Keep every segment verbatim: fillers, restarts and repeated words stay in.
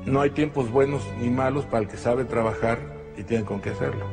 No hay tiempos buenos ni malos para el que sabe trabajar y tiene con qué hacerlo.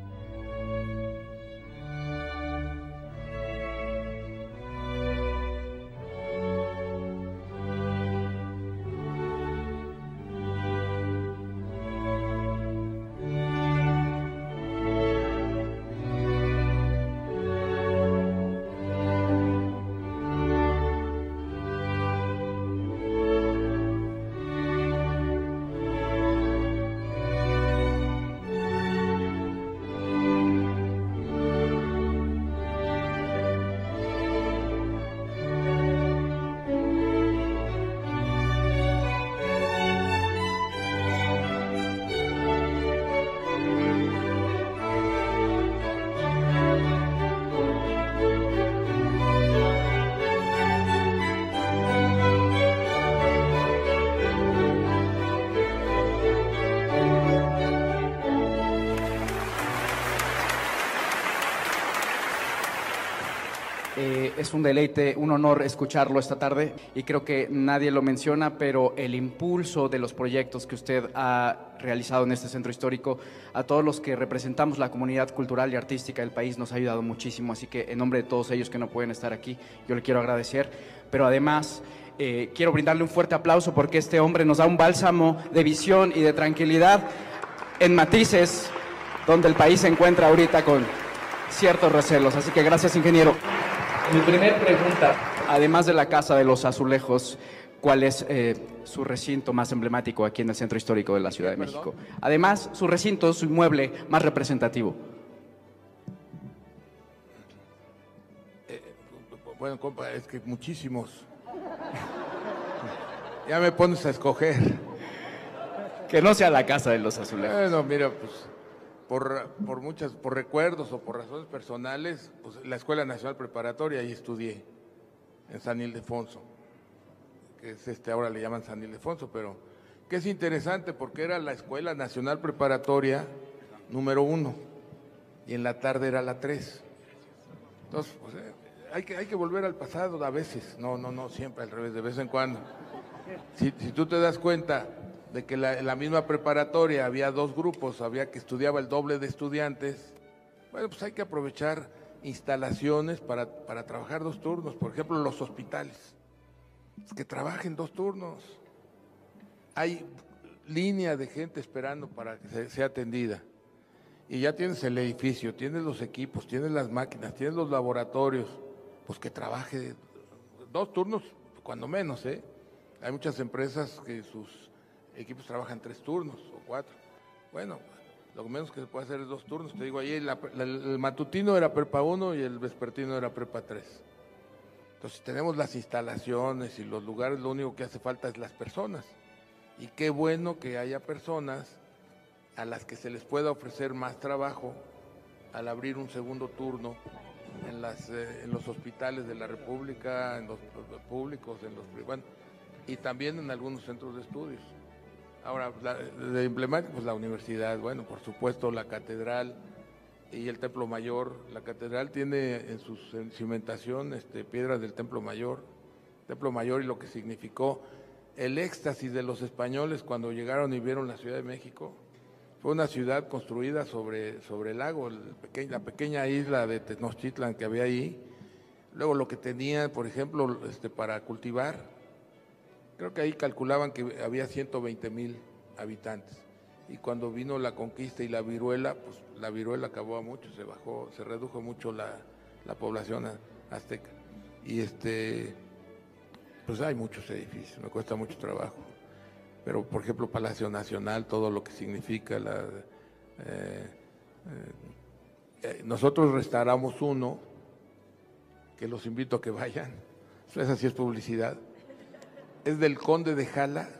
Eh, es un deleite, un honor escucharlo esta tarde y creo que nadie lo menciona, pero el impulso de los proyectos que usted ha realizado en este centro histórico, a todos los que representamos la comunidad cultural y artística del país nos ha ayudado muchísimo, así que en nombre de todos ellos que no pueden estar aquí, yo le quiero agradecer, pero además eh, quiero brindarle un fuerte aplauso porque este hombre nos da un bálsamo de visión y de tranquilidad en matices donde el país se encuentra ahorita con ciertos recelos, así que gracias, ingeniero. Mi primer pregunta, además de la Casa de los Azulejos, ¿cuál es eh, su recinto más emblemático aquí en el Centro Histórico de la Ciudad de México? Además, su recinto, su inmueble más representativo. Eh, bueno, compa, es que muchísimos. Ya me pones a escoger. Que no sea la Casa de los Azulejos. Bueno, mira, pues por, por muchas, por recuerdos o por razones personales, pues la Escuela Nacional Preparatoria, ahí estudié, en San Ildefonso, que es este, ahora le llaman San Ildefonso, pero que es interesante porque era la Escuela Nacional Preparatoria número uno, y en la tarde era la tres. Entonces, pues, eh, hay que, hay que volver al pasado a veces, no, no, no siempre, al revés, de vez en cuando. Si, si tú te das cuenta de que la, en la misma preparatoria había dos grupos, había que estudiaba el doble de estudiantes, bueno, pues hay que aprovechar instalaciones para, para trabajar dos turnos, por ejemplo, los hospitales, que trabajen dos turnos. Hay línea de gente esperando para que se, sea atendida. Y ya tienes el edificio, tienes los equipos, tienes las máquinas, tienes los laboratorios, pues que trabaje dos turnos, cuando menos, ¿eh? Hay muchas empresas que sus equipos trabajan tres turnos o cuatro. Bueno, lo menos que se puede hacer es dos turnos. Te digo, ahí la, la, el matutino era prepa uno y el vespertino era prepa tres. Entonces, tenemos las instalaciones y los lugares, lo único que hace falta es las personas. Y qué bueno que haya personas a las que se les pueda ofrecer más trabajo al abrir un segundo turno en, las, eh, en los hospitales de la República, en los públicos, en los privados, y también en algunos centros de estudios. Ahora, la, de emblemático, pues la universidad, bueno, por supuesto la catedral y el Templo Mayor. La catedral tiene en su cimentación este, piedras del Templo Mayor, Templo Mayor y lo que significó el éxtasis de los españoles cuando llegaron y vieron la Ciudad de México. Fue una ciudad construida sobre, sobre el lago, el pequeño, la pequeña isla de Tenochtitlan que había ahí. Luego lo que tenía, por ejemplo, este, para cultivar. Creo que ahí calculaban que había ciento veinte mil habitantes. Y cuando vino la conquista y la viruela, pues la viruela acabó a mucho, se bajó, se redujo mucho la, la población azteca. Y este, pues hay muchos edificios, me cuesta mucho trabajo. Pero, por ejemplo, Palacio Nacional, todo lo que significa la... Eh, eh, nosotros restauramos uno, que los invito a que vayan, esa sí es publicidad. Es del Conde de Jala,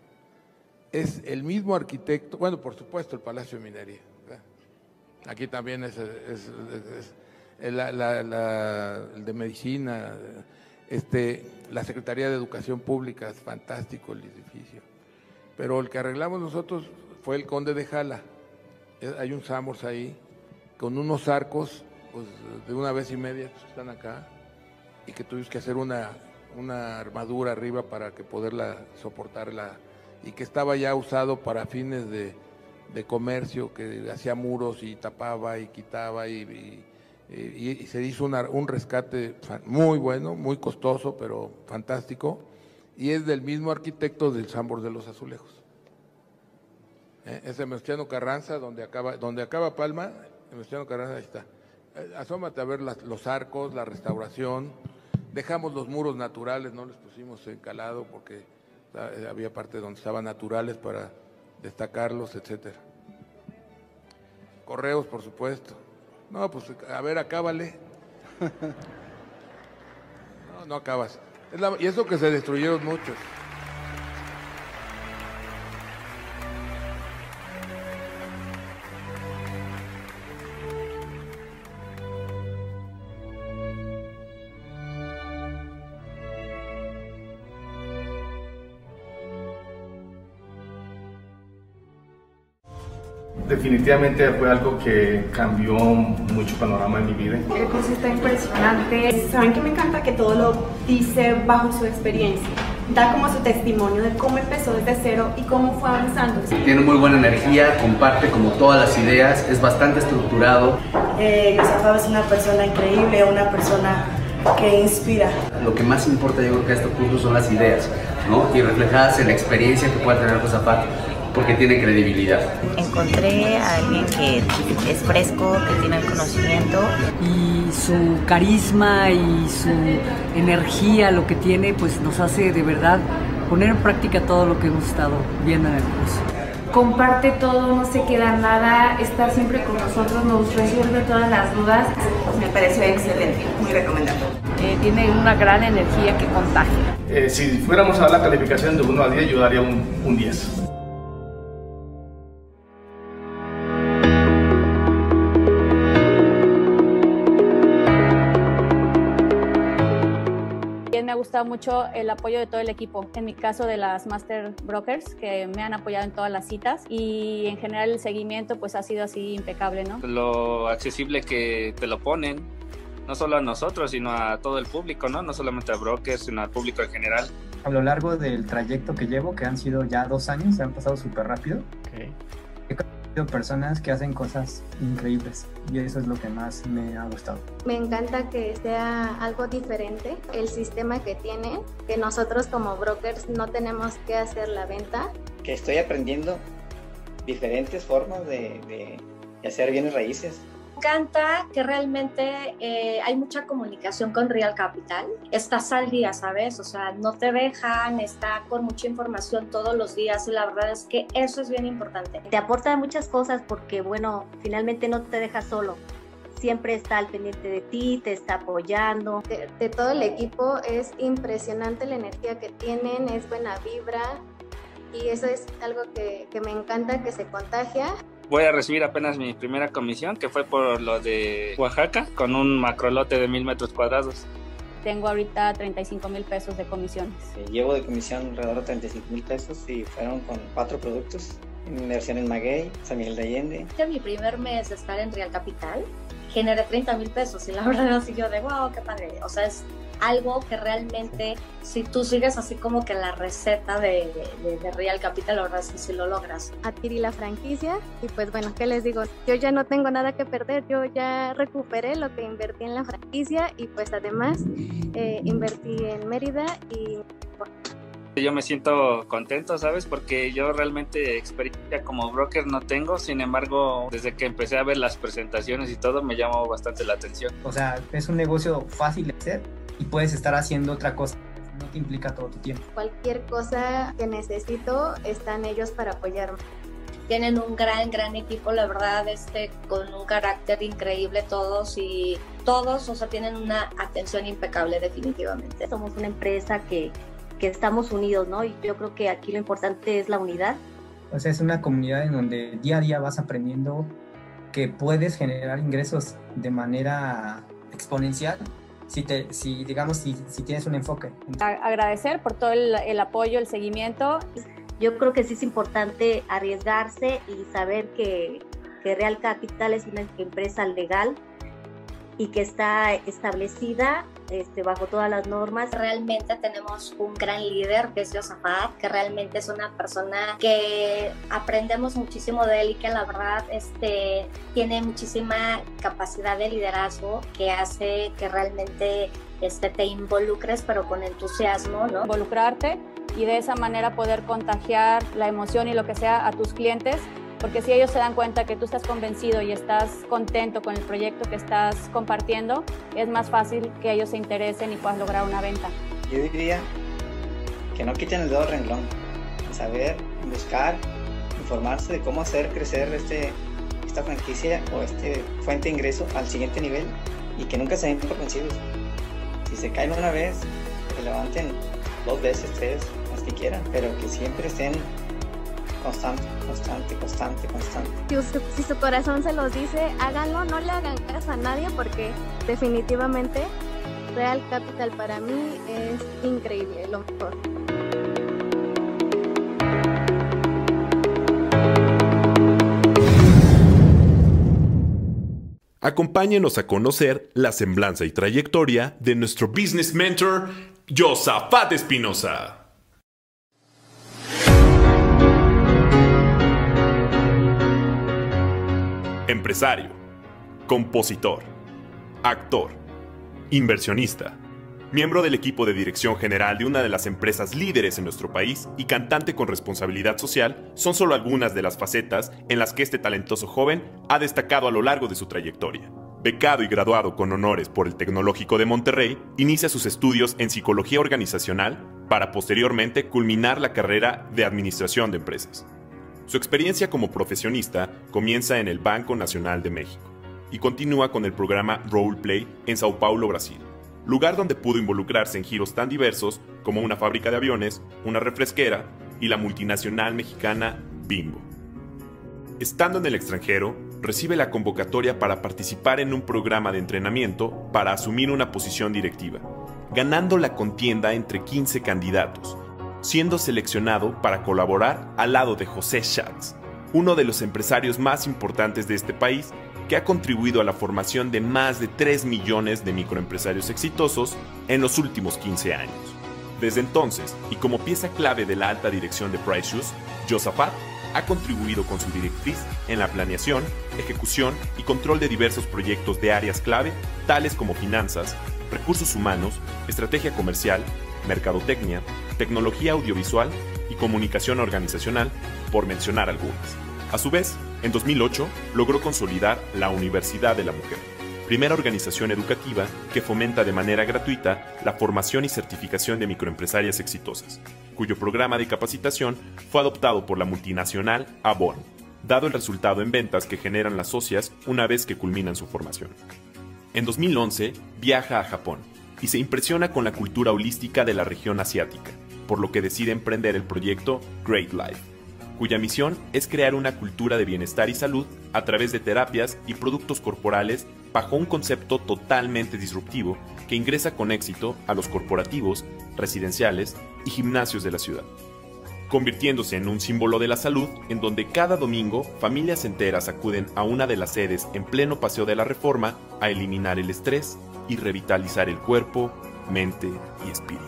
es el mismo arquitecto, bueno, por supuesto, el Palacio de Minería, ¿verdad? Aquí también es, es, es, es la, la, la, el de Medicina, este, la Secretaría de Educación Pública, es fantástico el edificio, pero el que arreglamos nosotros fue el Conde de Jala. Hay un Samos ahí, con unos arcos, pues, de una vez y media, estos que están acá, y que tuvimos que hacer una... una armadura arriba para que poderla soportar la, y que estaba ya usado para fines de, de comercio, que hacía muros y tapaba y quitaba y, y, y, y se hizo una, un rescate muy bueno, muy costoso, pero fantástico, y es del mismo arquitecto del Sambor de los Azulejos. ¿Eh? Es Venustiano Carranza, donde acaba, donde acaba Palma, Venustiano Carranza, ahí está. Eh, asómate a ver las, los arcos, la restauración. Dejamos los muros naturales, no les pusimos encalado porque había parte donde estaban naturales para destacarlos, etcétera. Correos, por supuesto. No, pues a ver, acábale. No, no acabas. Es la, y eso que se destruyeron muchos. Definitivamente fue algo que cambió mucho panorama en mi vida. El curso está impresionante. Saben que me encanta que todo lo dice bajo su experiencia. Da como su testimonio de cómo empezó desde cero y cómo fue avanzando. Tiene muy buena energía, comparte como todas las ideas, es bastante estructurado. Eh, Yosafat es una persona increíble, una persona que inspira. Lo que más importa yo creo que a estos cursos son las ideas, ¿no? Y reflejadas en la experiencia que pueda tener Yosafat, porque tiene credibilidad. Encontré a alguien que es fresco, que tiene el conocimiento. Y su carisma y su energía, lo que tiene, pues nos hace de verdad poner en práctica todo lo que hemos estado viendo en el curso. Comparte todo, no se queda nada, está siempre con nosotros, nos resuelve todas las dudas. Me pareció excelente, muy recomendable. Eh, tiene una gran energía que contagia. Eh, si fuéramos a dar la calificación de uno a diez, yo daría un, un diez. Me ha gustado mucho el apoyo de todo el equipo, en mi caso de las Master Brokers, que me han apoyado en todas las citas, y en general el seguimiento pues ha sido así impecable, ¿no? Lo accesible que te lo ponen, no solo a nosotros, sino a todo el público, ¿no? No solamente a brokers, sino al público en general. A lo largo del trayecto que llevo, que han sido ya dos años, se han pasado súper rápido. Okay. He conocido personas que hacen cosas increíbles y eso es lo que más me ha gustado. Me encanta que sea algo diferente el sistema que tiene, que nosotros como brokers no tenemos que hacer la venta. Que estoy aprendiendo diferentes formas de, de, de hacer bienes raíces. Me encanta que realmente eh, hay mucha comunicación con Real Capital. Estás al día, ¿sabes? O sea, no te dejan, está con mucha información todos los días y la verdad es que eso es bien importante. Te aporta muchas cosas porque, bueno, finalmente no te deja solo. Siempre está al pendiente de ti, te está apoyando. De, de todo el equipo es impresionante la energía que tienen, es buena vibra y eso es algo que, que me encanta, que se contagia. Voy a recibir apenas mi primera comisión, que fue por lo de Oaxaca, con un macrolote de mil metros cuadrados. Tengo ahorita treinta y cinco mil pesos de comisiones. Llevo de comisión alrededor de treinta y cinco mil pesos y fueron con cuatro productos. Inversión en Maguey, San Miguel de Allende. En mi primer mes de estar en Real Capital, generé treinta mil pesos y la verdad así yo de wow, qué padre. O sea, es algo que realmente, si tú sigues así como que la receta de, de, de Real Capital, la verdad es que sí lo logras. Adquirí la franquicia y pues bueno, ¿qué les digo? Yo ya no tengo nada que perder, yo ya recuperé lo que invertí en la franquicia y pues además eh, invertí en Mérida y... Yo me siento contento, ¿sabes? Porque yo realmente experiencia como broker no tengo, sin embargo, desde que empecé a ver las presentaciones y todo, me llamó bastante la atención. O sea, es un negocio fácil de hacer y puedes estar haciendo otra cosa, no te implica todo tu tiempo. Cualquier cosa que necesito, están ellos para apoyarme. Tienen un gran, gran equipo, la verdad, este, con un carácter increíble todos y todos, o sea, tienen una atención impecable definitivamente. Somos una empresa que, que estamos unidos, ¿no? Y yo creo que aquí lo importante es la unidad. O sea, es una comunidad en donde día a día vas aprendiendo que puedes generar ingresos de manera exponencial si, te, si digamos, si, si tienes un enfoque. Agradecer por todo el, el apoyo, el seguimiento. Yo creo que sí es importante arriesgarse y saber que, que Real Capital es una empresa legal y que está establecida este, bajo todas las normas. Realmente tenemos un gran líder que es Josafat, que realmente es una persona que aprendemos muchísimo de él y que la verdad este, tiene muchísima capacidad de liderazgo que hace que realmente este, te involucres pero con entusiasmo, ¿no? Involucrarte y de esa manera poder contagiar la emoción y lo que sea a tus clientes, porque si ellos se dan cuenta que tú estás convencido y estás contento con el proyecto que estás compartiendo, es más fácil que ellos se interesen y puedas lograr una venta. Yo diría que no quiten el dedo del renglón, saber, buscar, informarse de cómo hacer crecer este, esta franquicia o este fuente de ingreso al siguiente nivel y que nunca se den por vencidos. Si se caen una vez, que levanten dos veces, tres, las que quieran, pero que siempre estén constante, constante, constante, constante. Si, usted, si su corazón se los dice, háganlo, no le hagan caso a nadie porque definitivamente Real Capital para mí es increíble, lo mejor. Acompáñenos a conocer la semblanza y trayectoria de nuestro business mentor, Josafat Espinosa. Empresario, compositor, actor, inversionista, miembro del equipo de dirección general de una de las empresas líderes en nuestro país y cantante con responsabilidad social son solo algunas de las facetas en las que este talentoso joven ha destacado a lo largo de su trayectoria. Becado y graduado con honores por el Tecnológico de Monterrey, inicia sus estudios en Psicología Organizacional para posteriormente culminar la carrera de Administración de Empresas. Su experiencia como profesionista comienza en el Banco Nacional de México y continúa con el programa Roleplay en Sao Paulo, Brasil, lugar donde pudo involucrarse en giros tan diversos como una fábrica de aviones, una refresquera y la multinacional mexicana Bimbo. Estando en el extranjero, recibe la convocatoria para participar en un programa de entrenamiento para asumir una posición directiva, ganando la contienda entre quince candidatos, siendo seleccionado para colaborar al lado de José Schatz, uno de los empresarios más importantes de este país que ha contribuido a la formación de más de tres millones de microempresarios exitosos en los últimos quince años. Desde entonces, y como pieza clave de la alta dirección de Price Shoes, Josafat ha contribuido con su directriz en la planeación, ejecución y control de diversos proyectos de áreas clave, tales como finanzas, recursos humanos, estrategia comercial, mercadotecnia, tecnología audiovisual y comunicación organizacional, por mencionar algunas. A su vez, en dos mil ocho logró consolidar la Universidad de la Mujer, primera organización educativa que fomenta de manera gratuita la formación y certificación de microempresarias exitosas, cuyo programa de capacitación fue adoptado por la multinacional Avon, dado el resultado en ventas que generan las socias una vez que culminan su formación. En dos mil once viaja a Japón y se impresiona con la cultura holística de la región asiática, por lo que decide emprender el proyecto Great Life, cuya misión es crear una cultura de bienestar y salud a través de terapias y productos corporales bajo un concepto totalmente disruptivo que ingresa con éxito a los corporativos, residenciales y gimnasios de la ciudad, convirtiéndose en un símbolo de la salud en donde cada domingo familias enteras acuden a una de las sedes en pleno Paseo de la Reforma a eliminar el estrés y revitalizar el cuerpo, mente y espíritu.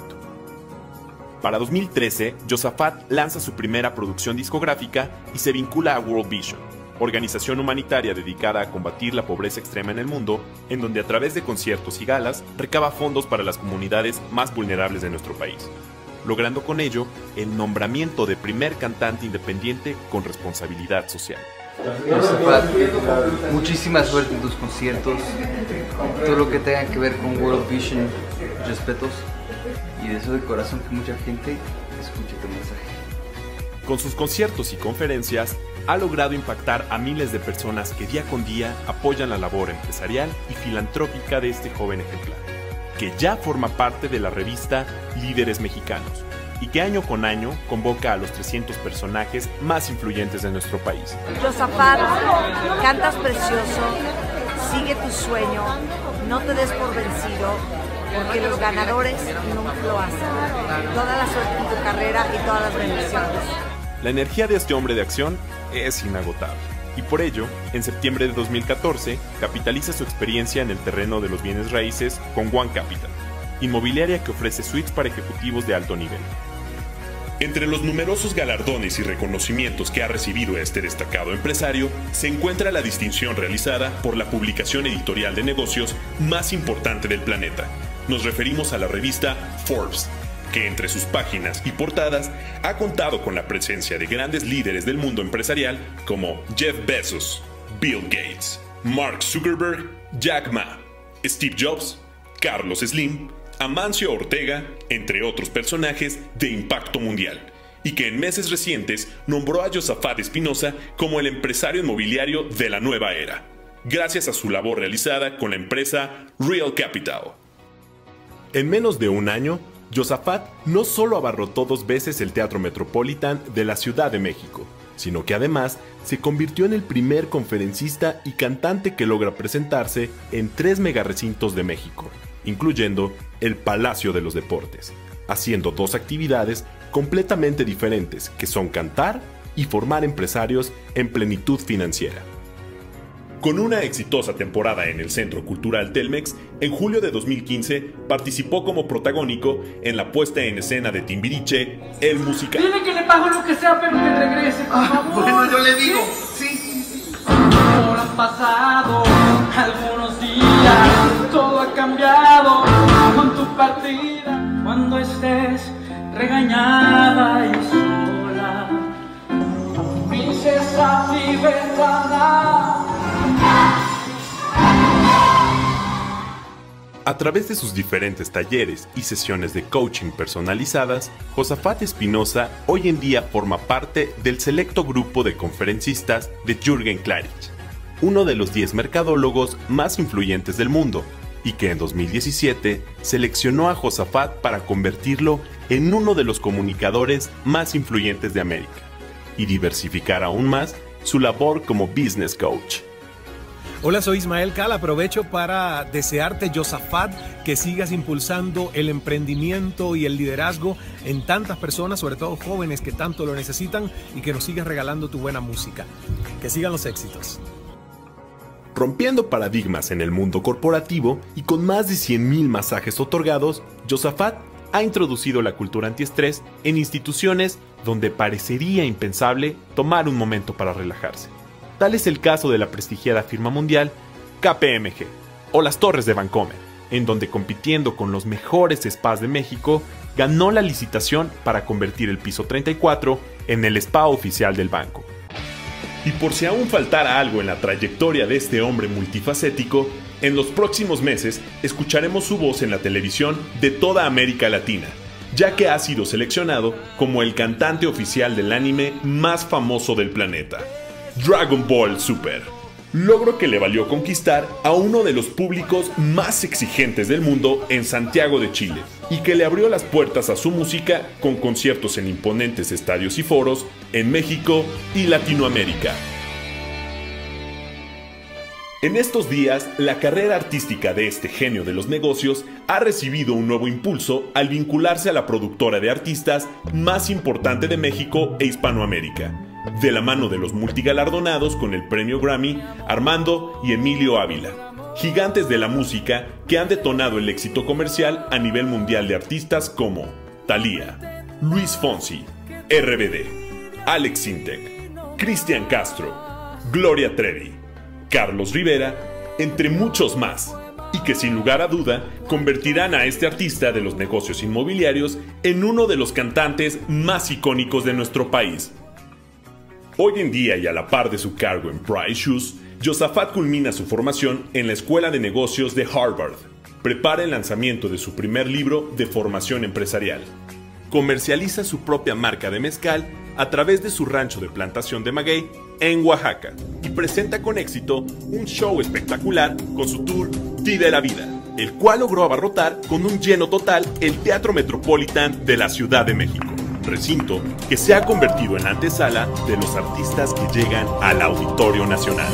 Para dos mil trece, Josafat lanza su primera producción discográfica y se vincula a World Vision, organización humanitaria dedicada a combatir la pobreza extrema en el mundo, en donde a través de conciertos y galas recaba fondos para las comunidades más vulnerables de nuestro país, logrando con ello el nombramiento de primer cantante independiente con responsabilidad social. Josafat, muchísima suerte en tus conciertos, todo lo que tenga que ver con World Vision, respetos, y deseo de corazón que mucha gente escuche tu mensaje. Con sus conciertos y conferencias, ha logrado impactar a miles de personas que día con día apoyan la labor empresarial y filantrópica de este joven ejemplar, que ya forma parte de la revista Líderes Mexicanos y que año con año convoca a los trescientos personajes más influyentes de nuestro país. Josafat, cantas precioso, sigue tu sueño, no te des por vencido, porque los ganadores nunca lo hacen. Toda la suerte en tu carrera y todas las bendiciones. La energía de este hombre de acción es inagotable y por ello, en septiembre de dos mil catorce, capitaliza su experiencia en el terreno de los bienes raíces con One Capital, inmobiliaria que ofrece suites para ejecutivos de alto nivel. Entre los numerosos galardones y reconocimientos que ha recibido este destacado empresario, se encuentra la distinción realizada por la publicación editorial de negocios más importante del planeta. Nos referimos a la revista Forbes, que entre sus páginas y portadas ha contado con la presencia de grandes líderes del mundo empresarial como Jeff Bezos, Bill Gates, Mark Zuckerberg, Jack Ma, Steve Jobs, Carlos Slim, Amancio Ortega, entre otros personajes de impacto mundial, y que en meses recientes nombró a Josafat Espinosa como el empresario inmobiliario de la nueva era, gracias a su labor realizada con la empresa Real Capital. En menos de un año, Josafat no solo abarrotó dos veces el Teatro Metropolitan de la Ciudad de México, sino que además se convirtió en el primer conferencista y cantante que logra presentarse en tres megarecintos de México, incluyendo el Palacio de los Deportes, haciendo dos actividades completamente diferentes, que son cantar y formar empresarios en plenitud financiera. Con una exitosa temporada en el Centro Cultural Telmex, en julio de dos mil quince participó como protagónico en la puesta en escena de Timbiriche, el musical. Dile que le pago lo que sea, pero que regrese, por favor. Bueno, yo le digo, sí, sí, sí. Ahora han pasado algunos días, todo ha cambiado con tu partida. Cuando estés regañada y sola, princesa tibetana. A través de sus diferentes talleres y sesiones de coaching personalizadas, Josafat Espinosa hoy en día forma parte del selecto grupo de conferencistas de Jürgen Klarich, uno de los diez mercadólogos más influyentes del mundo, y que en dos mil diecisiete seleccionó a Josafat para convertirlo en uno de los comunicadores más influyentes de América, y diversificar aún más su labor como business coach. Hola, soy Ismael Cal. Aprovecho para desearte, Josafat, que sigas impulsando el emprendimiento y el liderazgo en tantas personas, sobre todo jóvenes que tanto lo necesitan, y que nos sigas regalando tu buena música. Que sigan los éxitos. Rompiendo paradigmas en el mundo corporativo y con más de cien mil masajes otorgados, Josafat ha introducido la cultura antiestrés en instituciones donde parecería impensable tomar un momento para relajarse. Tal es el caso de la prestigiada firma mundial K P M G o las Torres de Vancomer, en donde, compitiendo con los mejores spas de México, ganó la licitación para convertir el piso treinta y cuatro en el spa oficial del banco. Y por si aún faltara algo en la trayectoria de este hombre multifacético, en los próximos meses escucharemos su voz en la televisión de toda América Latina, ya que ha sido seleccionado como el cantante oficial del anime más famoso del planeta, Dragon Ball Super, logro que le valió conquistar a uno de los públicos más exigentes del mundo en Santiago de Chile, y que le abrió las puertas a su música con conciertos en imponentes estadios y foros en México y Latinoamérica. En estos días, la carrera artística de este genio de los negocios ha recibido un nuevo impulso al vincularse a la productora de artistas más importante de México e Hispanoamérica, de la mano de los multigalardonados con el premio Grammy Armando y Emilio Ávila, gigantes de la música que han detonado el éxito comercial a nivel mundial de artistas como Thalía, Luis Fonsi, R B D, Alex Sintek, Cristian Castro, Gloria Trevi, Carlos Rivera, entre muchos más, y que sin lugar a duda convertirán a este artista de los negocios inmobiliarios en uno de los cantantes más icónicos de nuestro país. Hoy en día, y a la par de su cargo en Price Shoes, Josafat culmina su formación en la Escuela de Negocios de Harvard. Prepara el lanzamiento de su primer libro de formación empresarial. Comercializa su propia marca de mezcal a través de su rancho de plantación de maguey en Oaxaca, y presenta con éxito un show espectacular con su tour Vive la Vida, el cual logró abarrotar con un lleno total el Teatro Metropolitan de la Ciudad de México, recinto que se ha convertido en la antesala de los artistas que llegan al Auditorio Nacional.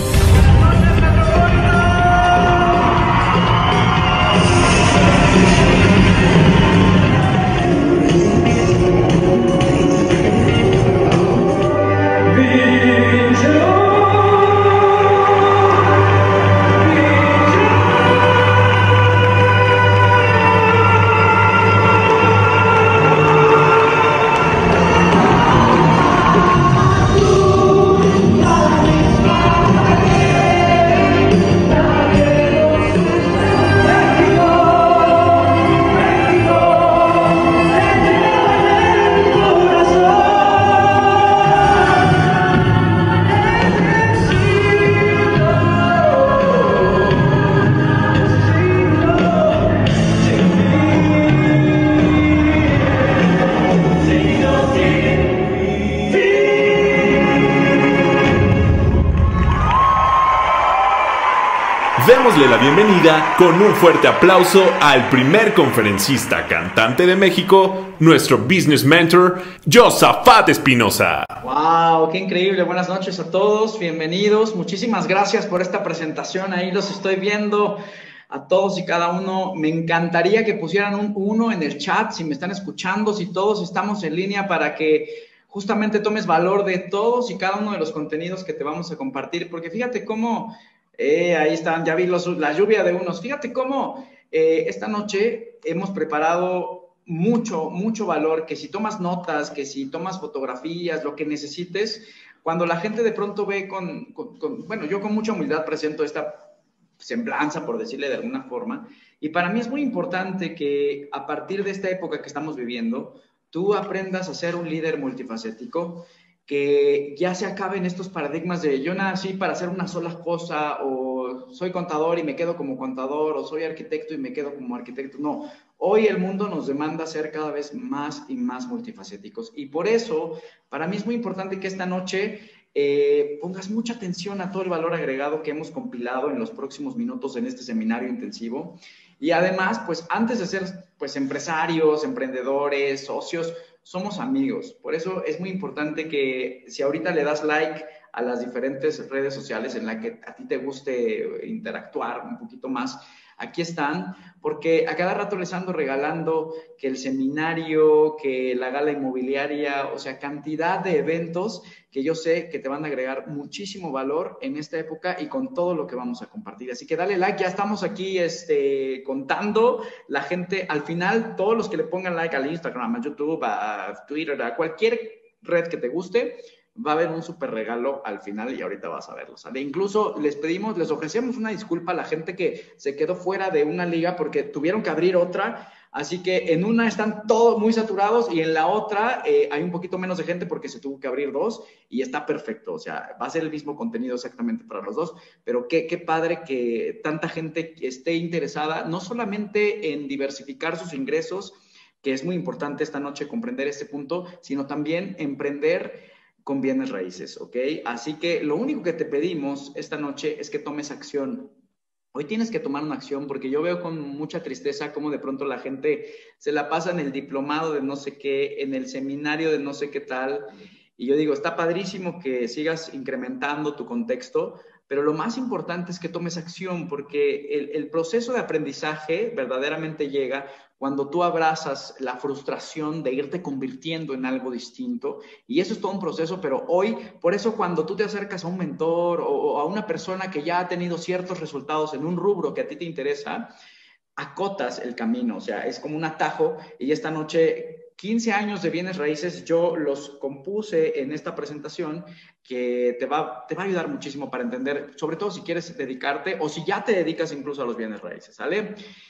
Démosle la bienvenida con un fuerte aplauso al primer conferencista cantante de México, nuestro business mentor, Josafat Espinosa. ¡Wow! ¡Qué increíble! Buenas noches a todos, bienvenidos. Muchísimas gracias por esta presentación. Ahí los estoy viendo a todos y cada uno. Me encantaría que pusieran un uno en el chat si me están escuchando, si todos estamos en línea, para que justamente tomes valor de todos y cada uno de los contenidos que te vamos a compartir. Porque fíjate cómo... Eh, ahí están, ya vi los, la lluvia de unos. Fíjate cómo eh, esta noche hemos preparado mucho, mucho valor, que si tomas notas, que si tomas fotografías, lo que necesites, cuando la gente de pronto ve con, con, con, bueno, yo con mucha humildad presento esta semblanza, por decirle de alguna forma, y para mí es muy importante que a partir de esta época que estamos viviendo, tú aprendas a ser un líder multifacético, que ya se acaben estos paradigmas de yo nací para hacer una sola cosa, o soy contador y me quedo como contador, o soy arquitecto y me quedo como arquitecto. No, hoy el mundo nos demanda ser cada vez más y más multifacéticos. Y por eso, para mí es muy importante que esta noche eh, pongas mucha atención a todo el valor agregado que hemos compilado en los próximos minutos en este seminario intensivo. Y además, pues antes de ser pues, empresarios, emprendedores, socios, somos amigos. Por eso es muy importante que si ahorita le das like a las diferentes redes sociales en las que a ti te guste interactuar un poquito más, aquí están, porque a cada rato les ando regalando que el seminario, que la gala inmobiliaria, o sea, cantidad de eventos que yo sé que te van a agregar muchísimo valor en esta época y con todo lo que vamos a compartir. Así que dale like, ya estamos aquí este, contando la gente. Al final, todos los que le pongan like al Instagram, a YouTube, a Twitter, a cualquier red que te guste, va a haber un súper regalo al final y ahorita vas a verlo, ¿sale? Incluso les pedimos, les ofrecemos una disculpa a la gente que se quedó fuera de una liga porque tuvieron que abrir otra, así que en una están todos muy saturados y en la otra eh, hay un poquito menos de gente porque se tuvo que abrir dos y está perfecto, o sea, va a ser el mismo contenido exactamente para los dos, pero qué, qué padre que tanta gente esté interesada, no solamente en diversificar sus ingresos, que es muy importante esta noche comprender este punto, sino también emprender con bienes raíces, ¿ok? Así que lo único que te pedimos esta noche es que tomes acción. Hoy tienes que tomar una acción porque yo veo con mucha tristeza cómo de pronto la gente se la pasa en el diplomado de no sé qué, en el seminario de no sé qué tal. Y yo digo, está padrísimo que sigas incrementando tu contexto, pero lo más importante es que tomes acción porque el, el proceso de aprendizaje verdaderamente llega cuando tú abrazas la frustración de irte convirtiendo en algo distinto. Y eso es todo un proceso, pero hoy, por eso cuando tú te acercas a un mentor o, o a una persona que ya ha tenido ciertos resultados en un rubro que a ti te interesa, acotas el camino, o sea, es como un atajo. Y esta noche, quince años de bienes raíces, yo los compuse en esta presentación que te va, te va a ayudar muchísimo para entender, sobre todo si quieres dedicarte o si ya te dedicas incluso a los bienes raíces, ¿sale?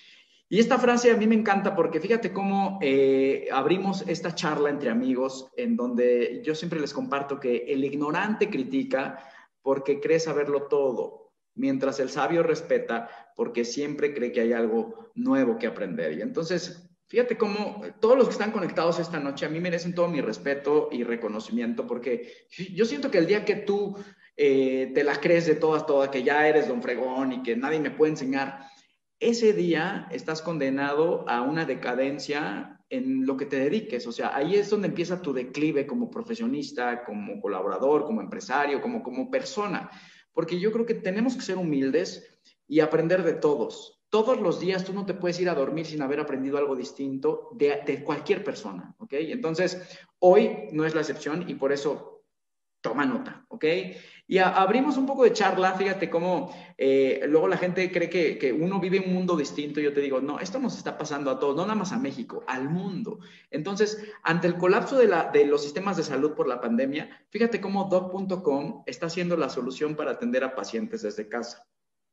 Y esta frase a mí me encanta porque fíjate cómo eh, abrimos esta charla entre amigos en donde yo siempre les comparto que el ignorante critica porque cree saberlo todo, mientras el sabio respeta porque siempre cree que hay algo nuevo que aprender. Y entonces, fíjate cómo todos los que están conectados esta noche a mí merecen todo mi respeto y reconocimiento porque yo siento que el día que tú eh, te la crees de todas, todas, que ya eres don fregón y que nadie me puede enseñar, ese día estás condenado a una decadencia en lo que te dediques. O sea, ahí es donde empieza tu declive como profesionista, como colaborador, como empresario, como, como persona. Porque yo creo que tenemos que ser humildes y aprender de todos. Todos los días tú no te puedes ir a dormir sin haber aprendido algo distinto de, de cualquier persona, ¿ok? Entonces, hoy no es la excepción y por eso toma nota, ¿ok? Y a, abrimos un poco de charla, fíjate cómo eh, luego la gente cree que, que uno vive un mundo distinto y yo te digo, no, esto nos está pasando a todos, no nada más a México, al mundo. Entonces, ante el colapso de, la, de los sistemas de salud por la pandemia, fíjate cómo doc punto com está siendo la solución para atender a pacientes desde casa.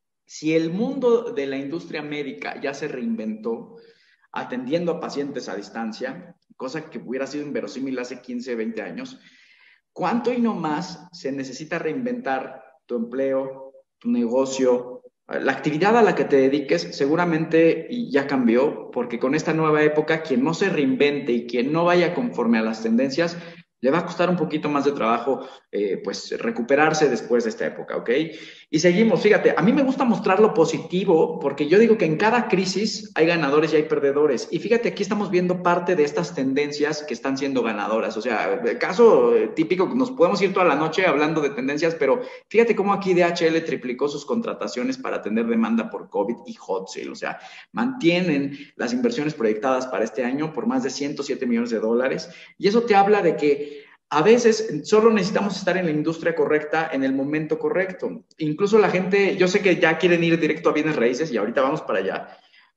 Si el mundo de la industria médica ya se reinventó atendiendo a pacientes a distancia, cosa que hubiera sido inverosímil hace quince, veinte años, ¿cuánto y no más se necesita reinventar tu empleo, tu negocio? La actividad a la que te dediques seguramente ya cambió, porque con esta nueva época, quien no se reinvente y quien no vaya conforme a las tendencias, Le va a costar un poquito más de trabajo, eh, pues, recuperarse después de esta época, ¿ok? Y seguimos, fíjate, a mí me gusta mostrar lo positivo porque yo digo que en cada crisis hay ganadores y hay perdedores. Y fíjate, aquí estamos viendo parte de estas tendencias que están siendo ganadoras. O sea, el caso típico, nos podemos ir toda la noche hablando de tendencias, pero fíjate cómo aquí D H L triplicó sus contrataciones para atender demanda por COVID y Hot Sale. O sea, mantienen las inversiones proyectadas para este año por más de ciento siete millones de dólares. Y eso te habla de que a veces solo necesitamos estar en la industria correcta en el momento correcto. Incluso la gente, yo sé que ya quieren ir directo a bienes raíces y ahorita vamos para allá,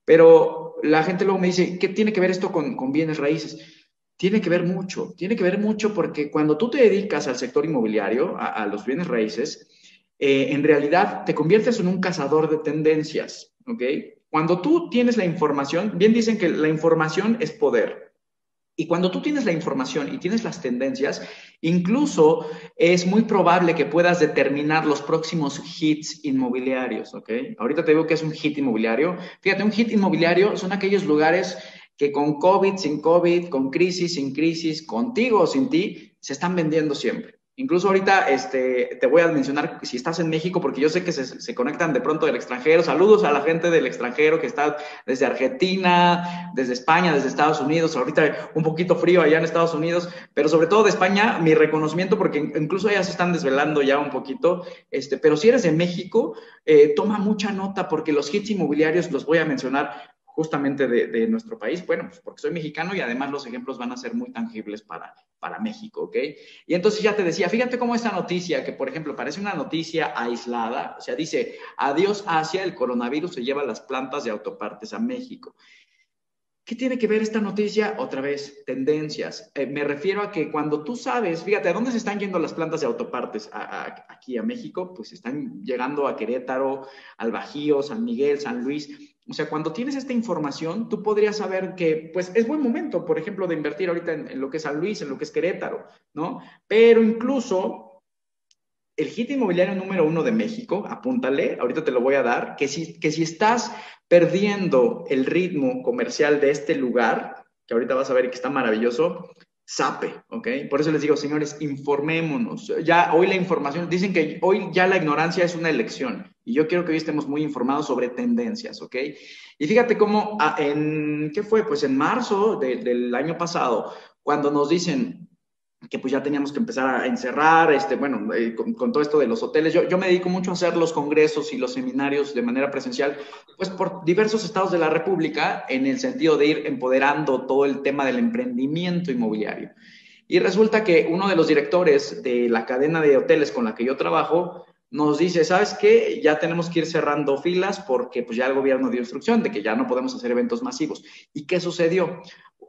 pero la gente luego me dice, ¿qué tiene que ver esto con, con bienes raíces? Tiene que ver mucho, tiene que ver mucho porque cuando tú te dedicas al sector inmobiliario, a, a los bienes raíces, eh, en realidad te conviertes en un cazador de tendencias, ¿ok? Cuando tú tienes la información, bien dicen que la información es poder. Y cuando tú tienes la información y tienes las tendencias, incluso es muy probable que puedas determinar los próximos hits inmobiliarios, ¿ok? Ahorita te digo que es un hit inmobiliario. Fíjate, un hit inmobiliario son aquellos lugares que con COVID, sin COVID, con crisis, sin crisis, contigo o sin ti, se están vendiendo siempre. Incluso ahorita este, te voy a mencionar si estás en México, porque yo sé que se, se conectan de pronto del extranjero. Saludos a la gente del extranjero que está desde Argentina, desde España, desde Estados Unidos. Ahorita un poquito frío allá en Estados Unidos, pero sobre todo de España, mi reconocimiento, porque incluso allá se están desvelando ya un poquito. Este, pero si eres de México, eh, toma mucha nota porque los hits inmobiliarios los voy a mencionar justamente de, de nuestro país, bueno, pues porque soy mexicano y además los ejemplos van a ser muy tangibles para, para México, ¿ok? Y entonces ya te decía, fíjate cómo esta noticia, que por ejemplo parece una noticia aislada, o sea, dice, adiós Asia, el coronavirus se lleva las plantas de autopartes a México. ¿Qué tiene que ver esta noticia? Otra vez, tendencias. Eh, me refiero a que cuando tú sabes, fíjate, ¿a dónde se están yendo las plantas de autopartes? A, a, aquí a México, pues están llegando a Querétaro, al Bajío, San Miguel, San Luis. O sea, cuando tienes esta información, tú podrías saber que, pues, es buen momento, por ejemplo, de invertir ahorita en, en lo que es San Luis, en lo que es Querétaro, ¿no? Pero incluso el hit inmobiliario número uno de México, apúntale, ahorita te lo voy a dar, que si, que si estás perdiendo el ritmo comercial de este lugar, que ahorita vas a ver que está maravilloso, Zape, ¿ok? Por eso les digo, señores, informémonos. Ya hoy la información, dicen que hoy ya la ignorancia es una elección. Y yo quiero que hoy estemos muy informados sobre tendencias, ¿ok? Y fíjate cómo, en, ¿qué fue? Pues en marzo de, del año pasado, cuando nos dicen que pues ya teníamos que empezar a encerrar, este, bueno, eh, con, con todo esto de los hoteles. Yo, yo me dedico mucho a hacer los congresos y los seminarios de manera presencial, pues por diversos estados de la República, en el sentido de ir empoderando todo el tema del emprendimiento inmobiliario. Y resulta que uno de los directores de la cadena de hoteles con la que yo trabajo nos dice, ¿sabes qué? Ya tenemos que ir cerrando filas porque pues ya el gobierno dio instrucción de que ya no podemos hacer eventos masivos. ¿Y qué sucedió?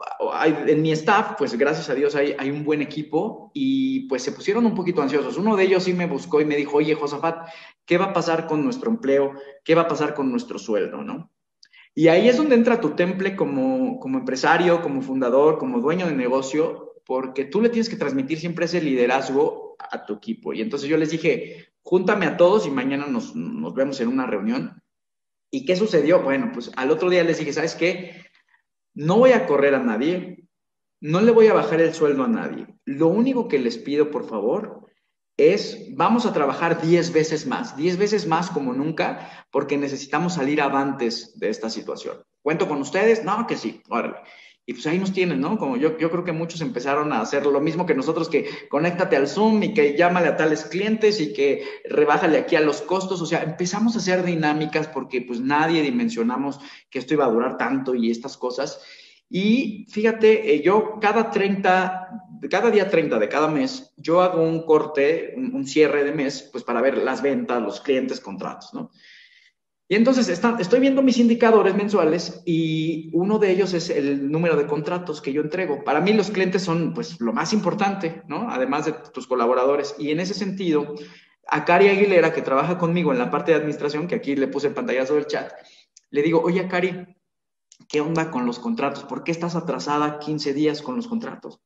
En mi staff, pues gracias a Dios hay, hay un buen equipo y pues se pusieron un poquito ansiosos. Uno de ellos sí me buscó y me dijo, oye, Josafat, ¿qué va a pasar con nuestro empleo? ¿Qué va a pasar con nuestro sueldo? ¿No? Y ahí es donde entra tu temple como, como empresario, como fundador, como dueño de negocio, porque tú le tienes que transmitir siempre ese liderazgo a tu equipo. Y entonces yo les dije, júntame a todos y mañana nos, nos vemos en una reunión. ¿Y qué sucedió? Bueno, pues al otro día les dije, ¿sabes qué? No voy a correr a nadie, no le voy a bajar el sueldo a nadie. Lo único que les pido, por favor, es vamos a trabajar diez veces más, diez veces más como nunca, porque necesitamos salir avantes de esta situación. ¿Cuento con ustedes? No, que sí, órale. Y pues ahí nos tienen, ¿no? Como yo, yo creo que muchos empezaron a hacer lo mismo que nosotros, que conéctate al Zoom y que llámale a tales clientes y que rebájale aquí a los costos. O sea, empezamos a hacer dinámicas porque pues nadie dimensionamos que esto iba a durar tanto y estas cosas. Y fíjate, eh, yo cada treinta, cada día treinta de cada mes, yo hago un corte, un, un cierre de mes, pues para ver las ventas, los clientes, contratos, ¿no? Y entonces está, estoy viendo mis indicadores mensuales y uno de ellos es el número de contratos que yo entrego. Para mí los clientes son pues lo más importante, ¿no? Además de tus colaboradores. Y en ese sentido, a Cari Aguilera, que trabaja conmigo en la parte de administración, que aquí le puse el pantallazo del chat, le digo, oye, Cari, ¿qué onda con los contratos? ¿Por qué estás atrasada quince días con los contratos?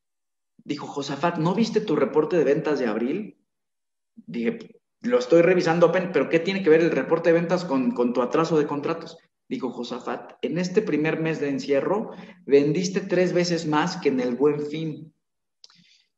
Dijo, Josafat, ¿no viste tu reporte de ventas de abril? Dije, lo estoy revisando, pero ¿qué tiene que ver el reporte de ventas con, con tu atraso de contratos? Dijo Josafat, en este primer mes de encierro vendiste tres veces más que en el Buen Fin.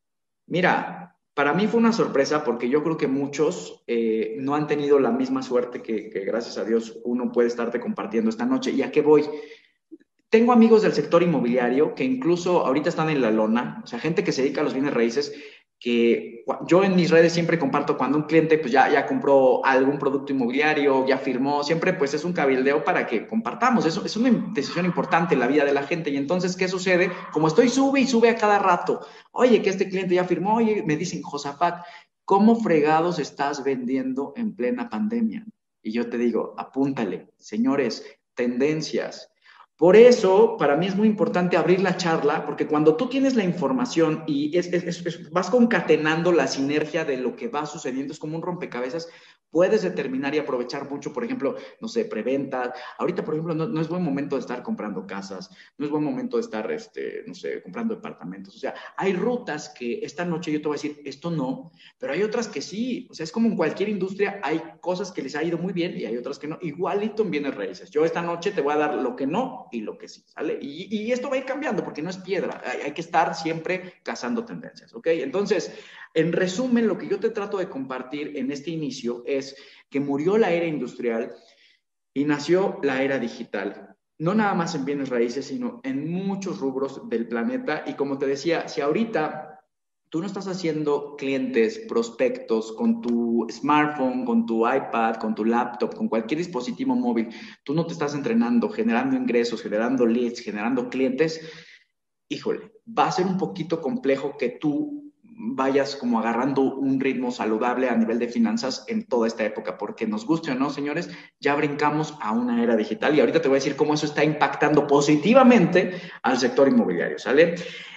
Mira, para mí fue una sorpresa porque yo creo que muchos eh, no han tenido la misma suerte que, que gracias a Dios uno puede estarte compartiendo esta noche. ¿Y a qué voy? Tengo amigos del sector inmobiliario que incluso ahorita están en la lona, o sea, gente que se dedica a los bienes raíces, que yo en mis redes siempre comparto cuando un cliente pues ya, ya compró algún producto inmobiliario, ya firmó, siempre pues es un cabildeo para que compartamos. Eso es una decisión importante en la vida de la gente. Y entonces, ¿qué sucede? Como estoy sube y sube a cada rato, oye, que este cliente ya firmó, oye, me dicen, Josafat, ¿cómo fregados estás vendiendo en plena pandemia? Y yo te digo, apúntale, señores, tendencias. Por eso, para mí es muy importante abrir la charla, porque cuando tú tienes la información y es, es, es, vas concatenando la sinergia de lo que va sucediendo, es como un rompecabezas, puedes determinar y aprovechar mucho, por ejemplo, no sé, preventa. Ahorita, por ejemplo, no, no es buen momento de estar comprando casas, no es buen momento de estar, este, no sé, comprando departamentos. O sea, hay rutas que esta noche yo te voy a decir, esto no, pero hay otras que sí. O sea, es como en cualquier industria, hay cosas que les ha ido muy bien y hay otras que no. Igualito en bienes raíces. Yo esta noche te voy a dar lo que no y lo que sí, ¿sale? Y, y esto va a ir cambiando porque no es piedra. Hay, hay que estar siempre cazando tendencias, ¿ok? Entonces, en resumen, lo que yo te trato de compartir en este inicio es que murió la era industrial y nació la era digital. No nada más en bienes raíces, sino en muchos rubros del planeta. Y como te decía, si ahorita tú no estás haciendo clientes, prospectos con tu smartphone, con tu iPad, con tu laptop, con cualquier dispositivo móvil, tú no te estás entrenando, generando ingresos, generando leads, generando clientes, híjole, va a ser un poquito complejo que tú vayas como agarrando un ritmo saludable a nivel de finanzas en toda esta época, porque nos guste o no, señores, ya brincamos a una era digital y ahorita te voy a decir cómo eso está impactando positivamente al sector inmobiliario, ¿sale?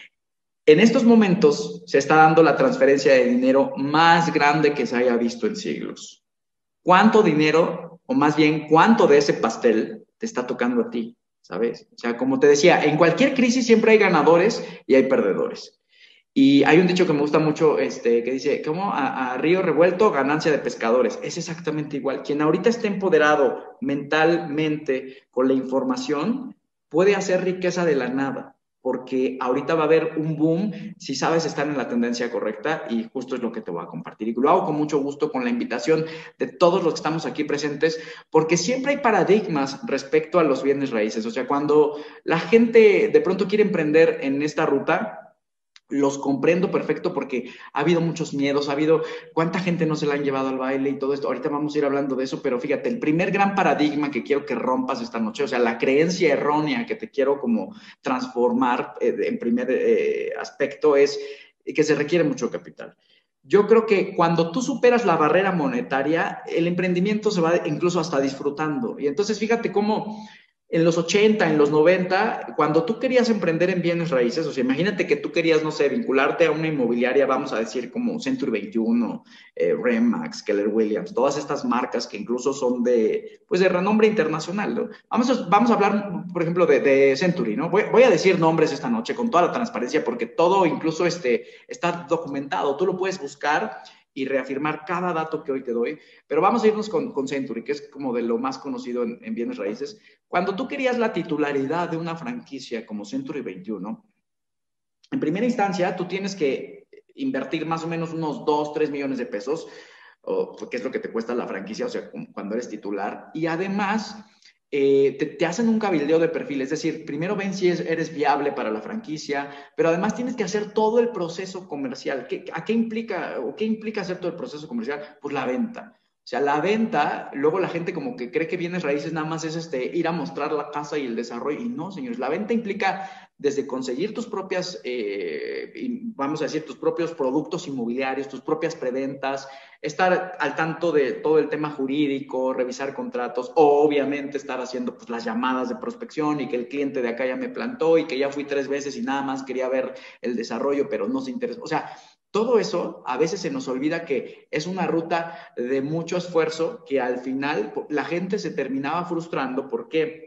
En estos momentos se está dando la transferencia de dinero más grande que se haya visto en siglos. ¿Cuánto dinero, o más bien, cuánto de ese pastel te está tocando a ti, sabes? O sea, como te decía, en cualquier crisis siempre hay ganadores y hay perdedores. Y hay un dicho que me gusta mucho, este, que dice, como a, a río revuelto, ganancia de pescadores. Es exactamente igual. Quien ahorita esté empoderado mentalmente con la información, puede hacer riqueza de la nada, porque ahorita va a haber un boom si sabes estar en la tendencia correcta y justo es lo que te voy a compartir. Y lo hago con mucho gusto con la invitación de todos los que estamos aquí presentes, porque siempre hay paradigmas respecto a los bienes raíces. O sea, cuando la gente de pronto quiere emprender en esta ruta, los comprendo perfecto porque ha habido muchos miedos, ha habido cuánta gente no se la han llevado al baile y todo esto. Ahorita vamos a ir hablando de eso, pero fíjate, el primer gran paradigma que quiero que rompas esta noche, o sea, la creencia errónea que te quiero como transformar eh, en primer eh, aspecto es que se requiere mucho capital. Yo creo que cuando tú superas la barrera monetaria, el emprendimiento se va incluso hasta disfrutando. Y entonces fíjate cómo en los ochenta, en los noventa, cuando tú querías emprender en bienes raíces, o sea, imagínate que tú querías, no sé, vincularte a una inmobiliaria, vamos a decir, como Century veintiuno, eh, Remax, Keller Williams, todas estas marcas que incluso son de, pues, de renombre internacional, ¿no? Vamos a, vamos a hablar, por ejemplo, de, de Century, ¿no? Voy, voy a decir nombres esta noche con toda la transparencia porque todo incluso este, está documentado, tú lo puedes buscar y reafirmar cada dato que hoy te doy, pero vamos a irnos con, con Century, que es como de lo más conocido en, en bienes raíces. Cuando tú querías la titularidad de una franquicia como Century veintiuno, en primera instancia tú tienes que invertir más o menos unos dos, tres millones de pesos, o, que es lo que te cuesta la franquicia, o sea, cuando eres titular, y además Eh, te, te hacen un cabildeo de perfil, es decir, primero ven si es, eres viable para la franquicia, pero además tienes que hacer todo el proceso comercial. ¿Qué, ¿A qué implica, o qué implica hacer todo el proceso comercial? Pues la venta. O sea, la venta, luego la gente como que cree que bienes raíces nada más es este, ir a mostrar la casa y el desarrollo, y no, señores, la venta implica desde conseguir tus propias, eh, vamos a decir, tus propios productos inmobiliarios, tus propias preventas, estar al tanto de todo el tema jurídico, revisar contratos, o obviamente estar haciendo pues, las llamadas de prospección y que el cliente de acá ya me plantó y que ya fui tres veces y nada más quería ver el desarrollo, pero no se interesó. O sea, todo eso a veces se nos olvida que es una ruta de mucho esfuerzo que al final la gente se terminaba frustrando porque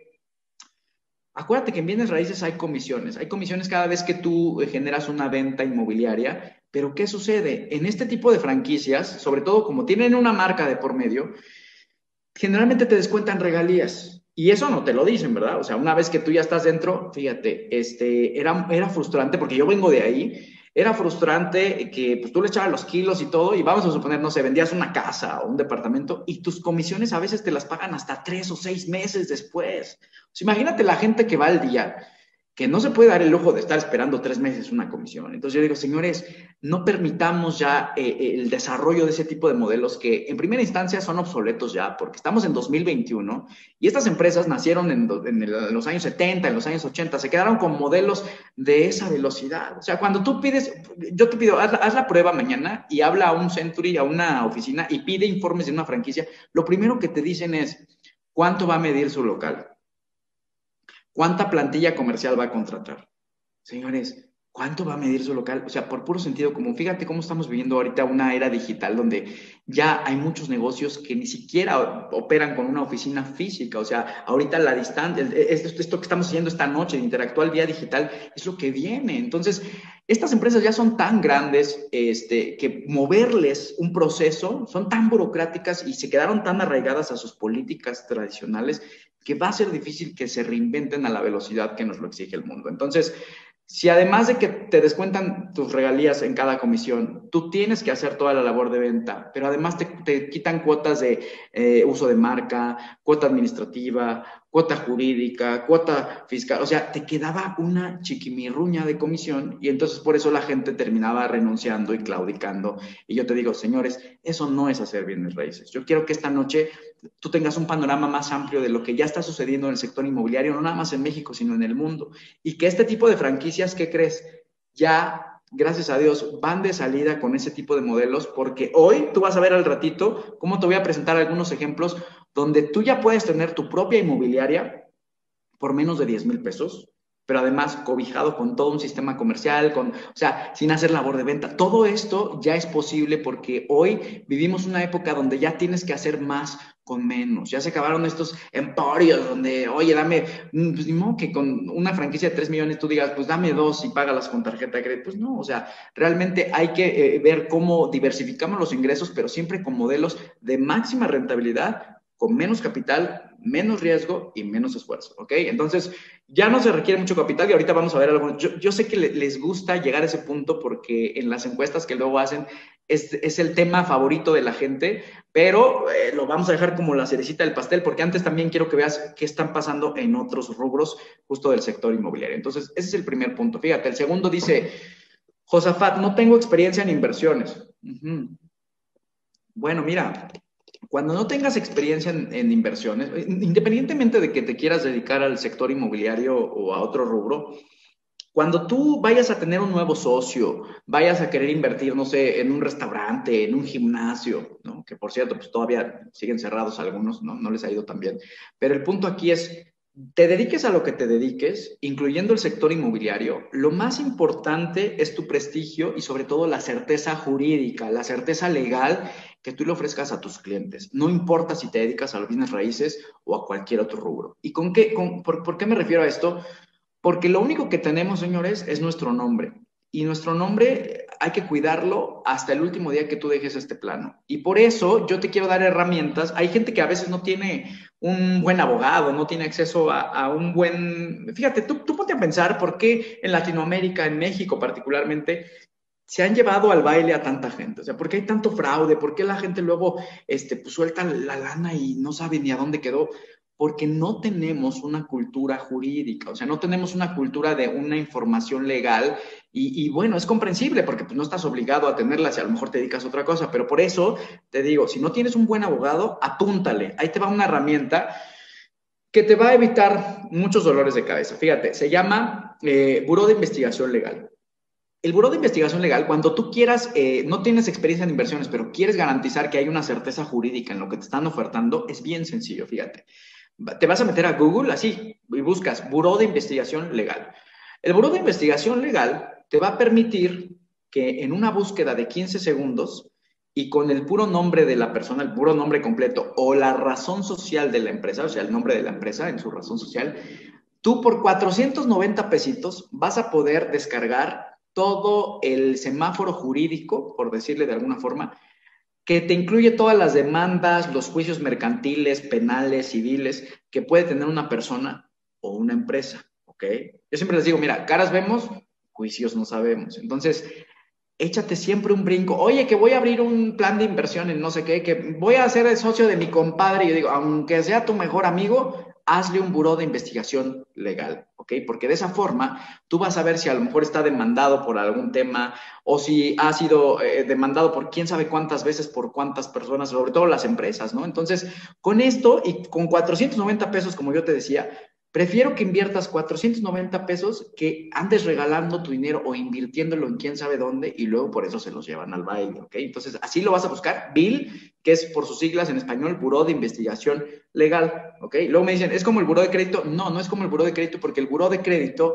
acuérdate que en bienes raíces hay comisiones. Hay comisiones cada vez que tú generas una venta inmobiliaria, pero ¿qué sucede? En este tipo de franquicias, sobre todo como tienen una marca de por medio, generalmente te descuentan regalías. Y eso no te lo dicen, ¿verdad? O sea, una vez que tú ya estás dentro, fíjate, este, era, era frustrante porque yo vengo de ahí. era frustrante que pues, tú le echabas los kilos y todo, y vamos a suponer, no sé, vendías una casa o un departamento, y tus comisiones a veces te las pagan hasta tres o seis meses después. O sea, imagínate la gente que va al día, que no se puede dar el lujo de estar esperando tres meses una comisión. Entonces yo digo, señores, no permitamos ya eh, el desarrollo de ese tipo de modelos que en primera instancia son obsoletos ya, porque estamos en dos mil veintiuno y estas empresas nacieron en, en, el, en los años setenta, en los años ochenta, se quedaron con modelos de esa velocidad. O sea, cuando tú pides, yo te pido, haz, haz la prueba mañana y habla a un Century, a una oficina y pide informes de una franquicia, lo primero que te dicen es, ¿cuánto va a medir su local? ¿Cuánta plantilla comercial va a contratar? Señores, ¿cuánto va a medir su local? O sea, por puro sentido común. Fíjate cómo estamos viviendo ahorita una era digital donde ya hay muchos negocios que ni siquiera operan con una oficina física. O sea, ahorita la distancia, esto, esto que estamos haciendo esta noche de interactuar vía digital es lo que viene. Entonces, estas empresas ya son tan grandes este, que moverles un proceso son tan burocráticas y se quedaron tan arraigadas a sus políticas tradicionales que va a ser difícil que se reinventen a la velocidad que nos lo exige el mundo. Entonces, si además de que te descuentan tus regalías en cada comisión, tú tienes que hacer toda la labor de venta, pero además te, te quitan cuotas de eh, uso de marca, cuota administrativa, cuota jurídica, cuota fiscal, o sea, te quedaba una chiquimirruña de comisión y entonces por eso la gente terminaba renunciando y claudicando. Y yo te digo, señores, eso no es hacer bienes raíces. Yo quiero que esta noche tú tengas un panorama más amplio de lo que ya está sucediendo en el sector inmobiliario, no nada más en México, sino en el mundo. Y que este tipo de franquicias, ¿qué crees? Ya, gracias a Dios, van de salida con ese tipo de modelos, porque hoy tú vas a ver al ratito cómo te voy a presentar algunos ejemplos donde tú ya puedes tener tu propia inmobiliaria por menos de diez mil pesos, pero además cobijado con todo un sistema comercial, con, o sea, sin hacer labor de venta. Todo esto ya es posible porque hoy vivimos una época donde ya tienes que hacer más con menos. Ya se acabaron estos emporios donde, oye, dame, pues ni modo que con una franquicia de tres millones tú digas, pues dame dos y págalas con tarjeta de crédito. Pues no, o sea, realmente hay que eh, ver cómo diversificamos los ingresos, pero siempre con modelos de máxima rentabilidad, con menos capital, menos riesgo y menos esfuerzo, ¿ok? Entonces, ya no se requiere mucho capital y ahorita vamos a ver algo. Yo, yo sé que le, les gusta llegar a ese punto porque en las encuestas que luego hacen es, es el tema favorito de la gente, pero eh, lo vamos a dejar como la cerecita del pastel porque antes también quiero que veas qué están pasando en otros rubros justo del sector inmobiliario. Entonces, ese es el primer punto. Fíjate, el segundo dice, Josafat, no tengo experiencia en inversiones. Uh-huh. Bueno, mira, cuando no tengas experiencia en, en inversiones, independientemente de que te quieras dedicar al sector inmobiliario o a otro rubro, cuando tú vayas a tener un nuevo socio, vayas a querer invertir, no sé, en un restaurante, en un gimnasio, ¿no? Que por cierto, pues todavía siguen cerrados algunos, ¿no? No les ha ido tan bien. Pero el punto aquí es, te dediques a lo que te dediques, incluyendo el sector inmobiliario, lo más importante es tu prestigio y sobre todo la certeza jurídica, la certeza legal que tú le ofrezcas a tus clientes. No importa si te dedicas a los bienes raíces o a cualquier otro rubro. ¿Y con qué, con, por, por qué me refiero a esto? Porque lo único que tenemos, señores, es nuestro nombre. Y nuestro nombre hay que cuidarlo hasta el último día que tú dejes este plano. Y por eso yo te quiero dar herramientas. Hay gente que a veces no tiene un buen abogado, no tiene acceso a, a un buen... Fíjate, tú, tú ponte a pensar por qué en Latinoamérica, en México particularmente, se han llevado al baile a tanta gente. O sea, ¿por qué hay tanto fraude? ¿Por qué la gente luego este, pues, suelta la lana y no sabe ni a dónde quedó? Porque no tenemos una cultura jurídica, o sea, no tenemos una cultura de una información legal y, y bueno, es comprensible porque pues, no estás obligado a tenerla si a lo mejor te dedicas a otra cosa, pero por eso te digo, si no tienes un buen abogado, apúntale, ahí te va una herramienta que te va a evitar muchos dolores de cabeza. Fíjate, se llama eh, Buró de Investigación Legal. El Buró de Investigación Legal, cuando tú quieras, eh, no tienes experiencia en inversiones, pero quieres garantizar que hay una certeza jurídica en lo que te están ofertando, es bien sencillo, fíjate. Te vas a meter a Google así y buscas Buró de Investigación Legal. El Buró de Investigación Legal te va a permitir que en una búsqueda de quince segundos y con el puro nombre de la persona, el puro nombre completo o la razón social de la empresa, o sea, el nombre de la empresa en su razón social, tú por cuatrocientos noventa pesitos vas a poder descargar todo el semáforo jurídico, por decirle de alguna forma, que te incluye todas las demandas, los juicios mercantiles, penales, civiles, que puede tener una persona o una empresa, ¿ok? Yo siempre les digo, mira, caras vemos, juicios no sabemos. Entonces, échate siempre un brinco. Oye, que voy a abrir un plan de inversión en no sé qué, que voy a ser el socio de mi compadre. Y yo digo, aunque sea tu mejor amigo, hazle un buró de investigación legal, ¿ok? Porque de esa forma tú vas a ver si a lo mejor está demandado por algún tema o si ha sido eh, demandado por quién sabe cuántas veces, por cuántas personas, sobre todo las empresas, ¿no? Entonces, con esto y con cuatrocientos noventa pesos, como yo te decía, prefiero que inviertas cuatrocientos noventa pesos que andes regalando tu dinero o invirtiéndolo en quién sabe dónde y luego por eso se los llevan al baile, ¿ok? Entonces, así lo vas a buscar. B I L, que es por sus siglas en español, Buró de Investigación Legal, ¿ok? Luego me dicen, ¿es como el buró de crédito? No, no es como el buró de crédito porque el buró de crédito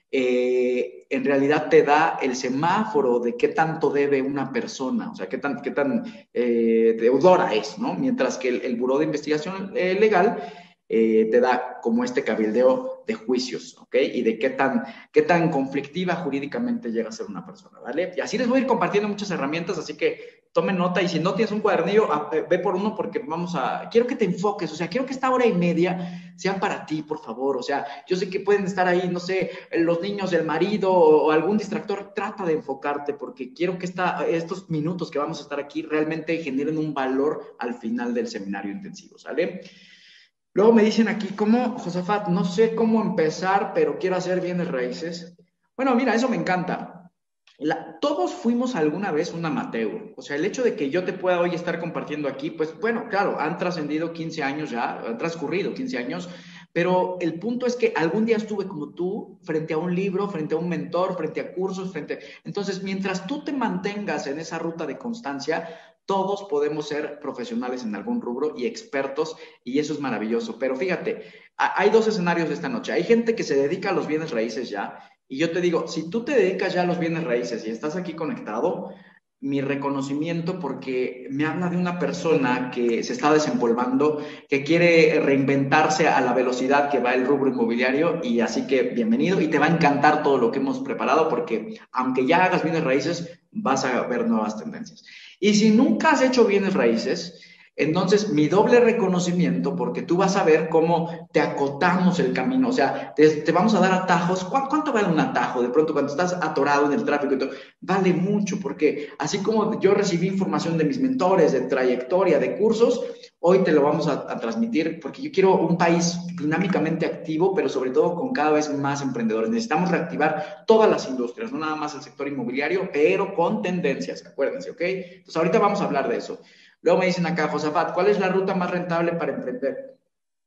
eh, en realidad te da el semáforo de qué tanto debe una persona, o sea, qué tan, qué tan eh, deudora es, ¿no? Mientras que el, el buró de investigación eh, legal eh, te da como este cabildeo de juicios, ¿ok? Y de qué tan, qué tan conflictiva jurídicamente llega a ser una persona, ¿vale? Y así les voy a ir compartiendo muchas herramientas, así que tomen nota y si no tienes un cuadernillo, ve por uno porque vamos a... Quiero que te enfoques, o sea, quiero que esta hora y media sea para ti, por favor. O sea, yo sé que pueden estar ahí, no sé, los niños, el marido o algún distractor. Trata de enfocarte porque quiero que esta, estos minutos que vamos a estar aquí realmente generen un valor al final del seminario intensivo, ¿sale? Luego me dicen aquí, ¿cómo, Josafat? No sé cómo empezar, pero quiero hacer bienes raíces. Bueno, mira, eso me encanta. La, todos fuimos alguna vez un amateur, o sea, el hecho de que yo te pueda hoy estar compartiendo aquí, pues bueno, claro, han trascendido quince años ya, han transcurrido quince años, pero el punto es que algún día estuve como tú, frente a un libro, frente a un mentor, frente a cursos, frente... Entonces, mientras tú te mantengas en esa ruta de constancia, todos podemos ser profesionales en algún rubro y expertos, y eso es maravilloso. Pero fíjate, hay dos escenarios esta noche. Hay gente que se dedica a los bienes raíces ya, y yo te digo, si tú te dedicas ya a los bienes raíces y estás aquí conectado, mi reconocimiento porque me habla de una persona que se está desempolvando, que quiere reinventarse a la velocidad que va el rubro inmobiliario, y así que bienvenido y te va a encantar todo lo que hemos preparado porque aunque ya hagas bienes raíces, vas a ver nuevas tendencias. Y si nunca has hecho bienes raíces, entonces mi doble reconocimiento porque tú vas a ver cómo te acotamos el camino, o sea, te, te vamos a dar atajos. ¿Cuánto, ¿Cuánto vale un atajo? De pronto cuando estás atorado en el tráfico y todo, vale mucho porque así como yo recibí información de mis mentores, de trayectoria, de cursos, hoy te lo vamos a, a transmitir porque yo quiero un país dinámicamente activo, pero sobre todo con cada vez más emprendedores. Necesitamos reactivar todas las industrias, no nada más el sector inmobiliario, pero con tendencias, acuérdense, ¿ok? Entonces ahorita vamos a hablar de eso. Luego me dicen acá, Josafat, ¿cuál es la ruta más rentable para emprender?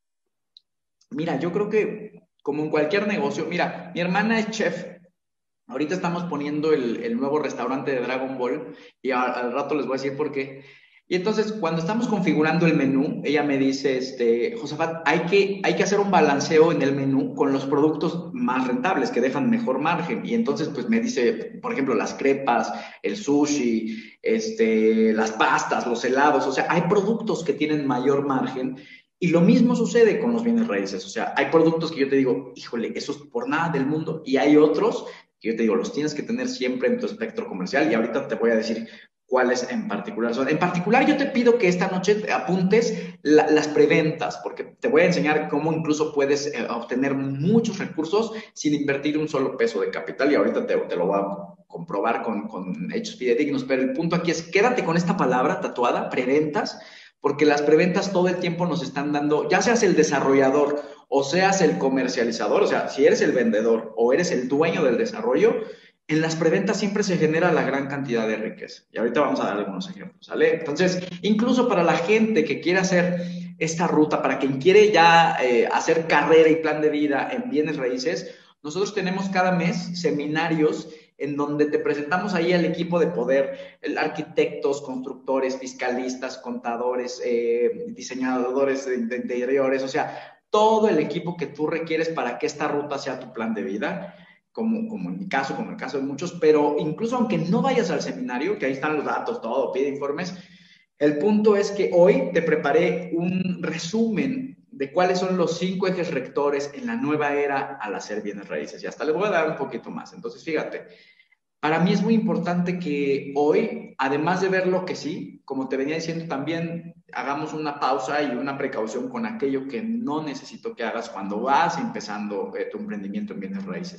Mira, yo creo que como en cualquier negocio, mira, mi hermana es chef. Ahorita estamos poniendo el, el nuevo restaurante de Dragon Ball y a, al rato les voy a decir por qué. Y entonces, cuando estamos configurando el menú, ella me dice, este, Josafat, hay que, hay que hacer un balanceo en el menú con los productos más rentables, que dejan mejor margen. Y entonces, pues me dice, por ejemplo, las crepas, el sushi, este, las pastas, los helados. O sea, hay productos que tienen mayor margen. Y lo mismo sucede con los bienes raíces. O sea, hay productos que yo te digo, híjole, eso es por nada del mundo. Y hay otros que yo te digo, los tienes que tener siempre en tu espectro comercial. Y ahorita te voy a decir cuáles en particular son. En particular, yo te pido que esta noche apuntes la, las preventas, porque te voy a enseñar cómo incluso puedes eh, obtener muchos recursos sin invertir un solo peso de capital, y ahorita te, te lo voy a comprobar con, con hechos fidedignos, pero el punto aquí es, quédate con esta palabra tatuada, preventas, porque las preventas todo el tiempo nos están dando, ya seas el desarrollador o seas el comercializador, o sea, si eres el vendedor o eres el dueño del desarrollo, en las preventas siempre se genera la gran cantidad de riqueza. Y ahorita vamos a dar algunos ejemplos, ¿sale? Entonces, incluso para la gente que quiere hacer esta ruta, para quien quiere ya eh, hacer carrera y plan de vida en bienes raíces, nosotros tenemos cada mes seminarios en donde te presentamos ahí al equipo de poder, el arquitectos, constructores, fiscalistas, contadores, eh, diseñadores de, de interiores, o sea, todo el equipo que tú requieres para que esta ruta sea tu plan de vida. Como, como en mi caso, como en el caso de muchos, pero incluso aunque no vayas al seminario, que ahí están los datos, todo, pide informes, el punto es que hoy te preparé un resumen de cuáles son los cinco ejes rectores en la nueva era al hacer bienes raíces. Y hasta les voy a dar un poquito más. Entonces, fíjate, para mí es muy importante que hoy, además de ver lo que sí, como te venía diciendo, también hagamos una pausa y una precaución con aquello que no necesito que hagas cuando vas empezando eh, tu emprendimiento en bienes raíces.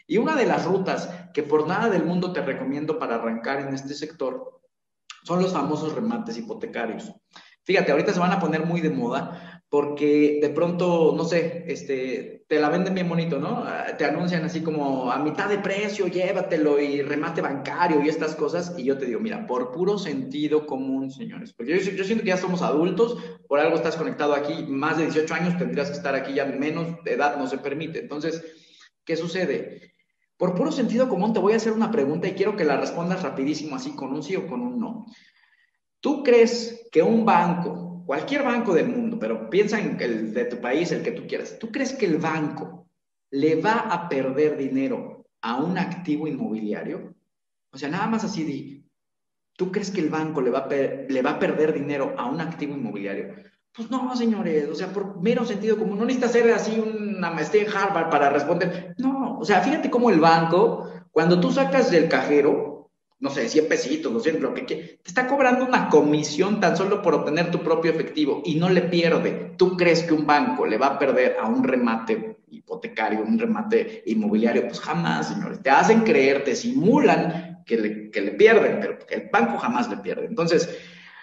Y una de las rutas que por nada del mundo te recomiendo para arrancar en este sector son los famosos remates hipotecarios. Fíjate, ahorita se van a poner muy de moda porque de pronto, no sé, este, te la venden bien bonito, ¿no? Te anuncian así como a mitad de precio, llévatelo y remate bancario y estas cosas. Y yo te digo, mira, por puro sentido común, señores, porque yo, yo siento que ya somos adultos, por algo estás conectado aquí, más de dieciocho años tendrías que estar aquí, ya menos de edad no se permite. Entonces, ¿qué sucede? Por puro sentido común te voy a hacer una pregunta y quiero que la respondas rapidísimo, así con un sí o con un no. ¿Tú crees que un banco, cualquier banco del mundo, pero piensa en el de tu país, el que tú quieras, ¿tú crees que el banco le va a perder dinero a un activo inmobiliario? O sea, nada más así di, ¿tú crees que el banco le va a, le va a perder dinero a un activo inmobiliario? Pues no, señores, o sea, por mero sentido común, no necesitas hacer así una maestría en Harvard para responder. No, o sea, fíjate cómo el banco, cuando tú sacas del cajero, no sé, cien pesitos, doscientos, lo que quieras, te está cobrando una comisión tan solo por obtener tu propio efectivo y no le pierde. ¿Tú crees que un banco le va a perder a un remate hipotecario, un remate inmobiliario? Pues jamás, señores. Te hacen creer, te simulan que le, que le pierden, pero el banco jamás le pierde. Entonces,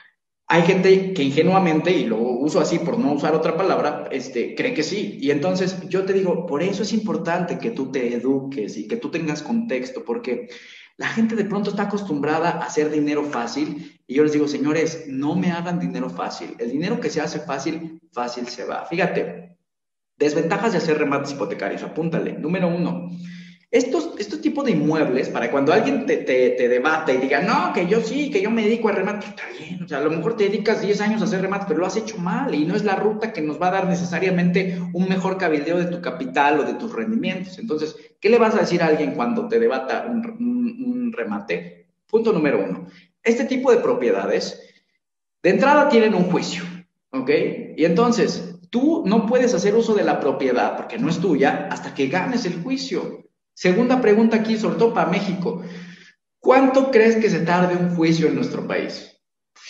hay gente que ingenuamente, y lo uso así por no usar otra palabra, este, cree que sí. Y entonces yo te digo, por eso es importante que tú te eduques y que tú tengas contexto, porque la gente de pronto está acostumbrada a hacer dinero fácil y yo les digo, señores, no me hagan dinero fácil. El dinero que se hace fácil, fácil se va. Fíjate, desventajas de hacer remates hipotecarios, apúntale. Número uno, estos, estos tipos de inmuebles, para cuando alguien te, te, te debate y diga, no, que yo sí, que yo me dedico a remates, está bien. O sea, a lo mejor te dedicas diez años a hacer remates, pero lo has hecho mal y no es la ruta que nos va a dar necesariamente un mejor cabildeo de tu capital o de tus rendimientos. Entonces, ¿qué le vas a decir a alguien cuando te debata un, un, un remate? Punto número uno. Este tipo de propiedades, de entrada tienen un juicio, ¿ok? Y entonces, tú no puedes hacer uso de la propiedad, porque no es tuya, hasta que ganes el juicio. Segunda pregunta aquí, sobre todo para México. ¿Cuánto crees que se tarde un juicio en nuestro país?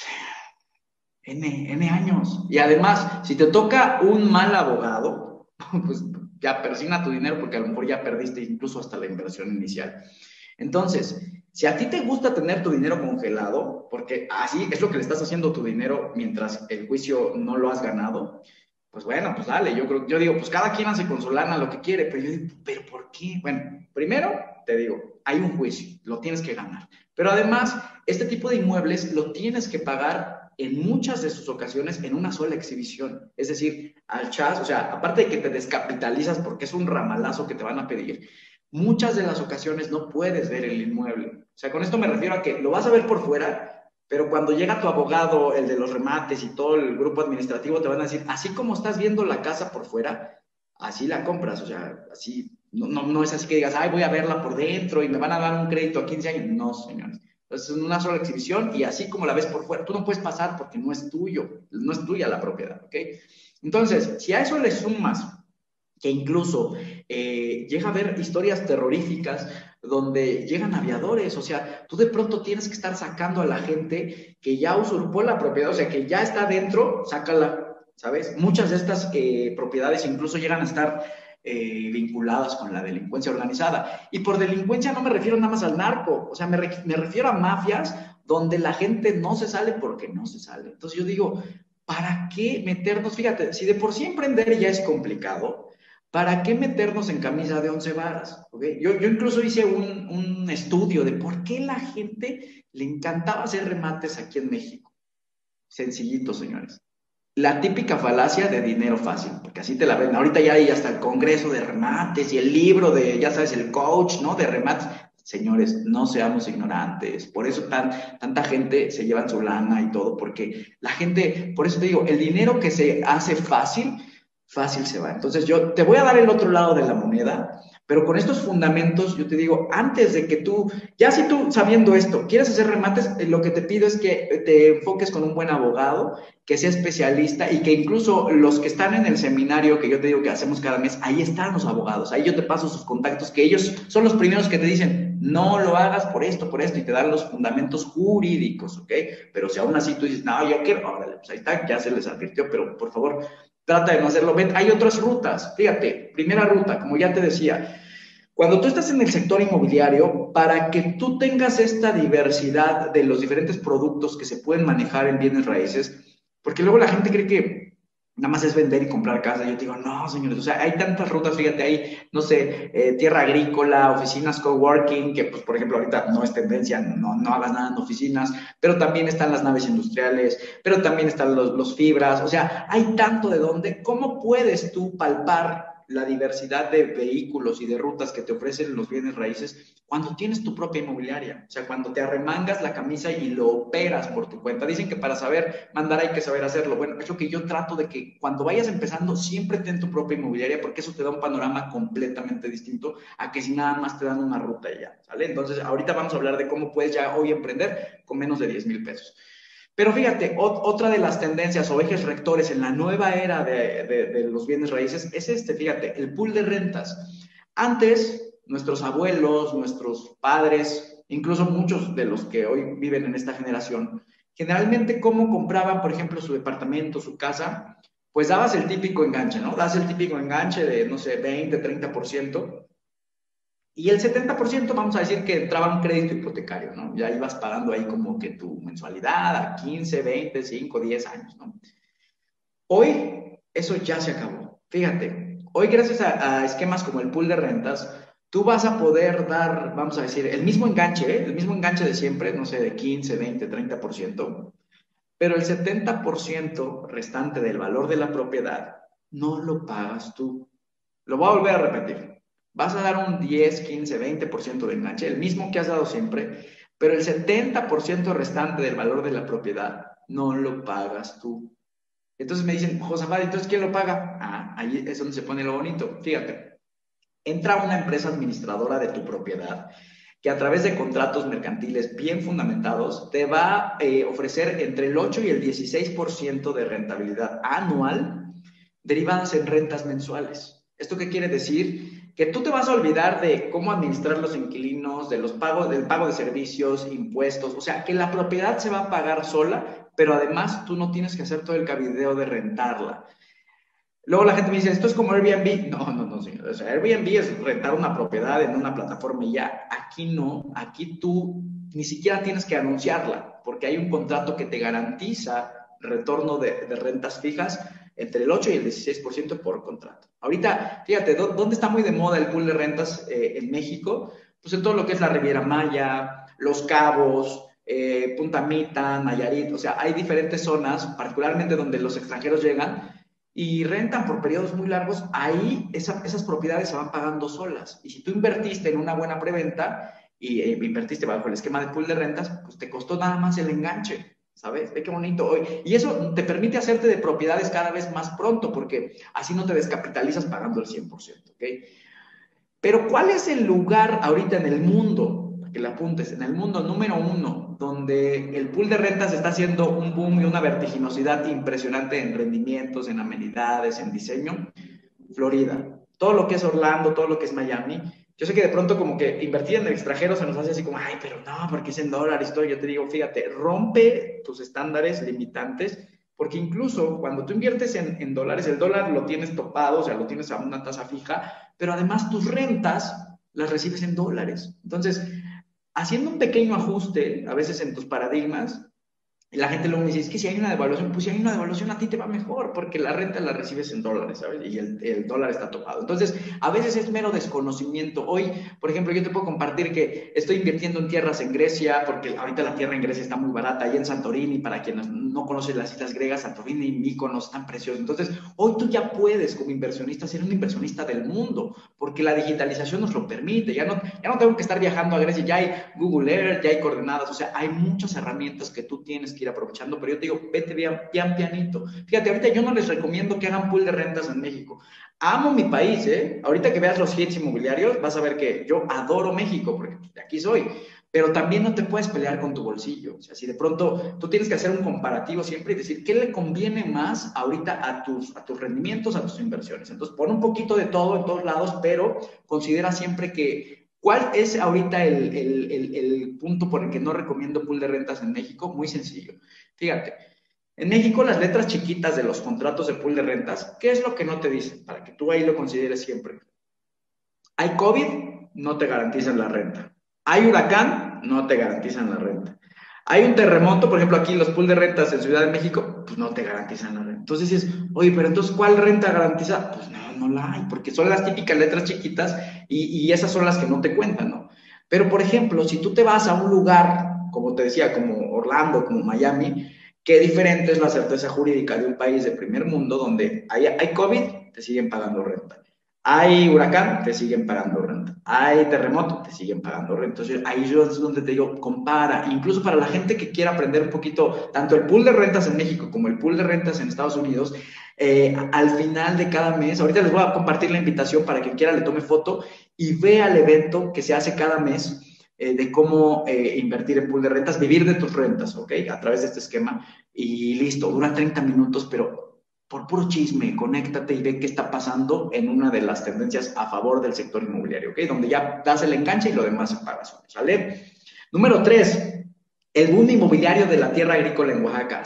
N, N años. Y además, si te toca un mal abogado, pues ya persina tu dinero porque a lo mejor ya perdiste incluso hasta la inversión inicial. Entonces, si a ti te gusta tener tu dinero congelado, porque así es lo que le estás haciendo a tu dinero mientras el juicio no lo has ganado, pues bueno, pues dale. Yo, creo, yo digo, pues cada quien hace con su lana lo que quiere, pero yo digo, ¿pero por qué? Bueno, primero te digo, hay un juicio, lo tienes que ganar. Pero además, este tipo de inmuebles lo tienes que pagar en muchas de sus ocasiones en una sola exhibición. Es decir, al chas, o sea, aparte de que te descapitalizas porque es un ramalazo que te van a pedir, muchas de las ocasiones no puedes ver el inmueble. O sea, con esto me refiero a que lo vas a ver por fuera, pero cuando llega tu abogado, el de los remates y todo el grupo administrativo, te van a decir, así como estás viendo la casa por fuera, así la compras. O sea, así, no, no, no es así que digas, ay, voy a verla por dentro y me van a dar un crédito a quince años. No, señores. Entonces, es una sola exhibición y así como la ves por fuera, tú no puedes pasar porque no es tuyo, no es tuya la propiedad, ¿ok? Entonces, si a eso le sumas que incluso eh, llega a haber historias terroríficas donde llegan aviadores, o sea, tú de pronto tienes que estar sacando a la gente que ya usurpó la propiedad, o sea, que ya está dentro, sácala, ¿sabes? Muchas de estas eh, propiedades incluso llegan a estar eh, vinculadas con la delincuencia organizada. Y por delincuencia no me refiero nada más al narco, o sea, me, re me refiero a mafias donde la gente no se sale porque no se sale. Entonces yo digo, ¿para qué meternos? Fíjate, si de por sí emprender ya es complicado, ¿para qué meternos en camisa de once varas? ¿Okay? Yo, yo incluso hice un, un estudio de por qué la gente le encantaba hacer remates aquí en México. Sencillito, señores. La típica falacia de dinero fácil, porque así te la ven. Ahorita ya hay hasta el congreso de remates y el libro de, ya sabes, el coach, ¿no? De remates. Señores, no seamos ignorantes. Por eso tan, tanta gente se lleva su lana y todo, porque la gente, por eso te digo, el dinero que se hace fácil, fácil se va. Entonces yo te voy a dar el otro lado de la moneda, pero con estos fundamentos yo te digo, antes de que tú, ya si tú sabiendo esto, quieres hacer remates, lo que te pido es que te enfoques con un buen abogado, que sea especialista y que incluso los que están en el seminario que yo te digo que hacemos cada mes, ahí están los abogados, ahí yo te paso sus contactos, que ellos son los primeros que te dicen, no lo hagas por esto, por esto, y te dan los fundamentos jurídicos, ¿ok? Pero si aún así tú dices, no, yo quiero, órale, pues ahí está, ya se les advirtió, pero por favor, trata de no hacerlo. Ven, hay otras rutas. Fíjate, primera ruta, como ya te decía, Cuando tú estás en el sector inmobiliario, para que tú tengas esta diversidad de los diferentes productos que se pueden manejar en bienes raíces, porque luego la gente cree que nada más es vender y comprar casa. Yo te digo, no, señores, o sea, hay tantas rutas, fíjate, hay, no sé, eh, tierra agrícola, oficinas coworking, que pues, por ejemplo, ahorita no es tendencia, no, no hagas nada en oficinas, pero también están las naves industriales, pero también están los, los fibras, o sea, hay tanto de dónde. ¿Cómo puedes tú palpar la diversidad de vehículos y de rutas que te ofrecen los bienes raíces cuando tienes tu propia inmobiliaria? O sea, cuando te arremangas la camisa y lo operas por tu cuenta. Dicen que para saber mandar hay que saber hacerlo. Bueno, es lo que yo trato de que cuando vayas empezando siempre ten tu propia inmobiliaria, porque eso te da un panorama completamente distinto a que si nada más te dan una ruta y ya, ¿sale? Entonces, ahorita vamos a hablar de cómo puedes ya hoy emprender con menos de diez mil pesos. Pero fíjate, otra de las tendencias o ejes rectores en la nueva era de, de, de los bienes raíces es este, fíjate, el pool de rentas. Antes, nuestros abuelos, nuestros padres, incluso muchos de los que hoy viven en esta generación, generalmente, ¿cómo compraban, por ejemplo, su departamento, su casa? Pues dabas el típico enganche, ¿no? Das el típico enganche de, no sé, veinte, treinta por ciento. Y el setenta por ciento, vamos a decir que entraba un crédito hipotecario, ¿no? Ya ibas pagando ahí como que tu mensualidad a quince, veinte, cinco, diez años, ¿no? Hoy, eso ya se acabó. Fíjate, hoy gracias a, a esquemas como el pool de rentas, tú vas a poder dar, vamos a decir, el mismo enganche, ¿eh? El mismo enganche de siempre, no sé, de quince, veinte, treinta por ciento, pero el setenta por ciento restante del valor de la propiedad no lo pagas tú. Lo voy a volver a repetir. Vas a dar un diez, quince, veinte por ciento de enganche, el mismo que has dado siempre, pero el setenta por ciento restante del valor de la propiedad no lo pagas tú. Entonces me dicen, Josafat, ¿entonces quién lo paga? Ah, ahí es donde se pone lo bonito. Fíjate, entra una empresa administradora de tu propiedad que a través de contratos mercantiles bien fundamentados te va a eh, ofrecer entre el ocho y el dieciséis por ciento de rentabilidad anual derivadas en rentas mensuales. ¿Esto qué quiere decir? Que tú te vas a olvidar de cómo administrar los inquilinos, de los pagos, del pago de servicios, impuestos, o sea, que la propiedad se va a pagar sola, pero además tú no tienes que hacer todo el cabildeo de rentarla. Luego la gente me dice, ¿esto es como Airbnb? No, no, no, señor. O sea, Airbnb es rentar una propiedad en una plataforma y ya. Aquí no, aquí tú ni siquiera tienes que anunciarla, porque hay un contrato que te garantiza retorno de, de rentas fijas entre el ocho y el dieciséis por ciento por contrato. Ahorita, fíjate, ¿dónde está muy de moda el pool de rentas eh, en México? Pues en todo lo que es la Riviera Maya, Los Cabos, eh, Punta Mita, Nayarit. O sea, hay diferentes zonas, particularmente donde los extranjeros llegan y rentan por periodos muy largos. Ahí esa, esas propiedades se van pagando solas. Y si tú invertiste en una buena preventa y eh, invertiste bajo el esquema de pool de rentas, pues te costó nada más el enganche. ¿Sabes? Ve qué bonito hoy. Y eso te permite hacerte de propiedades cada vez más pronto, porque así no te descapitalizas pagando el cien por ciento, ¿ok? Pero ¿cuál es el lugar ahorita en el mundo, para que le apuntes, en el mundo número uno, donde el pool de rentas está haciendo un boom y una vertiginosidad impresionante en rendimientos, en amenidades, en diseño? Florida. Todo lo que es Orlando, todo lo que es Miami. Yo sé que de pronto como que invertir en el extranjero se nos hace así como, ay, pero no, porque es en dólares y todo. Yo te digo, fíjate, rompe tus estándares limitantes, porque incluso cuando tú inviertes en, en dólares, el dólar lo tienes topado, o sea, lo tienes a una tasa fija, pero además tus rentas las recibes en dólares. Entonces, haciendo un pequeño ajuste, a veces en tus paradigmas, la gente luego me dice, es que si hay una devaluación, pues si hay una devaluación a ti te va mejor, porque la renta la recibes en dólares, ¿sabes? Y el, el dólar está topado. Entonces, a veces es mero desconocimiento. Hoy, por ejemplo, yo te puedo compartir que estoy invirtiendo en tierras en Grecia, porque ahorita la tierra en Grecia está muy barata, ahí en Santorini, para quienes no conocen las islas griegas, Santorini y Mykonos están preciosos. Entonces, hoy tú ya puedes, como inversionista, ser un inversionista del mundo, porque la digitalización nos lo permite. Ya no, ya no tengo que estar viajando a Grecia, ya hay Google Earth, ya hay coordenadas, o sea, hay muchas herramientas que tú tienes que ir aprovechando, pero yo te digo, vete bien, pian pianito. Fíjate, ahorita yo no les recomiendo que hagan pool de rentas en México. Amo mi país, ¿eh? Ahorita que veas los hits inmobiliarios, vas a ver que yo adoro México, porque de aquí soy, pero también no te puedes pelear con tu bolsillo. O sea, si de pronto tú tienes que hacer un comparativo siempre y decir, ¿qué le conviene más ahorita a tus, a tus rendimientos, a tus inversiones? Entonces, pon un poquito de todo en todos lados, pero considera siempre que ¿cuál es ahorita el, el, el, el punto por el que no recomiendo pool de rentas en México? Muy sencillo. Fíjate, en México las letras chiquitas de los contratos de pool de rentas, ¿qué es lo que no te dicen? Para que tú ahí lo consideres siempre. ¿Hay COVID? no te garantizan la renta. Hay huracán, no te garantizan la renta. Hay un terremoto, por ejemplo, aquí los pools de rentas en Ciudad de México, pues no te garantizan la renta. Entonces dices, oye, pero entonces, ¿cuál renta garantiza? Pues no, no la hay, porque son las típicas letras chiquitas y, y esas son las que no te cuentan, ¿no? Pero, por ejemplo, si tú te vas a un lugar, como te decía, como Orlando, como Miami, qué diferente es la certeza jurídica de un país de primer mundo donde hay, hay COVID, te siguen pagando renta. Hay huracán, te siguen pagando renta. Hay terremoto, te siguen pagando renta. Entonces, ahí es donde te digo, compara. Incluso para la gente que quiera aprender un poquito, tanto el pool de rentas en México como el pool de rentas en Estados Unidos, eh, al final de cada mes, ahorita les voy a compartir la invitación para que quiera le tome foto y vea el evento que se hace cada mes eh, de cómo eh, invertir en pool de rentas, vivir de tus rentas, ¿ok? A través de este esquema. Y listo, dura treinta minutos, pero por puro chisme, conéctate y ve qué está pasando en una de las tendencias a favor del sector inmobiliario, ¿ok? Donde ya das el enganche y lo demás se paga solo, ¿sale? Número tres, el boom inmobiliario de la tierra agrícola en Oaxaca.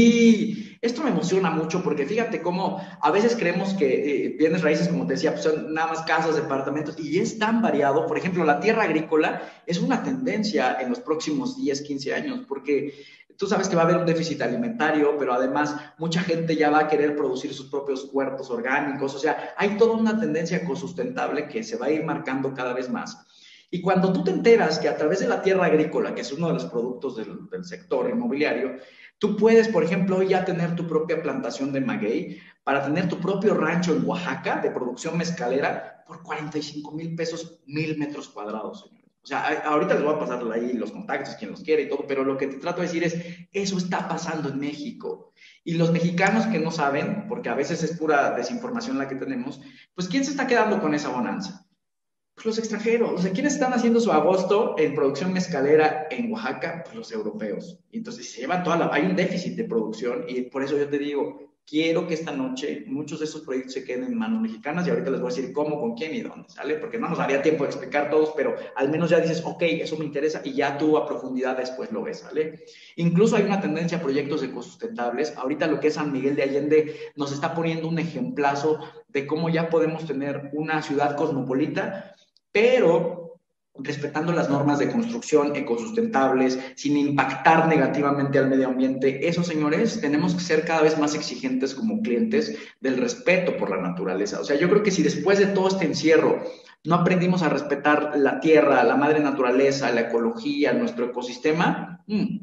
Sí, esto me emociona mucho porque fíjate cómo a veces creemos que eh, bienes raíces, como te decía, pues son nada más casas, departamentos, y es tan variado. Por ejemplo, la tierra agrícola es una tendencia en los próximos diez, quince años, porque tú sabes que va a haber un déficit alimentario, pero además mucha gente ya va a querer producir sus propios huertos orgánicos. O sea, hay toda una tendencia ecosustentable que se va a ir marcando cada vez más. Y cuando tú te enteras que a través de la tierra agrícola, que es uno de los productos del, del sector inmobiliario, tú puedes, por ejemplo, ya tener tu propia plantación de maguey para tener tu propio rancho en Oaxaca de producción mezcalera por cuarenta y cinco mil pesos, mil metros cuadrados, señor. O sea, ahorita les voy a pasar ahí los contactos, quien los quiere y todo, pero lo que te trato de decir es, eso está pasando en México. Y los mexicanos que no saben, porque a veces es pura desinformación la que tenemos, pues ¿quién se está quedando con esa bonanza? Pues los extranjeros. O sea, ¿quiénes están haciendo su agosto en producción mezcalera en Oaxaca? Pues los europeos. Y entonces se llevan toda la... Hay un déficit de producción y por eso yo te digo, quiero que esta noche muchos de esos proyectos se queden en manos mexicanas y ahorita les voy a decir cómo, con quién y dónde, ¿sale? Porque no nos daría tiempo de explicar todos, pero al menos ya dices, ok, eso me interesa y ya tú a profundidad después lo ves, ¿sale? Incluso hay una tendencia a proyectos ecosustentables. Ahorita lo que es San Miguel de Allende nos está poniendo un ejemplazo de cómo ya podemos tener una ciudad cosmopolita, pero respetando las normas de construcción ecosustentables, sin impactar negativamente al medio ambiente. Eso, señores, tenemos que ser cada vez más exigentes como clientes del respeto por la naturaleza. O sea, yo creo que si después de todo este encierro no aprendimos a respetar la tierra, la madre naturaleza, la ecología, nuestro ecosistema, mmm,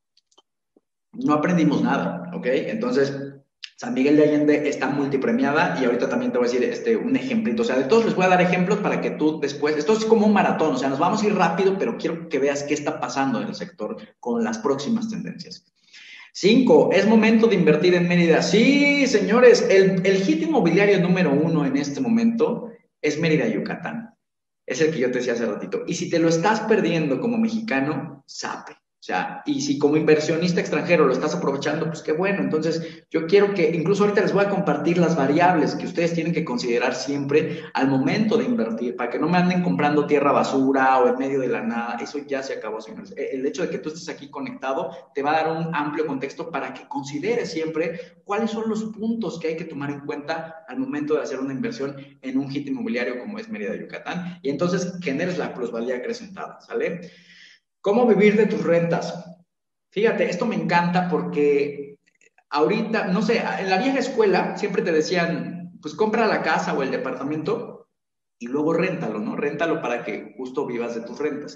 no aprendimos nada, ¿ok? Entonces, San Miguel de Allende está multipremiada y ahorita también te voy a decir este, un ejemplito. O sea, de todos les voy a dar ejemplos para que tú después... Esto es como un maratón, o sea, nos vamos a ir rápido, pero quiero que veas qué está pasando en el sector con las próximas tendencias. Cinco, es momento de invertir en Mérida. Sí, señores, el, el hit inmobiliario número uno en este momento es Mérida, Yucatán. Es el que yo te decía hace ratito. Y si te lo estás perdiendo como mexicano, sape. O sea, y si como inversionista extranjero lo estás aprovechando, pues qué bueno. Entonces, yo quiero que, incluso ahorita les voy a compartir las variables que ustedes tienen que considerar siempre al momento de invertir, para que no me anden comprando tierra basura o en medio de la nada. Eso ya se acabó, señores. El hecho de que tú estés aquí conectado te va a dar un amplio contexto para que consideres siempre cuáles son los puntos que hay que tomar en cuenta al momento de hacer una inversión en un hit inmobiliario como es Mérida, Yucatán. Y entonces generes la plusvalía acrecentada, ¿sale? ¿Cómo vivir de tus rentas? Fíjate, esto me encanta porque ahorita, no sé, en la vieja escuela siempre te decían, pues compra la casa o el departamento y luego réntalo, ¿no? Réntalo para que justo vivas de tus rentas.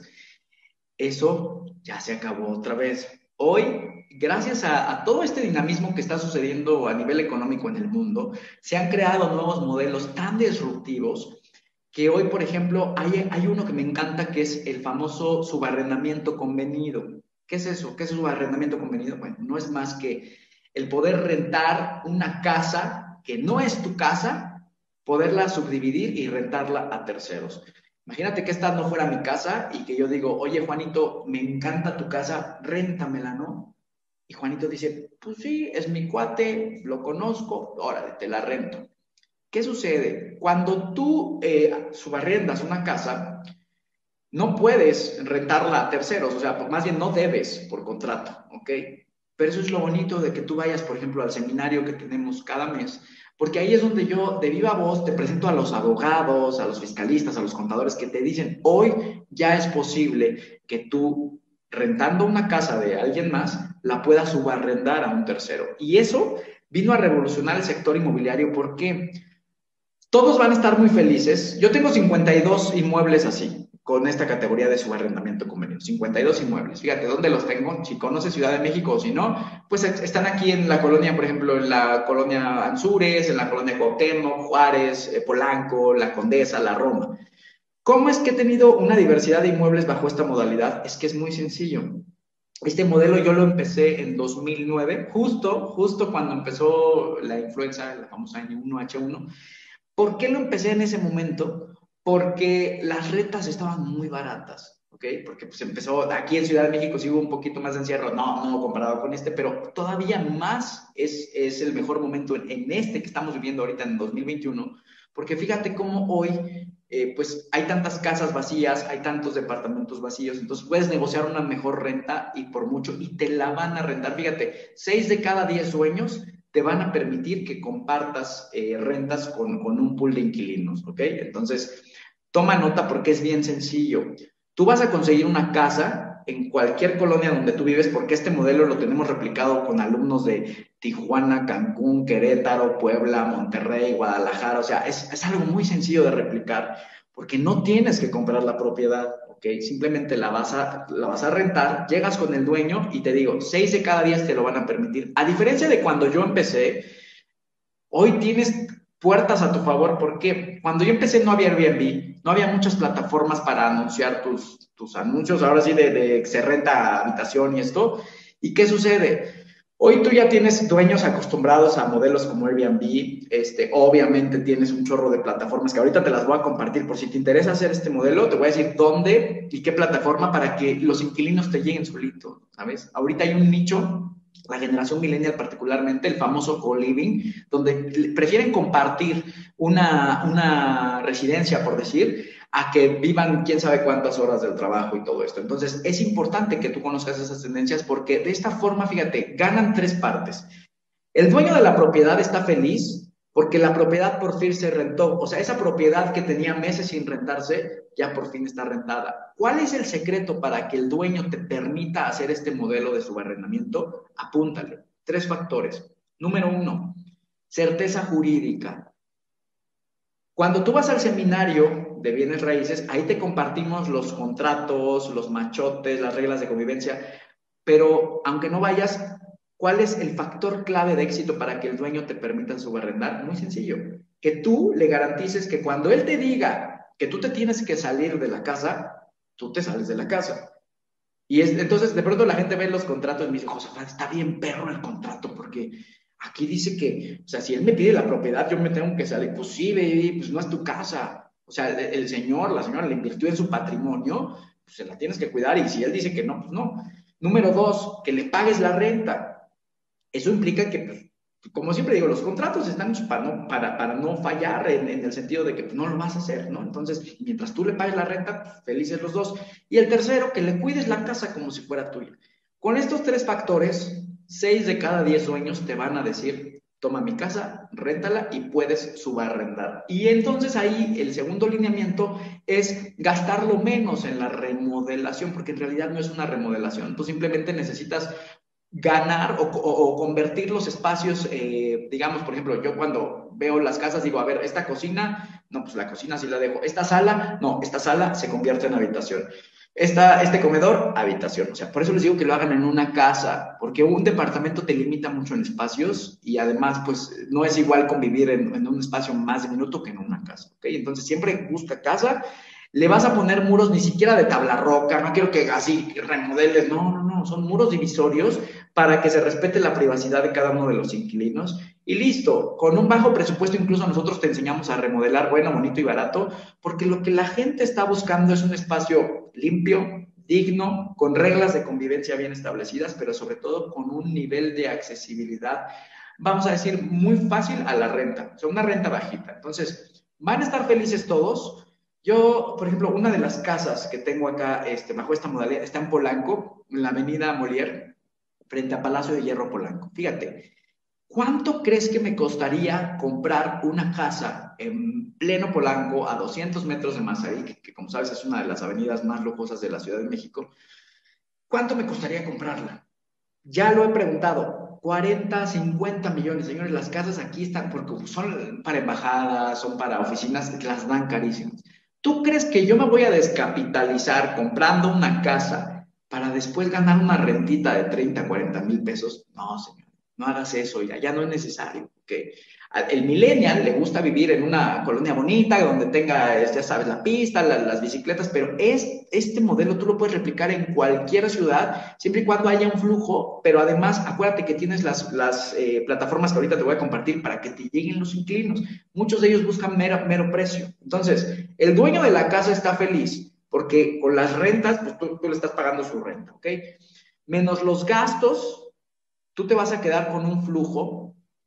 Eso ya se acabó otra vez. Hoy, gracias a, a todo este dinamismo que está sucediendo a nivel económico en el mundo, se han creado nuevos modelos tan disruptivos que hoy, por ejemplo, hay, hay uno que me encanta que es el famoso subarrendamiento convenido. ¿Qué es eso? ¿Qué es subarrendamiento convenido? Bueno, no es más que el poder rentar una casa que no es tu casa, poderla subdividir y rentarla a terceros. Imagínate que esta no fuera mi casa y que yo digo, oye, Juanito, me encanta tu casa, réntamela, ¿no? Y Juanito dice, pues sí, es mi cuate, lo conozco, órale, te la rento. ¿Qué sucede? Cuando tú eh, subarrendas una casa, no puedes rentarla a terceros, o sea, más bien no debes por contrato, ¿ok? Pero eso es lo bonito de que tú vayas, por ejemplo, al seminario que tenemos cada mes, porque ahí es donde yo de viva voz te presento a los abogados, a los fiscalistas, a los contadores que te dicen, hoy ya es posible que tú, rentando una casa de alguien más, la puedas subarrendar a un tercero. Y eso vino a revolucionar el sector inmobiliario porque todos van a estar muy felices. Yo tengo cincuenta y dos inmuebles así, con esta categoría de subarrendamiento convenio. cincuenta y dos inmuebles. Fíjate, ¿dónde los tengo? Si conoces Ciudad de México o si no, pues están aquí en la colonia, por ejemplo, en la colonia Anzures, en la colonia Cuauhtémoc, Juárez, eh, Polanco, La Condesa, La Roma. ¿Cómo es que he tenido una diversidad de inmuebles bajo esta modalidad? Es que es muy sencillo. Este modelo yo lo empecé en dos mil nueve, justo, justo cuando empezó la influenza, la famosa N uno H uno. ¿Por qué lo empecé en ese momento? Porque las rentas estaban muy baratas, ¿ok? Porque pues empezó, aquí en Ciudad de México sí hubo un poquito más de encierro, no, no comparado con este, pero todavía más es, es el mejor momento en, en este que estamos viviendo ahorita en dos mil veintiuno, porque fíjate cómo hoy, eh, pues hay tantas casas vacías, hay tantos departamentos vacíos, entonces puedes negociar una mejor renta y por mucho, y te la van a rentar. Fíjate, seis de cada diez dueños te van a permitir que compartas eh, rentas con, con un pool de inquilinos, ¿ok? Entonces, toma nota porque es bien sencillo. Tú vas a conseguir una casa en cualquier colonia donde tú vives, porque este modelo lo tenemos replicado con alumnos de Tijuana, Cancún, Querétaro, Puebla, Monterrey, Guadalajara. O sea, es, es algo muy sencillo de replicar, porque no tienes que comprar la propiedad, ¿ok? Simplemente la vas a, la vas a rentar, llegas con el dueño y te digo, seis de cada diez te lo van a permitir. A diferencia de cuando yo empecé, hoy tienes puertas a tu favor, porque cuando yo empecé no había Airbnb, no había muchas plataformas para anunciar tus, tus anuncios, ahora sí de, de que se renta habitación y esto. ¿Y qué sucede? Hoy tú ya tienes dueños acostumbrados a modelos como Airbnb, este, obviamente tienes un chorro de plataformas que ahorita te las voy a compartir por si te interesa hacer este modelo, te voy a decir dónde y qué plataforma para que los inquilinos te lleguen solitos, ¿sabes? Ahorita hay un nicho, la generación millennial particularmente, el famoso co-living, donde prefieren compartir una, una residencia, por decir, a que vivan quién sabe cuántas horas del trabajo y todo esto. Entonces, es importante que tú conozcas esas tendencias porque de esta forma, fíjate, ganan tres partes. El dueño de la propiedad está feliz porque la propiedad por fin se rentó. O sea, esa propiedad que tenía meses sin rentarse, ya por fin está rentada. ¿Cuál es el secreto para que el dueño te permita hacer este modelo de subarrendamiento? Apúntale. Tres factores. Número uno, certeza jurídica. Cuando tú vas al seminario de bienes raíces, ahí te compartimos los contratos, los machotes, las reglas de convivencia, pero aunque no vayas, ¿cuál es el factor clave de éxito para que el dueño te permita subarrendar? Muy sencillo, que tú le garantices que cuando él te diga que tú te tienes que salir de la casa, tú te sales de la casa. Y es, entonces de pronto la gente ve los contratos y me dice, Josafat, está bien perro el contrato, porque aquí dice que, o sea, si él me pide la propiedad, yo me tengo que salir. Pues sí, baby, pues no es tu casa. O sea, el, el señor, la señora le invirtió en su patrimonio, pues se la tienes que cuidar, y si él dice que no, pues no. Número dos, que le pagues la renta. Eso implica que, pues, como siempre digo, los contratos están hechos para no, para, para no fallar en, en el sentido de que pues, no lo vas a hacer, ¿no? Entonces, mientras tú le pagues la renta, pues, felices los dos. Y el tercero, que le cuides la casa como si fuera tuya. Con estos tres factores, seis de cada diez dueños te van a decir, toma mi casa, réntala y puedes subarrendar. Y entonces ahí el segundo lineamiento es gastarlo menos en la remodelación, porque en realidad no es una remodelación. Tú simplemente necesitas ganar o, o, o convertir los espacios, eh, digamos, por ejemplo, yo cuando veo las casas digo, a ver, esta cocina, no, pues la cocina sí la dejo. Esta sala, no, esta sala se convierte en habitación. Esta, este comedor, habitación. O sea, por eso les digo que lo hagan en una casa, porque un departamento te limita mucho en espacios y además, pues, no es igual convivir en, en un espacio más diminuto que en una casa, ¿ok? Entonces, siempre busca casa. Le vas a poner muros ni siquiera de tabla roca, no quiero que así remodeles, no, no, no, son muros divisorios para que se respete la privacidad de cada uno de los inquilinos. Y listo, con un bajo presupuesto incluso nosotros te enseñamos a remodelar bueno, bonito y barato, porque lo que la gente está buscando es un espacio limpio, digno, con reglas de convivencia bien establecidas, pero sobre todo con un nivel de accesibilidad, vamos a decir, muy fácil a la renta, o sea, una renta bajita. Entonces, van a estar felices todos. Yo, por ejemplo, una de las casas que tengo acá, este, bajo esta modalidad, está en Polanco, en la avenida Molière. frente a Palacio de Hierro Polanco. Fíjate, ¿cuánto crees que me costaría comprar una casa en pleno Polanco a doscientos metros de Mazarik, que como sabes es una de las avenidas más lujosas de la Ciudad de México? ¿Cuánto me costaría comprarla? Ya lo he preguntado, cuarenta, cincuenta millones. Señores, las casas aquí están, porque son para embajadas, son para oficinas, las dan carísimas. ¿Tú crees que yo me voy a descapitalizar comprando una casa para después ganar una rentita de treinta, cuarenta mil pesos? No, señor, no hagas eso, ya, ya no es necesario. Okay. El millennial le gusta vivir en una colonia bonita, donde tenga, ya sabes, la pista, la, las bicicletas, pero es, este modelo tú lo puedes replicar en cualquier ciudad, siempre y cuando haya un flujo, pero además acuérdate que tienes las, las eh, plataformas que ahorita te voy a compartir para que te lleguen los inquilinos. Muchos de ellos buscan mero, mero precio. Entonces, el dueño de la casa está feliz, porque con las rentas, pues tú, tú le estás pagando su renta, ¿ok? Menos los gastos, tú te vas a quedar con un flujo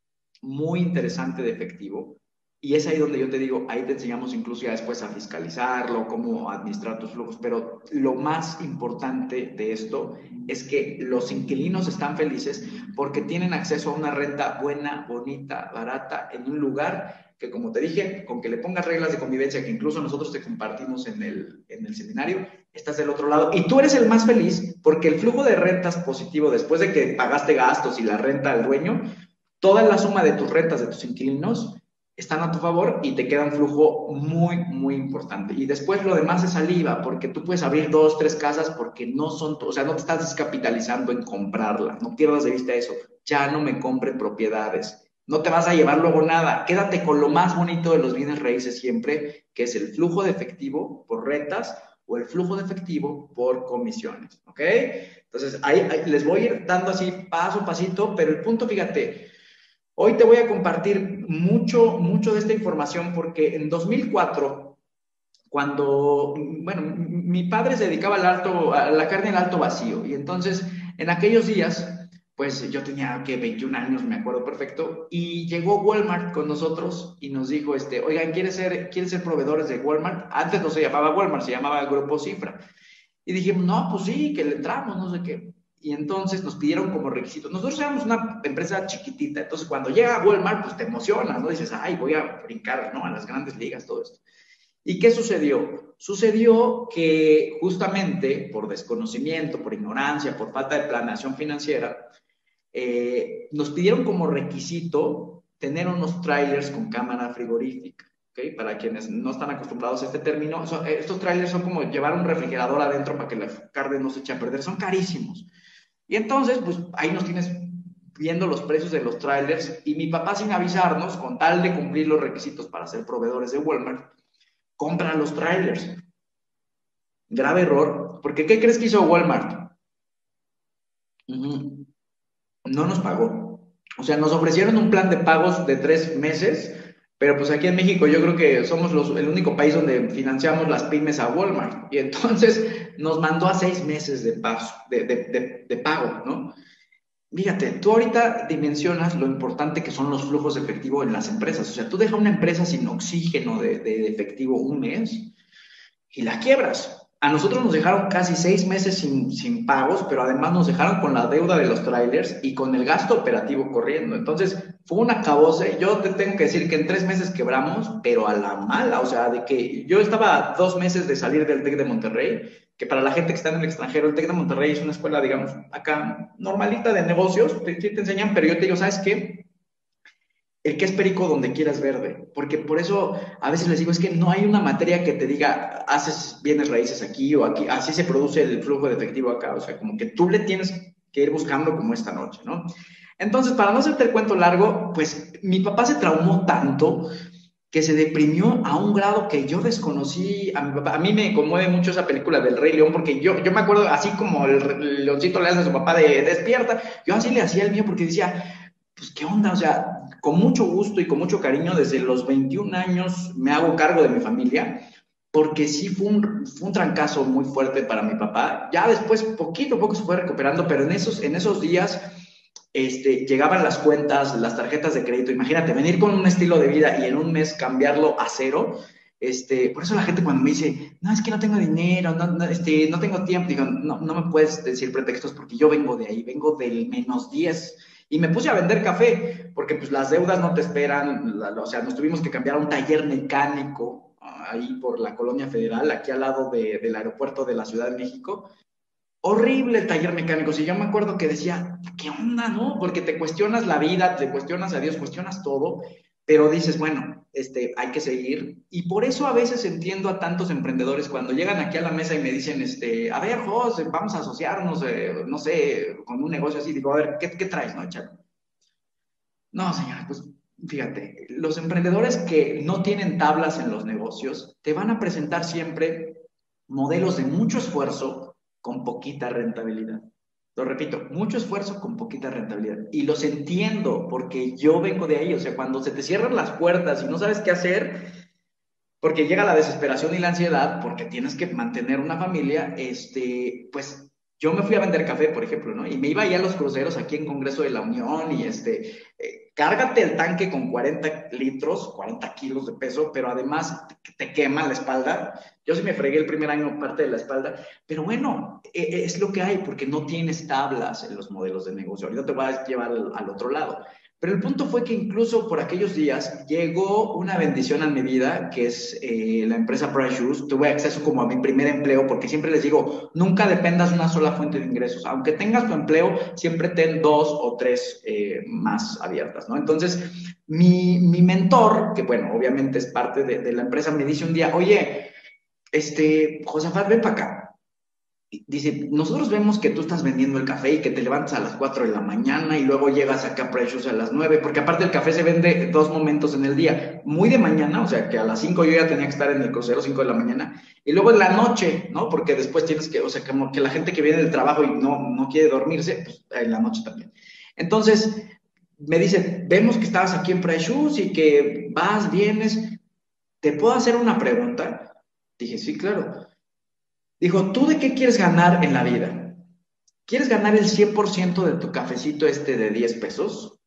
muy interesante de efectivo, y es ahí donde yo te digo, ahí te enseñamos incluso ya después a fiscalizarlo, cómo administrar tus flujos, pero lo más importante de esto es que los inquilinos están felices porque tienen acceso a una renta buena, bonita, barata, en un lugar que, como te dije, con que le pongas reglas de convivencia, que incluso nosotros te compartimos en el, en el seminario, estás del otro lado y tú eres el más feliz porque el flujo de rentas positivo, después de que pagaste gastos y la renta al dueño, toda la suma de tus rentas, de tus inquilinos, están a tu favor y te queda un flujo muy, muy importante. Y después lo demás es saliva, porque tú puedes abrir dos, tres casas porque no son, o sea, no te estás descapitalizando en comprarla. No pierdas de vista eso. Ya no me compre propiedades. No te vas a llevar luego nada. Quédate con lo más bonito de los bienes raíces siempre, que es el flujo de efectivo por rentas o el flujo de efectivo por comisiones. ¿Ok? Entonces, ahí, ahí les voy a ir dando así paso a pasito, pero el punto, fíjate, hoy te voy a compartir mucho, mucho de esta información porque en dos mil cuatro, cuando, bueno, mi padre se dedicaba al alto, a la carne al alto vacío, y entonces en aquellos días, pues yo tenía que veintiún años, me acuerdo perfecto, y llegó Walmart con nosotros y nos dijo, este, oigan, ¿quieren ser, ¿quieren ser proveedores de Walmart? Antes no se llamaba Walmart, se llamaba Grupo Cifra. Y dijimos, no, pues sí, que le entramos, no sé qué. Y entonces nos pidieron como requisito. Nosotros éramos una empresa chiquitita, entonces cuando llega Walmart, pues te emocionas, ¿no? Dices, ay, voy a brincar, ¿no? A las grandes ligas, todo esto. ¿Y qué sucedió? Sucedió que justamente por desconocimiento, por ignorancia, por falta de planeación financiera, eh, nos pidieron como requisito tener unos trailers con cámara frigorífica. ¿Okay? Para quienes no están acostumbrados a este término, son, estos trailers son como llevar un refrigerador adentro para que la carne no se eche a perder, son carísimos. Y entonces, pues ahí nos tienes viendo los precios de los trailers, y mi papá, sin avisarnos, con tal de cumplir los requisitos para ser proveedores de Walmart, compra los trailers. Grave error, porque ¿qué crees que hizo Walmart? Uh-huh. No nos pagó. O sea, nos ofrecieron un plan de pagos de tres meses, pero pues aquí en México yo creo que somos los, el único país donde financiamos las pymes a Walmart. Y entonces nos mandó a seis meses de, paso, de, de, de, de pago, ¿no? Fíjate, tú ahorita dimensionas lo importante que son los flujos de efectivo en las empresas. O sea, tú dejas una empresa sin oxígeno de, de, de efectivo un mes y la quiebras. A nosotros nos dejaron casi seis meses sin, sin pagos, pero además nos dejaron con la deuda de los trailers y con el gasto operativo corriendo. Entonces, fue un acabose. Yo te tengo que decir que en tres meses quebramos, pero a la mala. O sea, de que yo estaba dos meses de salir del TEC de Monterrey, que para la gente que está en el extranjero, el TEC de Monterrey es una escuela, digamos, acá normalita de negocios, te, te enseñan, pero yo te digo, ¿sabes qué? El que es perico donde quieras verde, porque por eso a veces les digo, es que no hay una materia que te diga, haces bienes raíces aquí o aquí, así se produce el flujo de efectivo acá, o sea, como que tú le tienes que ir buscando como esta noche, ¿no? Entonces, para no hacerte el cuento largo, pues mi papá se traumó tanto que se deprimió a un grado que yo desconocí a mi papá. A mí me conmueve mucho esa película del Rey León, porque yo, yo me acuerdo, así como el, el leoncito le hace a su papá de despierta, yo así le hacía el mío porque decía, pues, ¿qué onda? O sea, con mucho gusto y con mucho cariño, desde los veintiún años me hago cargo de mi familia, porque sí fue un, fue un trancazo muy fuerte para mi papá. Ya después, poquito a poco se fue recuperando, pero en esos, en esos días este, llegaban las cuentas, las tarjetas de crédito. Imagínate, venir con un estilo de vida y en un mes cambiarlo a cero, Este, por eso la gente cuando me dice, no, es que no tengo dinero, no, no, este, no tengo tiempo, digo, no, no me puedes decir pretextos porque yo vengo de ahí, vengo del menos diez y me puse a vender café porque pues las deudas no te esperan, la, o sea, nos tuvimos que cambiar a un taller mecánico ahí por la Colonia Federal, aquí al lado de, del aeropuerto de la Ciudad de México. Horrible el taller mecánico. Si yo me acuerdo que decía, ¿qué onda, no? Porque te cuestionas la vida, te cuestionas a Dios, cuestionas todo, pero dices, bueno, este, hay que seguir. Y por eso a veces entiendo a tantos emprendedores cuando llegan aquí a la mesa y me dicen, este, a ver, José, vamos a asociarnos, eh, no sé, con un negocio así. Digo, a ver, ¿qué, qué traes, no, Chaco? No, señora, pues fíjate, los emprendedores que no tienen tablas en los negocios te van a presentar siempre modelos de mucho esfuerzo con poquita rentabilidad. Lo repito, mucho esfuerzo con poquita rentabilidad. Y los entiendo porque yo vengo de ahí. O sea, cuando se te cierran las puertas y no sabes qué hacer, porque llega la desesperación y la ansiedad, porque tienes que mantener una familia, este, pues yo me fui a vender café, por ejemplo, ¿no? Y me iba ahí a los cruceros aquí en Congreso de la Unión y este, eh, cárgate el tanque con cuarenta litros, cuarenta kilos de peso, pero además te, te quema la espalda. Yo sí me fregué el primer año parte de la espalda, pero bueno, eh, es lo que hay porque no tienes tablas en los modelos de negocio. Ahorita te voy a llevar al, al otro lado. Pero el punto fue que incluso por aquellos días llegó una bendición a mi vida, que es eh, la empresa Price Shoes. Tuve acceso como a mi primer empleo, porque siempre les digo, nunca dependas de una sola fuente de ingresos. Aunque tengas tu empleo, siempre ten dos o tres eh, más abiertas, ¿no? Entonces, mi, mi mentor, que bueno, obviamente es parte de, de la empresa, me dice un día, oye, este, Josafat, ven para acá. Dice, nosotros vemos que tú estás vendiendo el café y que te levantas a las cuatro de la mañana y luego llegas acá a Precious a las nueve, porque aparte el café se vende dos momentos en el día, muy de mañana, o sea que a las cinco yo ya tenía que estar en el crucero, cinco de la mañana, y luego en la noche, ¿no? Porque después tienes que, o sea, como que la gente que viene del trabajo y no, no quiere dormirse, pues en la noche también. Entonces, me dice, vemos que estabas aquí en Precious y que vas, vienes, ¿te puedo hacer una pregunta? Dije, sí, claro. Dijo, ¿tú de qué quieres ganar en la vida? ¿Quieres ganar el cien por ciento de tu cafecito este de diez pesos?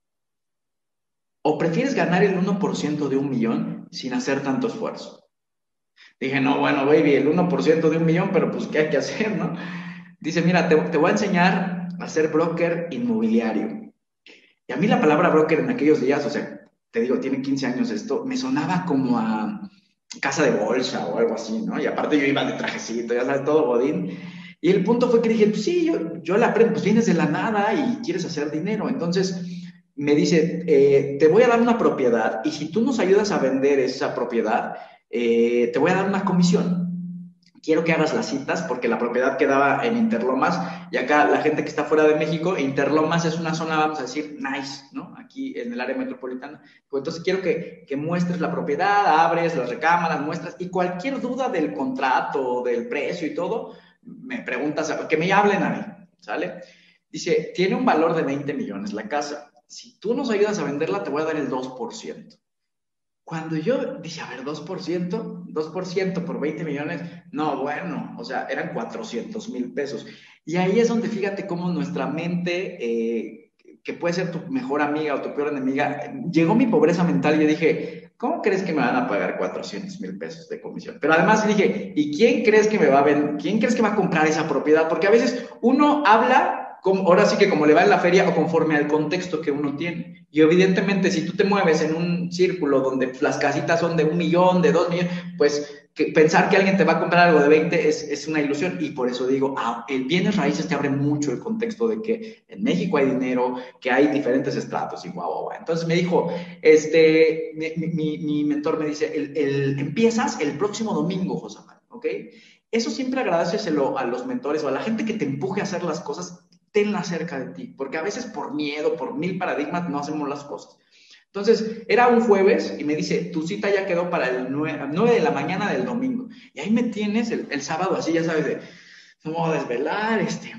¿O prefieres ganar el uno por ciento de un millón sin hacer tanto esfuerzo? Dije, no, bueno, baby, el uno por ciento de un millón, pero pues, ¿qué hay que hacer, no? Dice, mira, te, te voy a enseñar a ser broker inmobiliario. Y a mí la palabra broker en aquellos días, o sea, te digo, tiene quince años esto, me sonaba como a casa de bolsa o algo así, ¿no? Y aparte yo iba de trajecito, ya sabes, todo godín. Y el punto fue que dije, pues sí, yo, yo la aprendo, pues vienes de la nada y quieres hacer dinero. Entonces me dice, eh, te voy a dar una propiedad y si tú nos ayudas a vender esa propiedad, eh, te voy a dar una comisión. Quiero que hagas las citas porque la propiedad quedaba en Interlomas y acá la gente que está fuera de México, Interlomas es una zona, vamos a decir, nice, ¿no? Aquí en el área metropolitana. Pues entonces quiero que, que muestres la propiedad, abres las recámaras, muestras y cualquier duda del contrato, del precio y todo, me preguntas, que me hablen a mí, ¿sale? Dice, tiene un valor de veinte millones la casa. Si tú nos ayudas a venderla, te voy a dar el dos por ciento. Cuando yo dije, a ver, dos por ciento, dos por ciento por veinte millones, no, bueno, o sea, eran cuatrocientos mil pesos. Y ahí es donde fíjate cómo nuestra mente, eh, que puede ser tu mejor amiga o tu peor enemiga, llegó mi pobreza mental y yo dije, ¿cómo crees que me van a pagar cuatrocientos mil pesos de comisión? Pero además dije, ¿y quién crees que me va a vender? ¿Quién crees que va a comprar esa propiedad? Porque a veces uno habla, como, ahora sí que como le va en la feria o conforme al contexto que uno tiene. Y evidentemente si tú te mueves en un círculo donde las casitas son de un millón, de dos millones, pues que pensar que alguien te va a comprar algo de veinte es, es una ilusión. Y por eso digo, ah, el bienes raíces te abre mucho el contexto de que en México hay dinero, que hay diferentes estratos y guau, guau, guau. Entonces me dijo, este, mi, mi, mi mentor me dice, el, el, empiezas el próximo domingo, Josafat, ¿ok? Eso siempre agradeceselo a los mentores o a la gente que te empuje a hacer las cosas, tenla cerca de ti, porque a veces por miedo, por mil paradigmas no hacemos las cosas. Entonces, era un jueves y me dice, tu cita ya quedó para el nueve de la mañana del domingo. Y ahí me tienes el, el sábado así, ya sabes, de, no me voy a desvelar, este,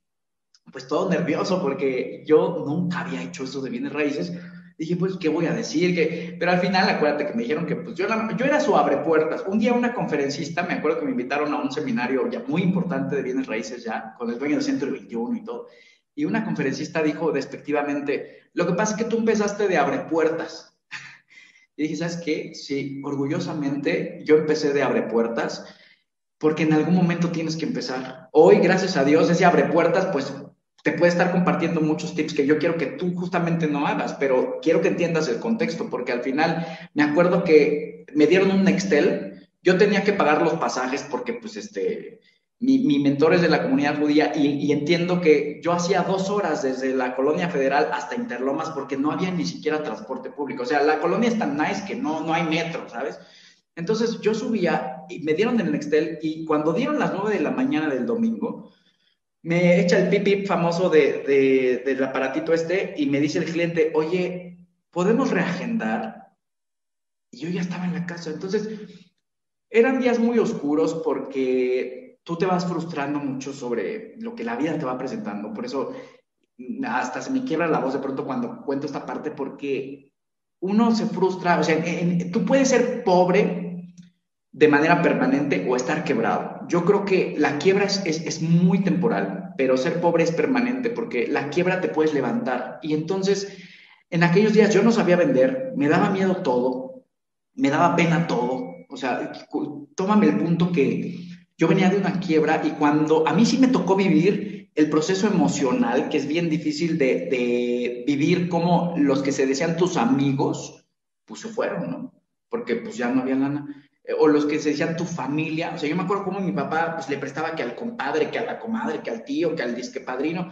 pues todo nervioso porque yo nunca había hecho eso de bienes raíces. Dije, pues, ¿qué voy a decir? ¿Qué? Pero al final, acuérdate que me dijeron que pues, yo, era, yo era su abrepuertas. Un día una conferencista, me acuerdo que me invitaron a un seminario ya muy importante de bienes raíces ya, con el dueño del Centro veintiuno y todo. Y una conferencista dijo despectivamente, lo que pasa es que tú empezaste de abrepuertas. Y dije, ¿sabes qué? Sí, orgullosamente yo empecé de abrepuertas, porque en algún momento tienes que empezar. Hoy, gracias a Dios, ese abrepuertas, pues te puede estar compartiendo muchos tips que yo quiero que tú justamente no hagas, pero quiero que entiendas el contexto, porque al final me acuerdo que me dieron un Nextel, yo tenía que pagar los pasajes porque pues este, mi, mi mentor es de la comunidad judía y, y entiendo que yo hacía dos horas desde la Colonia Federal hasta Interlomas porque no había ni siquiera transporte público. O sea, la colonia es tan nice que no, no hay metro, ¿sabes? Entonces yo subía y me dieron el Nextel y cuando dieron las nueve de la mañana del domingo, me echa el pip pip famoso de, de, del aparatito este y me dice el cliente, oye, ¿podemos reagendar? Y yo ya estaba en la casa. Entonces, eran días muy oscuros porque tú te vas frustrando mucho sobre lo que la vida te va presentando. Por eso hasta se me quiebra la voz de pronto cuando cuento esta parte porque uno se frustra. O sea, en, en, tú puedes ser pobre de manera permanente o estar quebrado. Yo creo que la quiebra es, es, es muy temporal, pero ser pobre es permanente porque la quiebra te puedes levantar. Y entonces, en aquellos días yo no sabía vender, me daba miedo todo, me daba pena todo. O sea, tómame el punto que yo venía de una quiebra y cuando a mí sí me tocó vivir el proceso emocional, que es bien difícil de, de vivir como los que se decían tus amigos, pues se fueron, ¿no? Porque pues ya no había lana. O los que se decían tu familia. O sea, yo me acuerdo cómo mi papá pues, le prestaba que al compadre, que a la comadre, que al tío, que al disque padrino.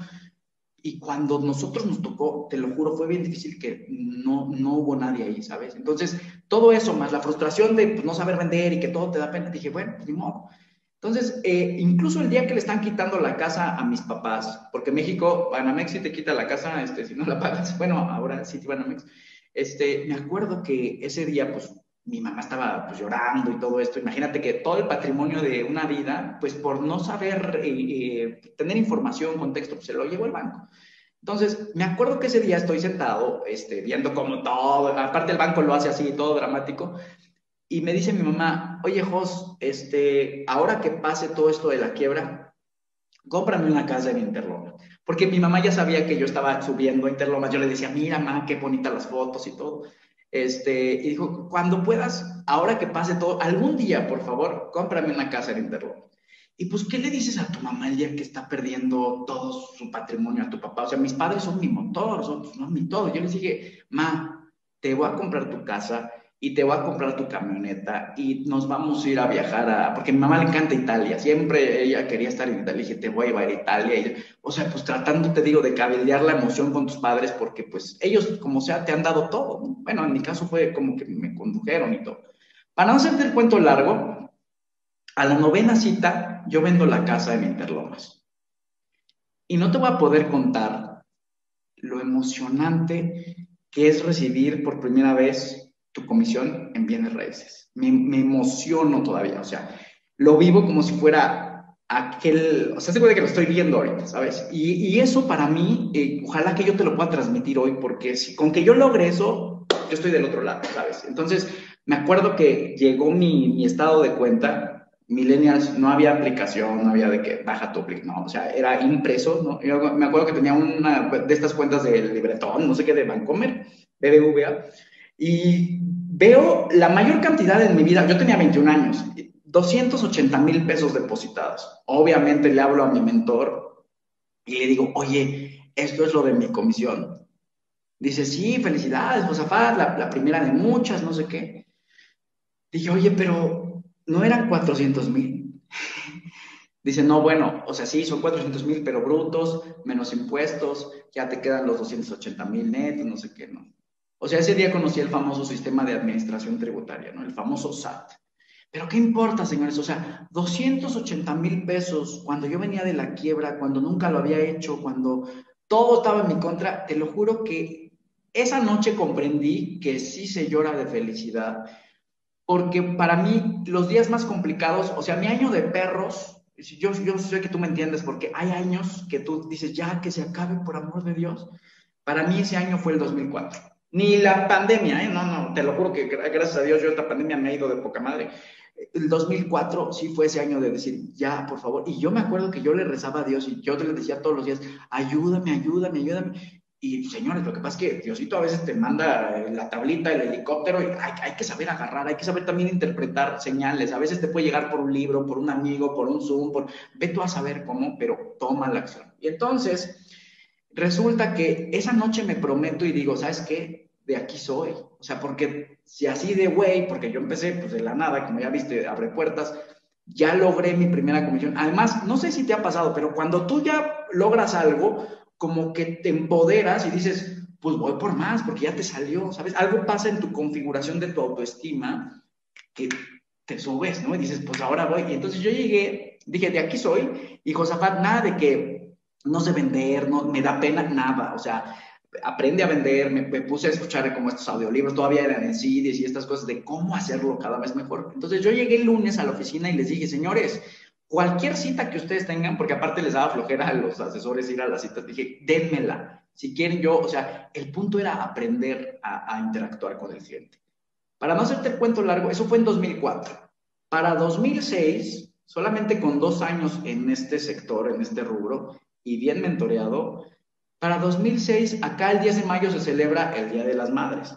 Y cuando nosotros nos tocó, te lo juro, fue bien difícil que no, no hubo nadie ahí, ¿sabes? Entonces, todo eso, más la frustración de pues, no saber vender y que todo te da pena, dije, bueno, pues ni modo. Entonces, eh, incluso el día que le están quitando la casa a mis papás, porque en México, Banamex sí te quita la casa, este, si no la pagas. Bueno, ahora sí, Banamex. Este, me acuerdo que ese día, pues, mi mamá estaba pues, llorando y todo esto. Imagínate que todo el patrimonio de una vida, pues por no saber eh, eh, tener información, contexto, pues se lo llevó el banco. Entonces, me acuerdo que ese día estoy sentado, este, viendo como todo, aparte el banco lo hace así, todo dramático, y me dice mi mamá, oye, Jos, este, ahora que pase todo esto de la quiebra, cómprame una casa en Interlomas. Porque mi mamá ya sabía que yo estaba subiendo a Interlomas. Yo le decía, mira, mamá, qué bonitas las fotos y todo. Este, y dijo, cuando puedas, ahora que pase todo, algún día, por favor, cómprame una casa en Interlomas. Y pues, ¿qué le dices a tu mamá el día que está perdiendo todo su patrimonio a tu papá? O sea, mis padres son mi motor, son, son mi todo. Yo les dije, ma, te voy a comprar tu casa y te voy a comprar tu camioneta y nos vamos a ir a viajar a... Porque a mi mamá le encanta Italia, siempre ella quería estar en Italia. Le dije, te voy a llevar a Italia. Y, o sea, pues tratando, te digo, de cabildear la emoción con tus padres porque pues ellos, como sea, te han dado todo, ¿no? Bueno, en mi caso fue como que me condujeron y todo. Para no hacerte el cuento largo, a la novena cita yo vendo la casa en Interlomas. Y no te voy a poder contar lo emocionante que es recibir por primera vez tu comisión en bienes raíces. Me, me emociono todavía, o sea, lo vivo como si fuera aquel, o sea, se puede que lo estoy viendo ahorita, ¿sabes? Y, y eso para mí, eh, ojalá que yo te lo pueda transmitir hoy, porque si con que yo logre eso, yo estoy del otro lado, ¿sabes? Entonces, me acuerdo que llegó mi, mi estado de cuenta, Millennials, no había aplicación, no había de que baja tu aplicación, no, o sea, era impreso, ¿no? Yo me acuerdo que tenía una de estas cuentas del Libretón, no sé qué, de Bancomer, B B V A, y veo la mayor cantidad en mi vida, yo tenía veintiún años, doscientos ochenta mil pesos depositados. Obviamente le hablo a mi mentor y le digo, oye, esto es lo de mi comisión. Dice, sí, felicidades, Josafat, la, la primera de muchas, no sé qué. Dije, oye, pero no eran cuatrocientos mil. Dice, no, bueno, o sea, sí, son cuatrocientos mil, pero brutos, menos impuestos, ya te quedan los doscientos ochenta mil netos, no sé qué, ¿no? O sea, ese día conocí el famoso sistema de administración tributaria, ¿no? El famoso S A T. Pero ¿qué importa, señores? O sea, doscientos ochenta mil pesos, cuando yo venía de la quiebra, cuando nunca lo había hecho, cuando todo estaba en mi contra, te lo juro que esa noche comprendí que sí se llora de felicidad, porque para mí los días más complicados, o sea, mi año de perros, yo, yo sé que tú me entiendes, porque hay años que tú dices, ya, que se acabe, por amor de Dios. Para mí ese año fue el dos mil cuatro. Ni la pandemia, ¿eh? No, no, te lo juro que gracias a Dios yo esta pandemia me ha ido de poca madre. El dos mil cuatro sí fue ese año de decir, ya, por favor. Y yo me acuerdo que yo le rezaba a Dios y yo le decía todos los días, ayúdame, ayúdame, ayúdame. Y señores, lo que pasa es que Diosito a veces te manda la tablita, el helicóptero, y hay, hay que saber agarrar, hay que saber también interpretar señales. A veces te puede llegar por un libro, por un amigo, por un Zoom, por... ve tú a saber cómo, pero toma la acción. Y entonces, resulta que esa noche me prometo y digo, ¿sabes qué? De aquí soy. O sea, porque si así de güey, porque yo empecé pues de la nada, como ya viste, abre puertas, ya logré mi primera comisión. Además, no sé si te ha pasado, pero cuando tú ya logras algo, como que te empoderas y dices, pues voy por más, porque ya te salió, ¿sabes? Algo pasa en tu configuración de tu autoestima que te subes, ¿no? Y dices, pues ahora voy. Y entonces yo llegué, dije, de aquí soy, y Josafat, nada de que no sé vender, no, me da pena, nada. O sea, aprende a vender, me, me puse a escuchar como estos audiolibros, todavía eran en C Ds y estas cosas de cómo hacerlo cada vez mejor. Entonces yo llegué el lunes a la oficina y les dije, señores, cualquier cita que ustedes tengan, porque aparte les daba flojera a los asesores ir a las citas, dije, dénmela. Si quieren yo, o sea, el punto era aprender a, a interactuar con el cliente. Para no hacerte el cuento largo, eso fue en dos mil cuatro. Para dos mil seis, solamente con dos años en este sector, en este rubro, y bien mentoreado, para dos mil seis, acá el diez de mayo se celebra el Día de las Madres.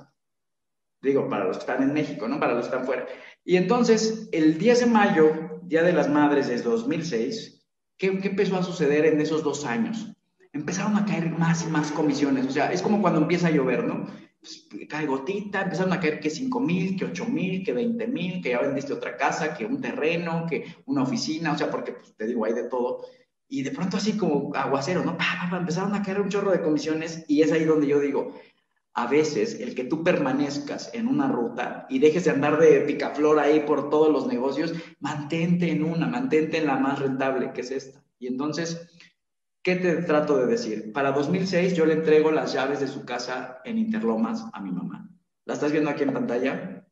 Digo, para los que están en México, ¿no? Para los que están fuera. Y entonces, el diez de mayo, Día de las Madres de dos mil seis, ¿qué, qué empezó a suceder en esos dos años? Empezaron a caer más y más comisiones. O sea, es como cuando empieza a llover, ¿no? Pues, cae gotita, empezaron a caer que cinco mil, que ocho mil, que veinte mil, que ya vendiste otra casa, que un terreno, que una oficina, o sea, porque, pues, te digo, hay de todo. Y de pronto así como aguacero, ¿no? Pa, pa, pa, empezaron a caer un chorro de comisiones y es ahí donde yo digo, a veces el que tú permanezcas en una ruta y dejes de andar de picaflor ahí por todos los negocios, mantente en una, mantente en la más rentable, que es esta. Y entonces, ¿qué te trato de decir? Para dos mil seis yo le entrego las llaves de su casa en Interlomas a mi mamá. ¿La estás viendo aquí en pantalla?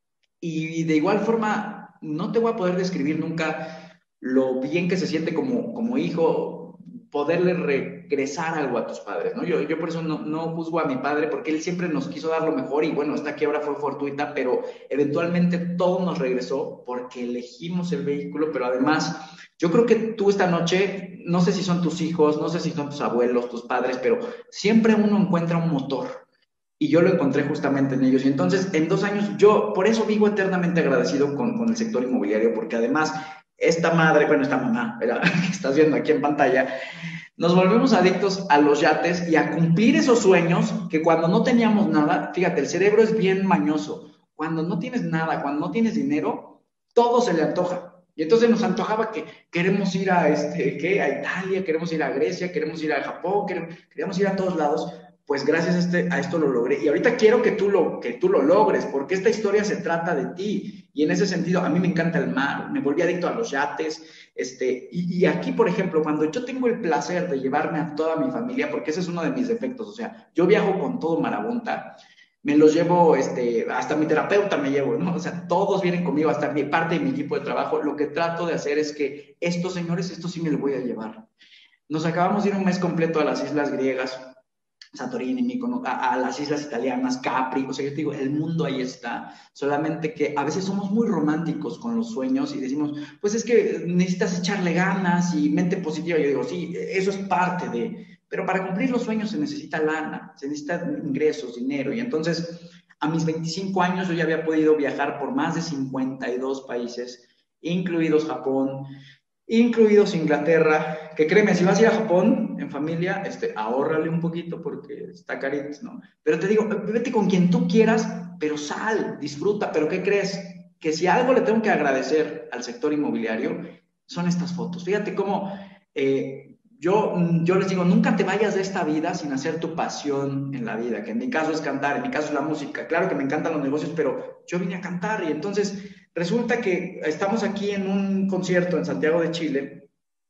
Y de igual forma, no te voy a poder describir nunca lo bien que se siente como, como hijo poderle regresar algo a tus padres, ¿no? Yo, yo por eso no, no juzgo a mi padre, porque él siempre nos quiso dar lo mejor y bueno, esta quiebra fue fortuita, pero eventualmente todo nos regresó porque elegimos el vehículo, pero además, yo creo que tú esta noche, no sé si son tus hijos, no sé si son tus abuelos, tus padres, pero siempre uno encuentra un motor. Y yo lo encontré justamente en ellos. Y entonces, en dos años, yo por eso vivo eternamente agradecido con, con el sector inmobiliario, porque además, esta madre, bueno, esta mamá, ¿verdad? Que estás viendo aquí en pantalla, nos volvemos adictos a los yates y a cumplir esos sueños que cuando no teníamos nada, fíjate, el cerebro es bien mañoso. Cuando no tienes nada, cuando no tienes dinero, todo se le antoja. Y entonces nos antojaba que queremos ir a, este, ¿qué? A Italia, queremos ir a Grecia, queremos ir a Japón, queremos, queremos ir a todos lados. Pues gracias a, este, a esto lo logré. Y ahorita quiero que tú, lo, que tú lo logres, porque esta historia se trata de ti. Y en ese sentido, a mí me encanta el mar, me volví adicto a los yates. Este, y, y aquí, por ejemplo, cuando yo tengo el placer de llevarme a toda mi familia, porque ese es uno de mis defectos, o sea, yo viajo con todo marabunta, me los llevo, este, hasta mi terapeuta me llevo, ¿no? O sea, todos vienen conmigo, hasta mi parte de mi equipo de trabajo. Lo que trato de hacer es que estos señores, estos sí me los voy a llevar. Nos acabamos de ir un mes completo a las islas griegas, Santorini, Mykonos, a, a las islas italianas, Capri, o sea, yo te digo, el mundo ahí está, solamente que a veces somos muy románticos con los sueños y decimos, pues es que necesitas echarle ganas y mente positiva. Yo digo, sí, eso es parte de, pero para cumplir los sueños se necesita lana, se necesitan ingresos, dinero, y entonces a mis veinticinco años yo ya había podido viajar por más de cincuenta y dos países, incluidos Japón, incluidos Inglaterra, que créeme, si vas a ir a Japón en familia, este, ahórrale un poquito porque está carito, ¿no? Pero te digo, vete con quien tú quieras, pero sal, disfruta. ¿Pero qué crees? Que si algo le tengo que agradecer al sector inmobiliario, son estas fotos. Fíjate cómo eh, yo, yo les digo, nunca te vayas de esta vida sin hacer tu pasión en la vida, que en mi caso es cantar, en mi caso es la música. Claro que me encantan los negocios, pero yo vine a cantar y entonces resulta que estamos aquí en un concierto en Santiago de Chile,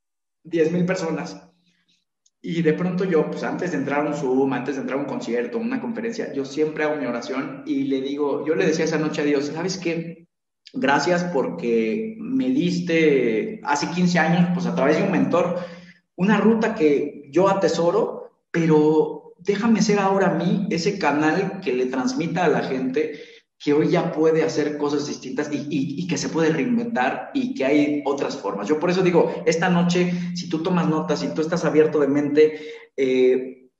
diez mil personas, y de pronto yo, pues antes de entrar a un Zoom, antes de entrar a un concierto, una conferencia, yo siempre hago mi oración y le digo, yo le decía esa noche a Dios, ¿sabes qué? Gracias porque me diste hace quince años, pues a través de un mentor, una ruta que yo atesoro, pero déjame ser ahora a mí ese canal que le transmita a la gente que hoy ya puede hacer cosas distintas y, y, y que se puede reinventar y que hay otras formas. Yo por eso digo, esta noche, si tú tomas notas, si tú estás abierto de mente, eh,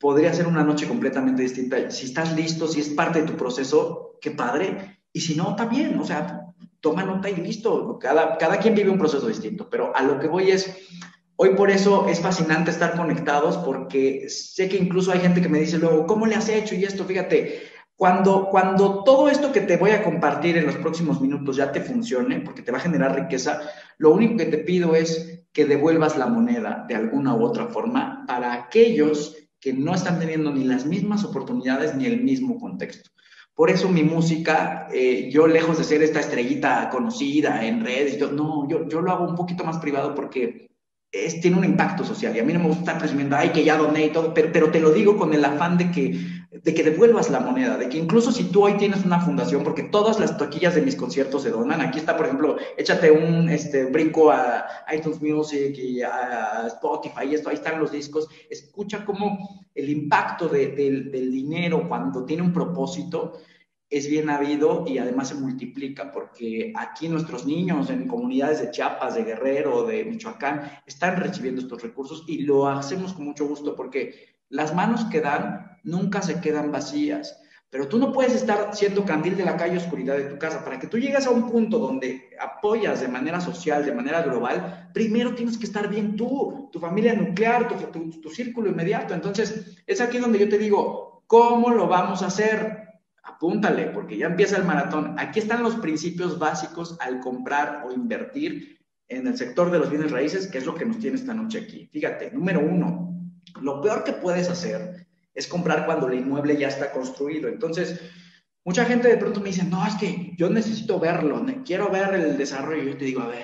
podría ser una noche completamente distinta. Si estás listo, si es parte de tu proceso, qué padre. Y si no, también, o sea, toma nota y listo. Cada, cada quien vive un proceso distinto, pero a lo que voy es, hoy por eso es fascinante estar conectados, porque sé que incluso hay gente que me dice luego, ¿cómo le has hecho? Y esto, fíjate, cuando, cuando todo esto que te voy a compartir en los próximos minutos ya te funcione, porque te va a generar riqueza, lo único que te pido es que devuelvas la moneda de alguna u otra forma para aquellos que no están teniendo ni las mismas oportunidades ni el mismo contexto. Por eso mi música, eh, yo lejos de ser esta estrellita conocida en redes, yo, no, yo, yo lo hago un poquito más privado porque es, tiene un impacto social y a mí no me gusta estar presumiendo, ay, que ya doné y todo, pero, pero te lo digo con el afán de que, de que devuelvas la moneda, de que incluso si tú hoy tienes una fundación, porque todas las taquillas de mis conciertos se donan, aquí está, por ejemplo, échate un este, brinco a iTunes Music y a Spotify y esto, ahí están los discos, escucha cómo el impacto de, de, del dinero cuando tiene un propósito es bien habido y además se multiplica, porque aquí nuestros niños en comunidades de Chiapas, de Guerrero, de Michoacán, están recibiendo estos recursos y lo hacemos con mucho gusto, porque las manos que dan nunca se quedan vacías, pero tú no puedes estar siendo candil de la calle oscuridad de tu casa. Para que tú llegues a un punto donde apoyas de manera social, de manera global, primero tienes que estar bien tú, tu familia nuclear, tu, tu, tu círculo inmediato. Entonces, es aquí donde yo te digo, ¿cómo lo vamos a hacer? Apúntale, porque ya empieza el maratón. Aquí están los principios básicos al comprar o invertir en el sector de los bienes raíces, que es lo que nos tiene esta noche aquí. Fíjate, número uno, lo peor que puedes hacer es comprar cuando el inmueble ya está construido. Entonces, mucha gente de pronto me dice, no, es que yo necesito verlo, quiero ver el desarrollo. Yo te digo, a ver,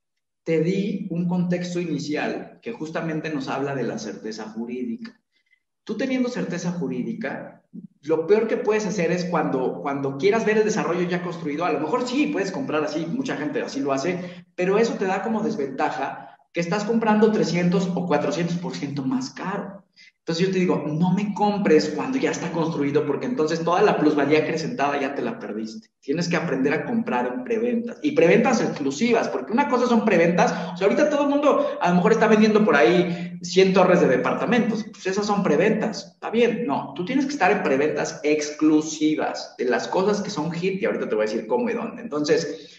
te di un contexto inicial que justamente nos habla de la certeza jurídica. Tú teniendo certeza jurídica, lo peor que puedes hacer es cuando, cuando quieras ver el desarrollo ya construido, a lo mejor sí, puedes comprar así, mucha gente así lo hace, pero eso te da como desventaja que estás comprando trescientos o cuatrocientos por ciento más caro. Entonces yo te digo, no me compres cuando ya está construido, porque entonces toda la plusvalía acrecentada ya te la perdiste. Tienes que aprender a comprar en preventas, y preventas exclusivas, porque una cosa son preventas, o sea, ahorita todo el mundo a lo mejor está vendiendo por ahí cien torres de departamentos, pues esas son preventas, está bien. No, tú tienes que estar en preventas exclusivas de las cosas que son hit, y ahorita te voy a decir cómo y dónde. Entonces,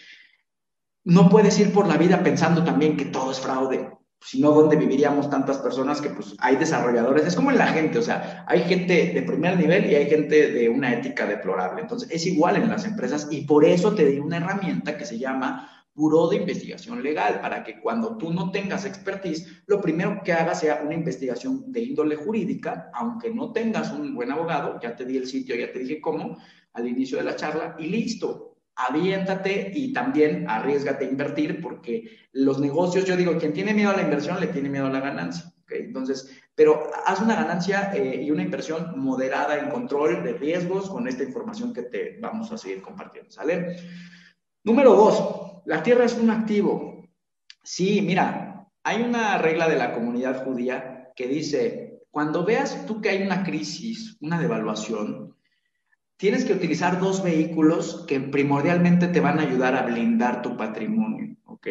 no puedes ir por la vida pensando también que todo es fraude, sino ¿dónde viviríamos tantas personas que pues hay desarrolladores? Es como en la gente, o sea, hay gente de primer nivel y hay gente de una ética deplorable. Entonces, es igual en las empresas, y por eso te di una herramienta que se llama Buró de Investigación Legal, para que cuando tú no tengas expertise, lo primero que hagas sea una investigación de índole jurídica, aunque no tengas un buen abogado. Ya te di el sitio, ya te dije cómo al inicio de la charla, y listo. Aviéntate y también arriésgate a invertir, porque los negocios, yo digo, quien tiene miedo a la inversión le tiene miedo a la ganancia, ¿okay? Entonces, pero haz una ganancia eh, y una inversión moderada en control de riesgos con esta información que te vamos a seguir compartiendo, ¿sale? Número dos, la tierra es un activo. Sí, mira, hay una regla de la comunidad judía que dice, cuando veas tú que hay una crisis, una devaluación, tienes que utilizar dos vehículos que primordialmente te van a ayudar a blindar tu patrimonio, ¿ok?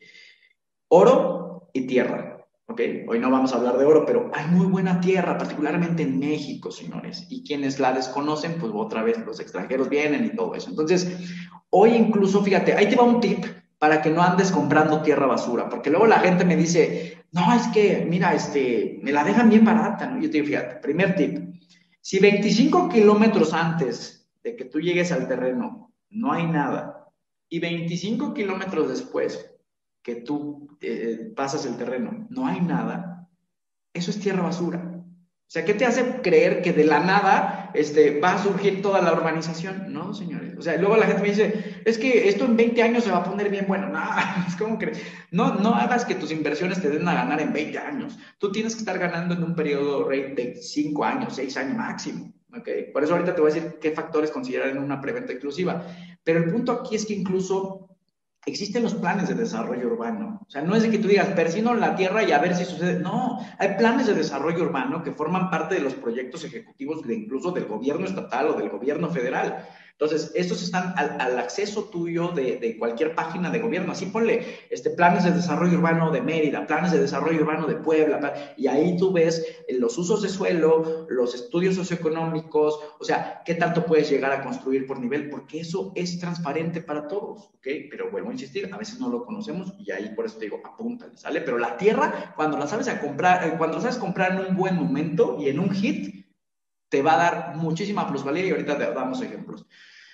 Oro y tierra, ¿ok? Hoy no vamos a hablar de oro, pero hay muy buena tierra, particularmente en México, señores. Y quienes la desconocen, pues otra vez los extranjeros vienen y todo eso. Entonces, hoy incluso, fíjate, ahí te va un tip para que no andes comprando tierra basura, porque luego la gente me dice, no, es que, mira, este, me la dejan bien barata, ¿no? Yo te digo, fíjate, primer tip. Si veinticinco kilómetros antes de que tú llegues al terreno no hay nada, y veinticinco kilómetros después que tú eh, pasas el terreno no hay nada, eso es tierra basura. O sea, ¿qué te hace creer que de la nada este, va a surgir toda la urbanización? No, señores. O sea, luego la gente me dice, es que esto en veinte años se va a poner bien bueno. No, es como que no, no hagas que tus inversiones te den a ganar en veinte años. Tú tienes que estar ganando en un periodo rate de cinco años, seis años máximo. ¿Okay? Por eso ahorita te voy a decir qué factores considerar en una preventa exclusiva. Pero el punto aquí es que incluso existen los planes de desarrollo urbano. O sea, no es de que tú digas, persino la tierra y a ver si sucede. No, hay planes de desarrollo urbano que forman parte de los proyectos ejecutivos de incluso del gobierno estatal o del gobierno federal. Entonces, estos están al, al acceso tuyo de, de cualquier página de gobierno. Así ponle este, planes de desarrollo urbano de Mérida, planes de desarrollo urbano de Puebla, y ahí tú ves los usos de suelo, los estudios socioeconómicos, o sea, qué tanto puedes llegar a construir por nivel, porque eso es transparente para todos, ¿ok? Pero vuelvo a insistir, a veces no lo conocemos y ahí por eso te digo, apúntale, ¿sale? Pero la tierra, cuando la sabes a comprar, cuando la sabes comprar en un buen momento y en un hit, te va a dar muchísima plusvalía y ahorita te damos ejemplos.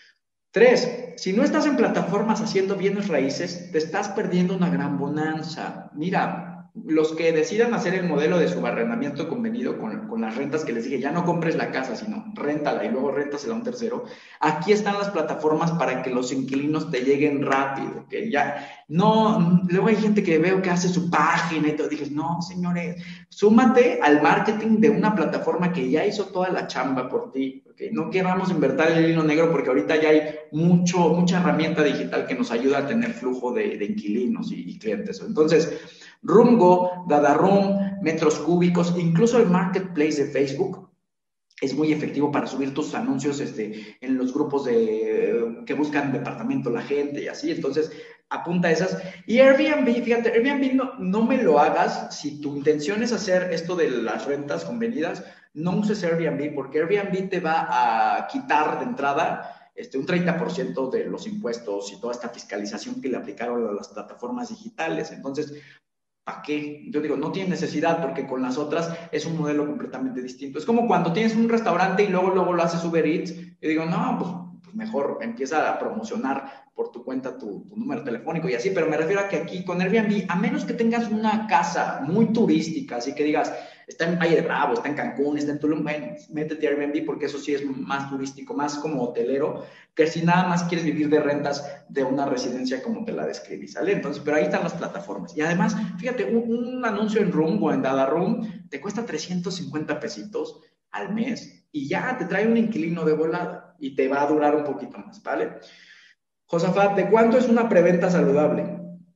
Tres, si no estás en plataformas haciendo bienes raíces, te estás perdiendo una gran bonanza. Mira, los que decidan hacer el modelo de subarrendamiento convenido con, con las rentas que les dije, ya no compres la casa, sino réntala y luego réntasela a un tercero. Aquí están las plataformas para que los inquilinos te lleguen rápido, que ya no, luego hay gente que veo que hace su página y todo, dices, no, señores, súmate al marketing de una plataforma que ya hizo toda la chamba por ti, ¿okay? No queramos invertir el hilo negro porque ahorita ya hay mucho, mucha herramienta digital que nos ayuda a tener flujo de, de inquilinos y, y clientes. Entonces, Rumgo, Dadaroom, metros cúbicos, incluso el marketplace de Facebook es muy efectivo para subir tus anuncios este, en los grupos de, que buscan departamento la gente y así. Entonces, apunta a esas. Y Airbnb, fíjate, Airbnb no, no me lo hagas si tu intención es hacer esto de las rentas convenidas, no uses Airbnb porque Airbnb te va a quitar de entrada Este, un treinta por ciento de los impuestos y toda esta fiscalización que le aplicaron a las plataformas digitales. Entonces, ¿para qué? Yo digo, no tiene necesidad porque con las otras es un modelo completamente distinto. Es como cuando tienes un restaurante y luego, luego lo haces Uber Eats. Y digo, no, pues, pues mejor empieza a promocionar por tu cuenta tu, tu número telefónico y así. Pero me refiero a que aquí con Airbnb, a menos que tengas una casa muy turística, así que digas, está en Valle de Bravo, está en Cancún, está en Tulum, bueno, métete a Airbnb porque eso sí es más turístico, más como hotelero, que si nada más quieres vivir de rentas de una residencia como te la describí, ¿sale? Entonces, pero ahí están las plataformas. Y además, fíjate, un, un anuncio en Room o en Dadaroom te cuesta trescientos cincuenta pesitos al mes y ya te trae un inquilino de volada y te va a durar un poquito más, ¿vale? Josafat, ¿de cuánto es una preventa saludable?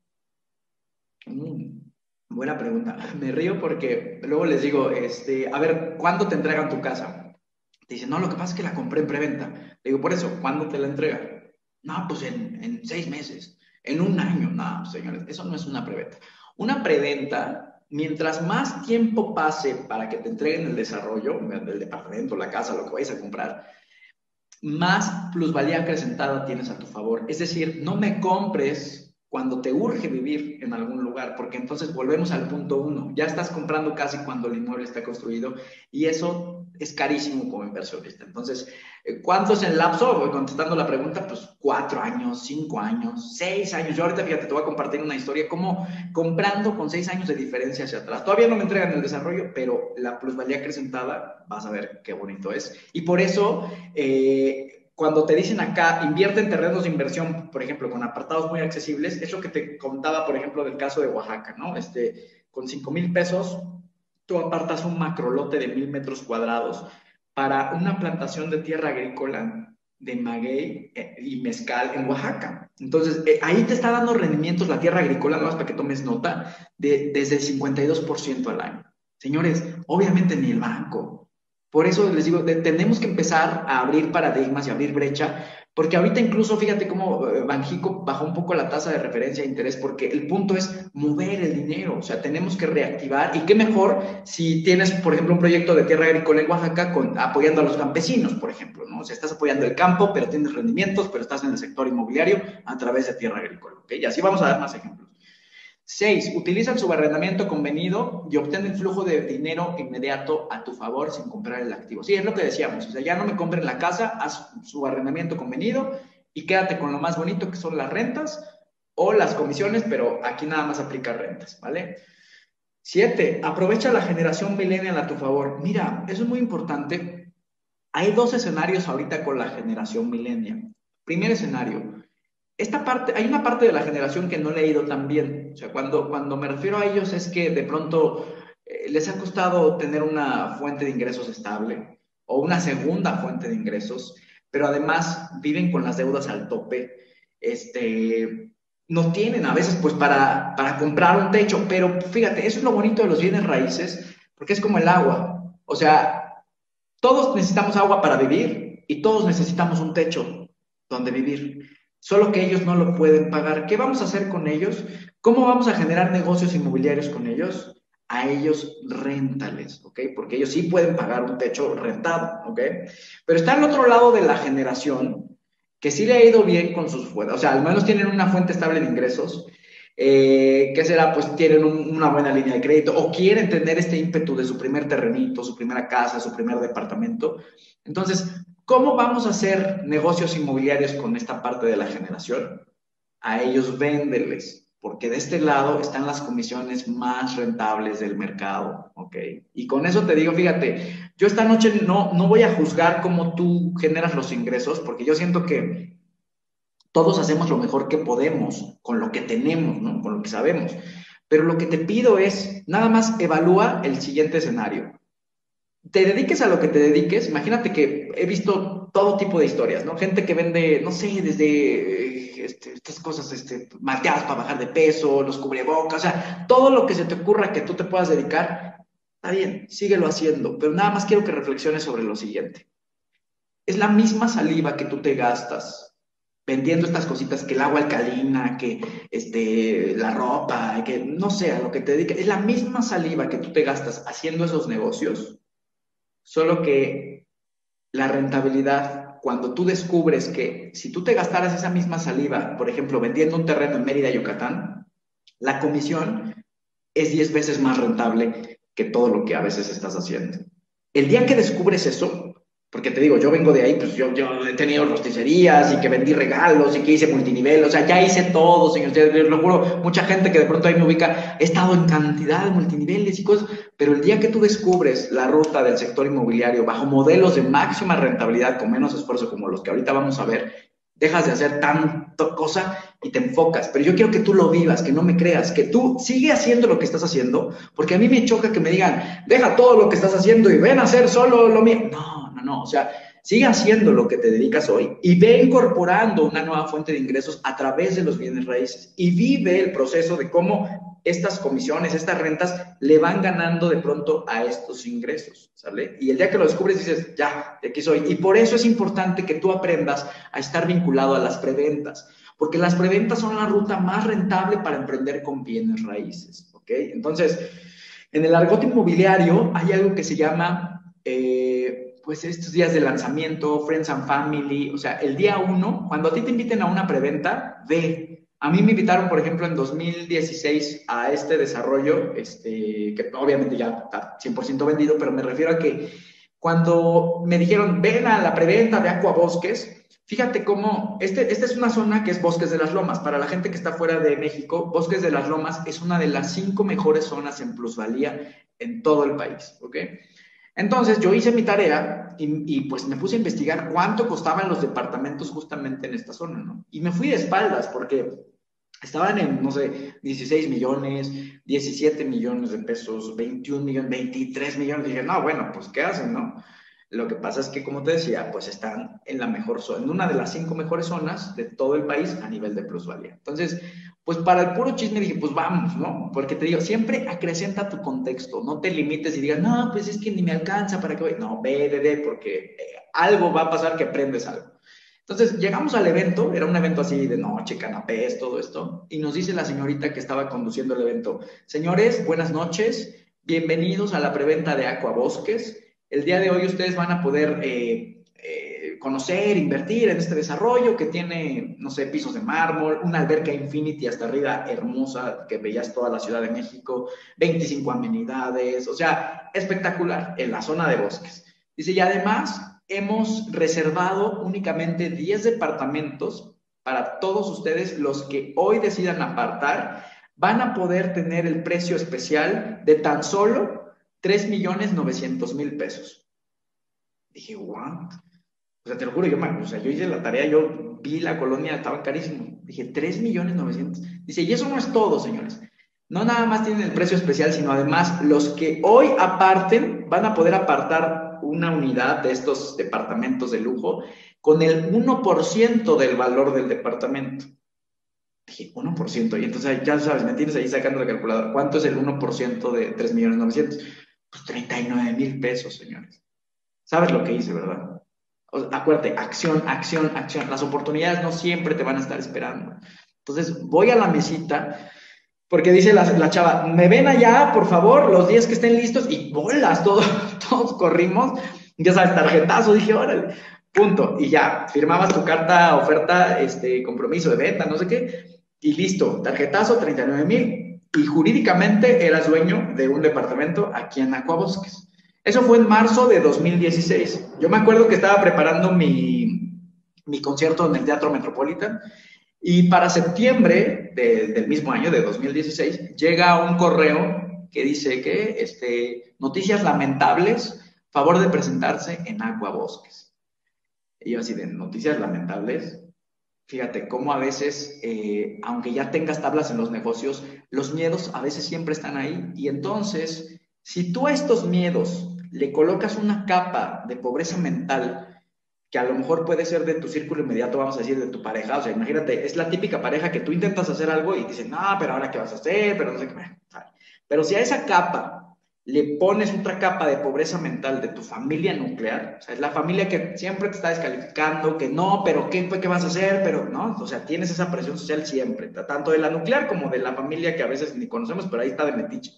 Mm. Buena pregunta. Me río porque luego les digo, este, a ver, ¿cuándo te entregan tu casa? Te dicen, no, lo que pasa es que la compré en preventa. Le digo, por eso, ¿cuándo te la entregan? No, pues en, en seis meses, en un año. No, señores, eso no es una preventa. Una preventa, mientras más tiempo pase para que te entreguen el desarrollo, el departamento, la casa, lo que vayas a comprar, más plusvalía acrecentada tienes a tu favor. Es decir, no me compres cuando te urge vivir en algún lugar, porque entonces volvemos al punto uno. Ya estás comprando casi cuando el inmueble está construido y eso es carísimo como inversionista. Entonces, ¿cuánto es el lapso? Voy contestando la pregunta, pues cuatro años, cinco años, seis años. Yo ahorita, fíjate, te voy a compartir una historia como comprando con seis años de diferencia hacia atrás. Todavía no me entregan el desarrollo, pero la plusvalía acrecentada, vas a ver qué bonito es. Y por eso, eh, cuando te dicen acá, invierte en terrenos de inversión, por ejemplo, con apartados muy accesibles, eso que te contaba, por ejemplo, del caso de Oaxaca, ¿no? Este, con cinco mil pesos, tú apartas un macrolote de mil metros cuadrados para una plantación de tierra agrícola de maguey y mezcal en Oaxaca. Entonces, eh, ahí te está dando rendimientos la tierra agrícola, no más para que tomes nota, de, desde el cincuenta y dos por ciento al año. Señores, obviamente ni el banco. Por eso les digo, de, tenemos que empezar a abrir paradigmas y abrir brecha, porque ahorita incluso, fíjate cómo eh, Banxico bajó un poco la tasa de referencia de interés, porque el punto es mover el dinero, o sea, tenemos que reactivar, y qué mejor si tienes, por ejemplo, un proyecto de tierra agrícola en Oaxaca con, apoyando a los campesinos, por ejemplo, ¿no? O sea, estás apoyando el campo, pero tienes rendimientos, pero estás en el sector inmobiliario a través de tierra agrícola, ¿ok? Y así vamos a dar más ejemplos. Seis, utiliza el subarrendamiento convenido y obtén el flujo de dinero inmediato a tu favor sin comprar el activo. Sí, es lo que decíamos. O sea, ya no me compren la casa, haz subarrendamiento convenido y quédate con lo más bonito que son las rentas o las comisiones, pero aquí nada más aplica rentas, ¿vale? Siete, aprovecha la generación millennial a tu favor. Mira, eso es muy importante. Hay dos escenarios ahorita con la generación millennial. Primer escenario. Esta parte, hay una parte de la generación que no le ha ido tan bien. O sea, cuando, cuando me refiero a ellos es que de pronto eh, les ha costado tener una fuente de ingresos estable o una segunda fuente de ingresos, pero además viven con las deudas al tope. Este, no tienen a veces pues para, para comprar un techo, pero fíjate, eso es lo bonito de los bienes raíces, porque es como el agua. O sea, todos necesitamos agua para vivir y todos necesitamos un techo. donde vivir. Solo que ellos no lo pueden pagar. ¿Qué vamos a hacer con ellos? ¿Cómo vamos a generar negocios inmobiliarios con ellos? A ellos réntales, ¿ok? Porque ellos sí pueden pagar un techo rentado, ¿ok? Pero está al otro lado de la generación que sí le ha ido bien con sus fuentes, o sea, al menos tienen una fuente estable de ingresos. Eh, ¿Qué será? Pues tienen un, una buena línea de crédito o quieren tener este ímpetu de su primer terrenito, su primera casa, su primer departamento. Entonces, ¿cómo vamos a hacer negocios inmobiliarios con esta parte de la generación? A ellos véndeles, porque de este lado están las comisiones más rentables del mercado, ¿ok? Y con eso te digo, fíjate, yo esta noche no, no voy a juzgar cómo tú generas los ingresos, porque yo siento que todos hacemos lo mejor que podemos, con lo que tenemos, ¿no? Con lo que sabemos. Pero lo que te pido es, nada más evalúa el siguiente escenario. Te dediques a lo que te dediques, imagínate que he visto todo tipo de historias, ¿no? Gente que vende, no sé, desde este, estas cosas, este, malteadas para bajar de peso, los cubrebocas, o sea, todo lo que se te ocurra que tú te puedas dedicar, está bien, síguelo haciendo, pero nada más quiero que reflexiones sobre lo siguiente. Es la misma saliva que tú te gastas vendiendo estas cositas, que el agua alcalina, que este, la ropa, que no sé, a lo que te dediques, es la misma saliva que tú te gastas haciendo esos negocios. Solo que la rentabilidad, cuando tú descubres que si tú te gastaras esa misma saliva, por ejemplo, vendiendo un terreno en Mérida, Yucatán, la comisión es diez veces más rentable que todo lo que a veces estás haciendo. El día que descubres eso, porque te digo, yo vengo de ahí, pues yo, yo he tenido rosticerías y que vendí regalos y que hice multinivel, o sea, ya hice todo, señor, les lo juro, mucha gente que de pronto ahí me ubica, he estado en cantidad de multiniveles y cosas, pero el día que tú descubres la ruta del sector inmobiliario bajo modelos de máxima rentabilidad con menos esfuerzo como los que ahorita vamos a ver, dejas de hacer tanta cosa y te enfocas. Pero yo quiero que tú lo vivas, que no me creas, que tú sigue haciendo lo que estás haciendo, porque a mí me choca que me digan, deja todo lo que estás haciendo y ven a hacer solo lo mío. No, no, no, o sea, sigue haciendo lo que te dedicas hoy y ve incorporando una nueva fuente de ingresos a través de los bienes raíces y vive el proceso de cómo estas comisiones, estas rentas le van ganando de pronto a estos ingresos, ¿sale? Y el día que lo descubres dices, ya, de aquí soy. Y por eso es importante que tú aprendas a estar vinculado a las preventas, porque las preventas son la ruta más rentable para emprender con bienes raíces, ¿ok? Entonces, en el argot inmobiliario hay algo que se llama, eh, pues estos días de lanzamiento, Friends and Family, o sea, el día uno, cuando a ti te inviten a una preventa, ve. A mí me invitaron, por ejemplo, en dos mil dieciséis a este desarrollo, este, que obviamente ya está cien por ciento vendido, pero me refiero a que cuando me dijeron, ven a la preventa de Aquabosques, fíjate cómo, este, esta es una zona que es Bosques de las Lomas. Para la gente que está fuera de México, Bosques de las Lomas es una de las cinco mejores zonas en plusvalía en todo el país, ¿ok? Entonces yo hice mi tarea y, y pues me puse a investigar cuánto costaban los departamentos justamente en esta zona, ¿no? Y me fui de espaldas porque estaban en, no sé, dieciséis millones, diecisiete millones de pesos, veintiún millones, veintitrés millones. Y dije, no, bueno, pues ¿qué hacen, no? Lo que pasa es que, como te decía, pues están en la mejor zona, en una de las cinco mejores zonas de todo el país a nivel de plusvalía. Entonces, pues para el puro chisme dije, pues vamos, ¿no? Porque te digo, siempre acrecenta tu contexto, no te limites y digas, no, pues es que ni me alcanza para que voy. No, ve, ve, ve, porque eh, algo va a pasar que aprendes algo. Entonces, llegamos al evento, era un evento así de noche, canapés, todo esto, y nos dice la señorita que estaba conduciendo el evento, señores, buenas noches, bienvenidos a la preventa de Aquabosques. El día de hoy ustedes van a poder eh, eh, conocer, invertir en este desarrollo que tiene, no sé, pisos de mármol, una alberca infinity hasta arriba hermosa que veías toda la Ciudad de México, veinticinco amenidades, o sea, espectacular en la zona de Bosques. Dice, y además hemos reservado únicamente diez departamentos para todos ustedes, los que hoy decidan apartar, van a poder tener el precio especial de tan solo tres millones novecientos mil pesos. Dije, ¿what? O sea, te lo juro, yo, o sea, yo hice la tarea, yo vi la colonia, estaba carísimo. Dije, tres millones novecientos. Dice, y eso no es todo, señores. No nada más tienen el precio especial, sino además los que hoy aparten van a poder apartar una unidad de estos departamentos de lujo con el uno por ciento del valor del departamento. Dije, uno por ciento. Y entonces, ya sabes, me tienes ahí sacando la calculadora. ¿Cuánto es el uno por ciento de tres millones novecientos? Pues treinta y nueve mil pesos, señores. ¿Sabes lo que hice, verdad? O sea, acuérdate, acción, acción, acción. Las oportunidades no siempre te van a estar esperando. Entonces, voy a la mesita, porque dice la, la chava, me ven allá, por favor, los días que estén listos, y bolas, todos, todos corrimos, ya sabes, tarjetazo, dije, órale, punto, y ya, firmabas tu carta, oferta, este, compromiso de venta, no sé qué, y listo, tarjetazo, treinta y nueve mil, y jurídicamente eras dueño de un departamento aquí en Acuabosques. Eso fue en marzo de dos mil dieciséis. Yo me acuerdo que estaba preparando mi, mi concierto en el Teatro Metropolitan, y para septiembre de, del mismo año, de dos mil dieciséis, llega un correo que dice que este, noticias lamentables, favor de presentarse en Acuabosques. Y yo así de noticias lamentables. Fíjate cómo a veces, eh, aunque ya tengas tablas en los negocios, los miedos a veces siempre están ahí. Y entonces, si tú a estos miedos le colocas una capa de pobreza mental, que a lo mejor puede ser de tu círculo inmediato, vamos a decir, de tu pareja, o sea, imagínate, es la típica pareja que tú intentas hacer algo y dicen, no, pero ahora qué vas a hacer, pero no sé qué, pero si a esa capa le pones otra capa de pobreza mental de tu familia nuclear, o sea, es la familia que siempre te está descalificando, que no, pero qué, qué vas a hacer, pero no, o sea, tienes esa presión social siempre, tanto de la nuclear como de la familia que a veces ni conocemos, pero ahí está de metiche.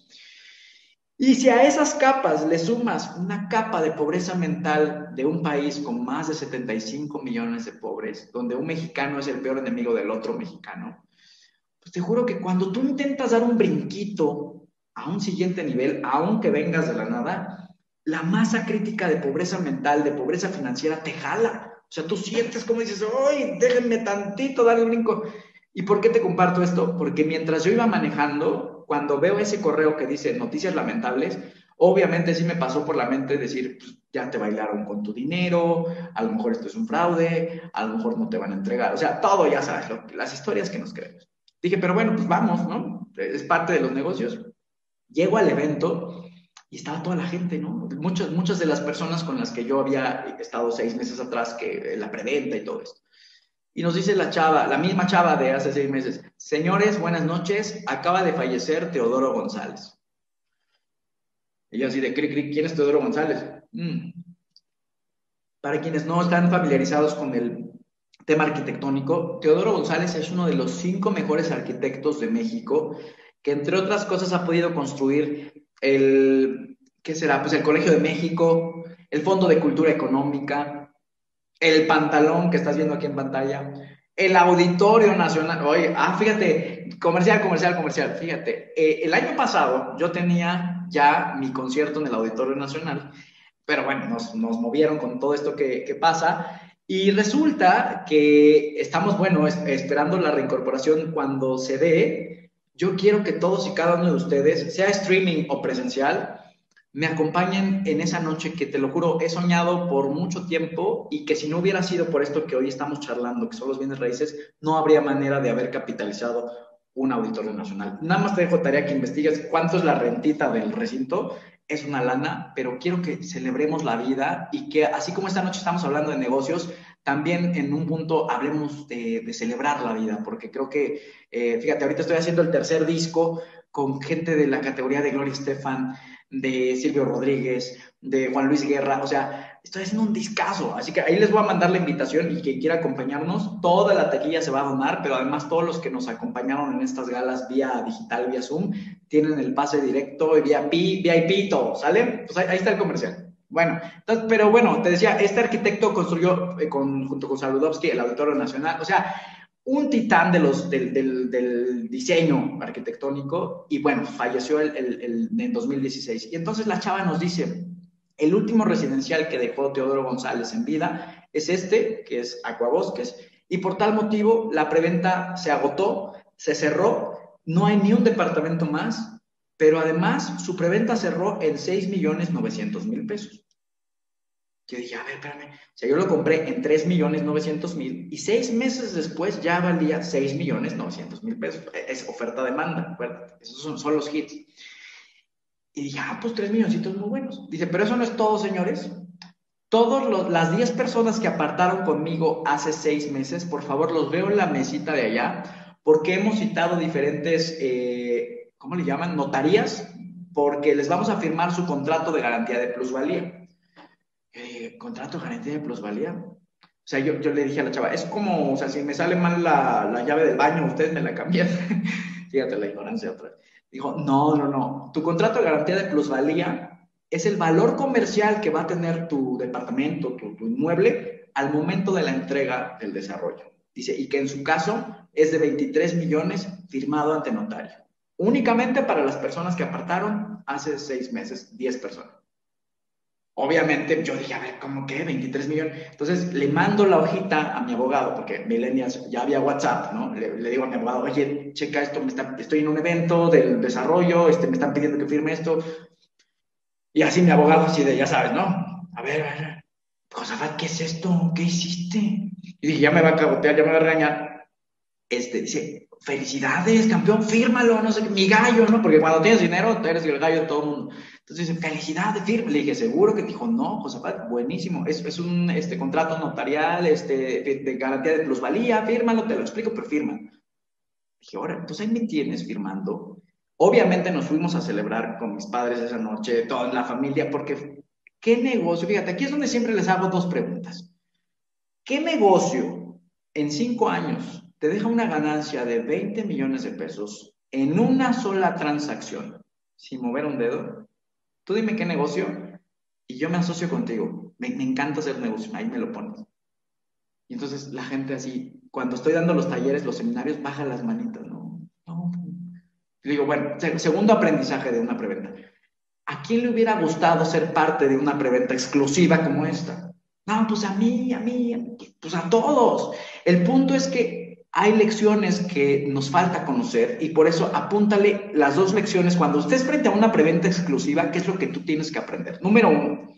Y si a esas capas le sumas una capa de pobreza mental de un país con más de setenta y cinco millones de pobres, donde un mexicano es el peor enemigo del otro mexicano, pues te juro que cuando tú intentas dar un brinquito a un siguiente nivel, aunque vengas de la nada, la masa crítica de pobreza mental, de pobreza financiera, te jala. O sea, tú sientes como dices, ¡ay, déjenme tantito dar el brinco! ¿Y por qué te comparto esto? Porque mientras yo iba manejando, cuando veo ese correo que dice noticias lamentables, obviamente sí me pasó por la mente decir, pues, ya te bailaron con tu dinero, a lo mejor esto es un fraude, a lo mejor no te van a entregar, o sea, todo ya sabes, lo, las historias que nos creemos. Dije, pero bueno, pues vamos, ¿no? Es parte de los negocios. Llego al evento y estaba toda la gente, ¿no? Muchas, muchas de las personas con las que yo había estado seis meses atrás, que la preventa y todo esto. Y nos dice la chava, la misma chava de hace seis meses, señores, buenas noches, acaba de fallecer Teodoro González. Y yo así de, cri, cri, ¿quién es Teodoro González? Mm. Para quienes no están familiarizados con el tema arquitectónico, Teodoro González es uno de los cinco mejores arquitectos de México, que entre otras cosas ha podido construir el, ¿qué será? Pues el Colegio de México, el Fondo de Cultura Económica, el Pantalón que estás viendo aquí en pantalla, el Auditorio Nacional. Oye, ah, fíjate, comercial, comercial, comercial, fíjate. Eh, el año pasado yo tenía ya mi concierto en el Auditorio Nacional, pero bueno, nos, nos movieron con todo esto que, que pasa, y resulta que estamos, bueno, es, esperando la reincorporación cuando se dé. Yo quiero que todos y cada uno de ustedes, sea streaming o presencial, me acompañen en esa noche que, te lo juro, he soñado por mucho tiempo, y que si no hubiera sido por esto que hoy estamos charlando, que son los bienes raíces, no habría manera de haber capitalizado un Auditorio Nacional. Nada más te dejo tarea que investigues cuánto es la rentita del recinto. Es una lana, pero quiero que celebremos la vida, y que así como esta noche estamos hablando de negocios, también en un punto hablemos de, de celebrar la vida, porque creo que, eh, fíjate, ahorita estoy haciendo el tercer disco con gente de la categoría de Gloria Estefan, de Silvio Rodríguez, de Juan Luis Guerra, o sea, estoy haciendo un discazo, así que ahí les voy a mandar la invitación, y quien quiera acompañarnos, toda la taquilla se va a donar, pero además todos los que nos acompañaron en estas galas vía digital, vía Zoom, tienen el pase directo, y vía V I P, todo, ¿sale? Pues ahí, ahí está el comercial. Bueno, entonces, pero bueno, te decía, este arquitecto construyó eh, con, junto con Saludowski el Auditorio Nacional, o sea, un titán de los, del, del, del diseño arquitectónico, y bueno, falleció el, el, el, en dos mil dieciséis. Y entonces la chava nos dice, el último residencial que dejó Teodoro González en vida es este, que es Acuabosques, y por tal motivo la preventa se agotó, se cerró, no hay ni un departamento más, pero además su preventa cerró en seis millones novecientos mil pesos. Yo dije, a ver, espérame, o sea, yo lo compré en tres millones novecientos mil, y seis meses después ya valía seis millones novecientos mil pesos. Es oferta-demanda, acuérdate, esos son, son los hits. Y dije, ah, pues tres milloncitos muy buenos. Dice, pero eso no es todo, señores. Todas las diez personas que apartaron conmigo hace seis meses, por favor, los veo en la mesita de allá, porque hemos citado diferentes, eh, ¿cómo le llaman? Notarías, porque les vamos a firmar su contrato de garantía de plusvalía. Y dije, dije, ¿contrato garantía de plusvalía? O sea, yo, yo le dije a la chava, es como, o sea, si me sale mal la, la llave del baño, ustedes me la cambian. Fíjate la ignorancia otra vez. Dijo, no, no, no, tu contrato de garantía de plusvalía es el valor comercial que va a tener tu departamento, tu, tu inmueble, al momento de la entrega del desarrollo. Dice, y que en su caso es de veintitrés millones firmado ante notario. Únicamente para las personas que apartaron hace seis meses, diez personas. Obviamente, yo dije, a ver, ¿cómo qué? veintitrés millones. Entonces, le mando la hojita a mi abogado, porque Millennials ya había WhatsApp, ¿no? Le, le digo a mi abogado, oye, checa esto, me está, estoy en un evento del desarrollo, este, me están pidiendo que firme esto. Y así mi abogado, así de, ya sabes, ¿no? A ver, a ver, Josafat, ¿qué es esto? ¿Qué hiciste? Y dije, ya me va a cagotear, ya me va a regañar. Este, dice, felicidades, campeón, fírmalo, no sé qué, mi gallo, ¿no? Porque cuando tienes dinero, eres el gallo de todo el mundo. Entonces dice, felicidades, firma. Le dije, ¿seguro que? Dijo, no, Josafat, buenísimo. Es, es un este, contrato notarial este, de, de garantía de plusvalía, fírmalo, te lo explico, pero firma. Dije, ahora, pues ahí me tienes firmando. Obviamente nos fuimos a celebrar con mis padres esa noche, toda la familia, porque ¿qué negocio? Fíjate, aquí es donde siempre les hago dos preguntas. ¿Qué negocio en cinco años te deja una ganancia de veinte millones de pesos en una sola transacción, sin mover un dedo? Tú dime qué negocio y yo me asocio contigo. Me, me encanta hacer negocio, ahí me lo pones. Y entonces la gente así, cuando estoy dando los talleres, los seminarios, baja las manitas, ¿no? No. Y digo, bueno, segundo aprendizaje de una preventa. ¿A quién le hubiera gustado ser parte de una preventa exclusiva como esta? No, pues a mí, a mí, pues a todos. El punto es que hay lecciones que nos falta conocer y por eso apúntale las dos lecciones cuando estés frente a una preventa exclusiva, ¿qué es lo que tú tienes que aprender? Número uno,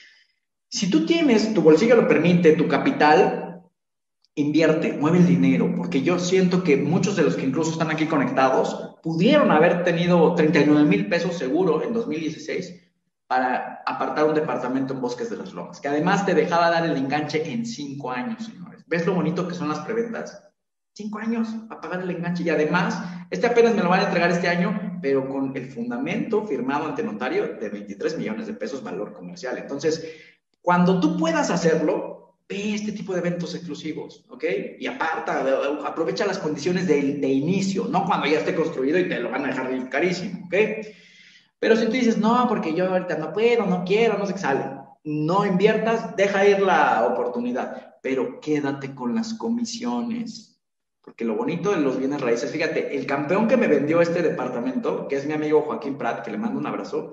si tú tienes, tu bolsillo lo permite, tu capital, invierte, mueve el dinero, porque yo siento que muchos de los que incluso están aquí conectados pudieron haber tenido treinta y nueve mil pesos seguro en dos mil dieciséis para apartar un departamento en Bosques de las Lomas, que además te dejaba dar el enganche en cinco años, señores. ¿Ves lo bonito que son las preventas? Cinco años para pagar el enganche y además, este apenas me lo van a entregar este año, pero con el fundamento firmado ante notario de veintitrés millones de pesos valor comercial. Entonces, cuando tú puedas hacerlo, ve este tipo de eventos exclusivos, ¿ok? Y aparta, aprovecha las condiciones de, de inicio, no cuando ya esté construido y te lo van a dejar carísimo, ¿ok? Pero si tú dices, no, porque yo ahorita no puedo, no quiero, no sé qué sale, no inviertas, deja ir la oportunidad, pero quédate con las comisiones. Porque lo bonito de los bienes raíces, fíjate, el campeón que me vendió este departamento, que es mi amigo Joaquín Prat, que le mando un abrazo,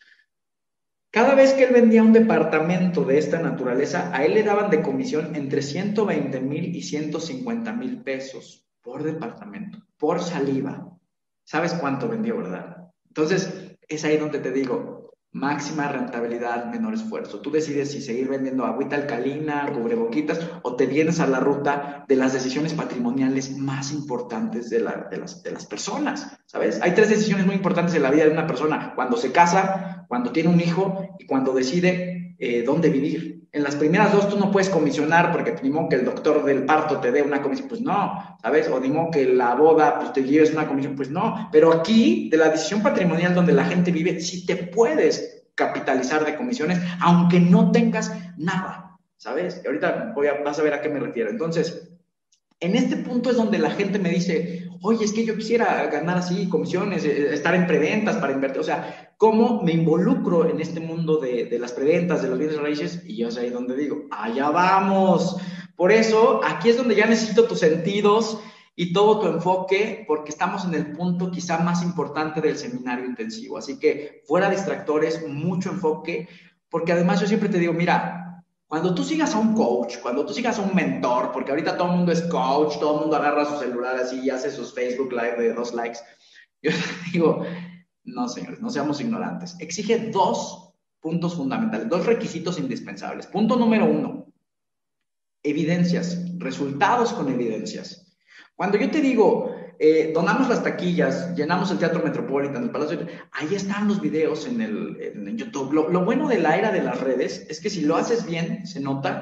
cada vez que él vendía un departamento de esta naturaleza, a él le daban de comisión entre ciento veinte mil y ciento cincuenta mil pesos por departamento, por saliva. ¿Sabes cuánto vendió, verdad? Entonces, es ahí donde te digo, máxima rentabilidad, menor esfuerzo. Tú decides si seguir vendiendo agüita alcalina, cubreboquitas, o te vienes a la ruta de las decisiones patrimoniales más importantes de, la, de, las, de las personas, ¿sabes? Hay tres decisiones muy importantes en la vida de una persona: cuando se casa, cuando tiene un hijo y cuando decide eh, dónde vivir. En las primeras dos tú no puedes comisionar porque ni modo que el doctor del parto te dé una comisión, pues no, ¿sabes? O ni modo que la boda pues te lleves una comisión, pues no. Pero aquí, de la decisión patrimonial donde la gente vive, sí te puedes capitalizar de comisiones, aunque no tengas nada, ¿sabes? Y ahorita voy a, vas a ver a qué me refiero. Entonces, en este punto es donde la gente me dice, oye, es que yo quisiera ganar así comisiones, estar en preventas para invertir. O sea, ¿cómo me involucro en este mundo de, de las preventas, de los bienes raíces? Y yo es ahí donde digo, allá vamos. Por eso, aquí es donde ya necesito tus sentidos y todo tu enfoque, porque estamos en el punto quizá más importante del seminario intensivo. Así que fuera distractores, mucho enfoque, porque además yo siempre te digo, mira, cuando tú sigas a un coach, cuando tú sigas a un mentor, porque ahorita todo el mundo es coach, todo el mundo agarra su celular así y hace sus Facebook Live de dos likes, yo digo, no señores, no seamos ignorantes. Exige dos puntos fundamentales, dos requisitos indispensables. Punto número uno, evidencias, resultados con evidencias. Cuando yo te digo, eh, donamos las taquillas, llenamos el Teatro Metropolitan, el Palacio, ahí están los videos en, el, en YouTube. Lo, lo bueno de la era de las redes es que si lo haces bien, se nota,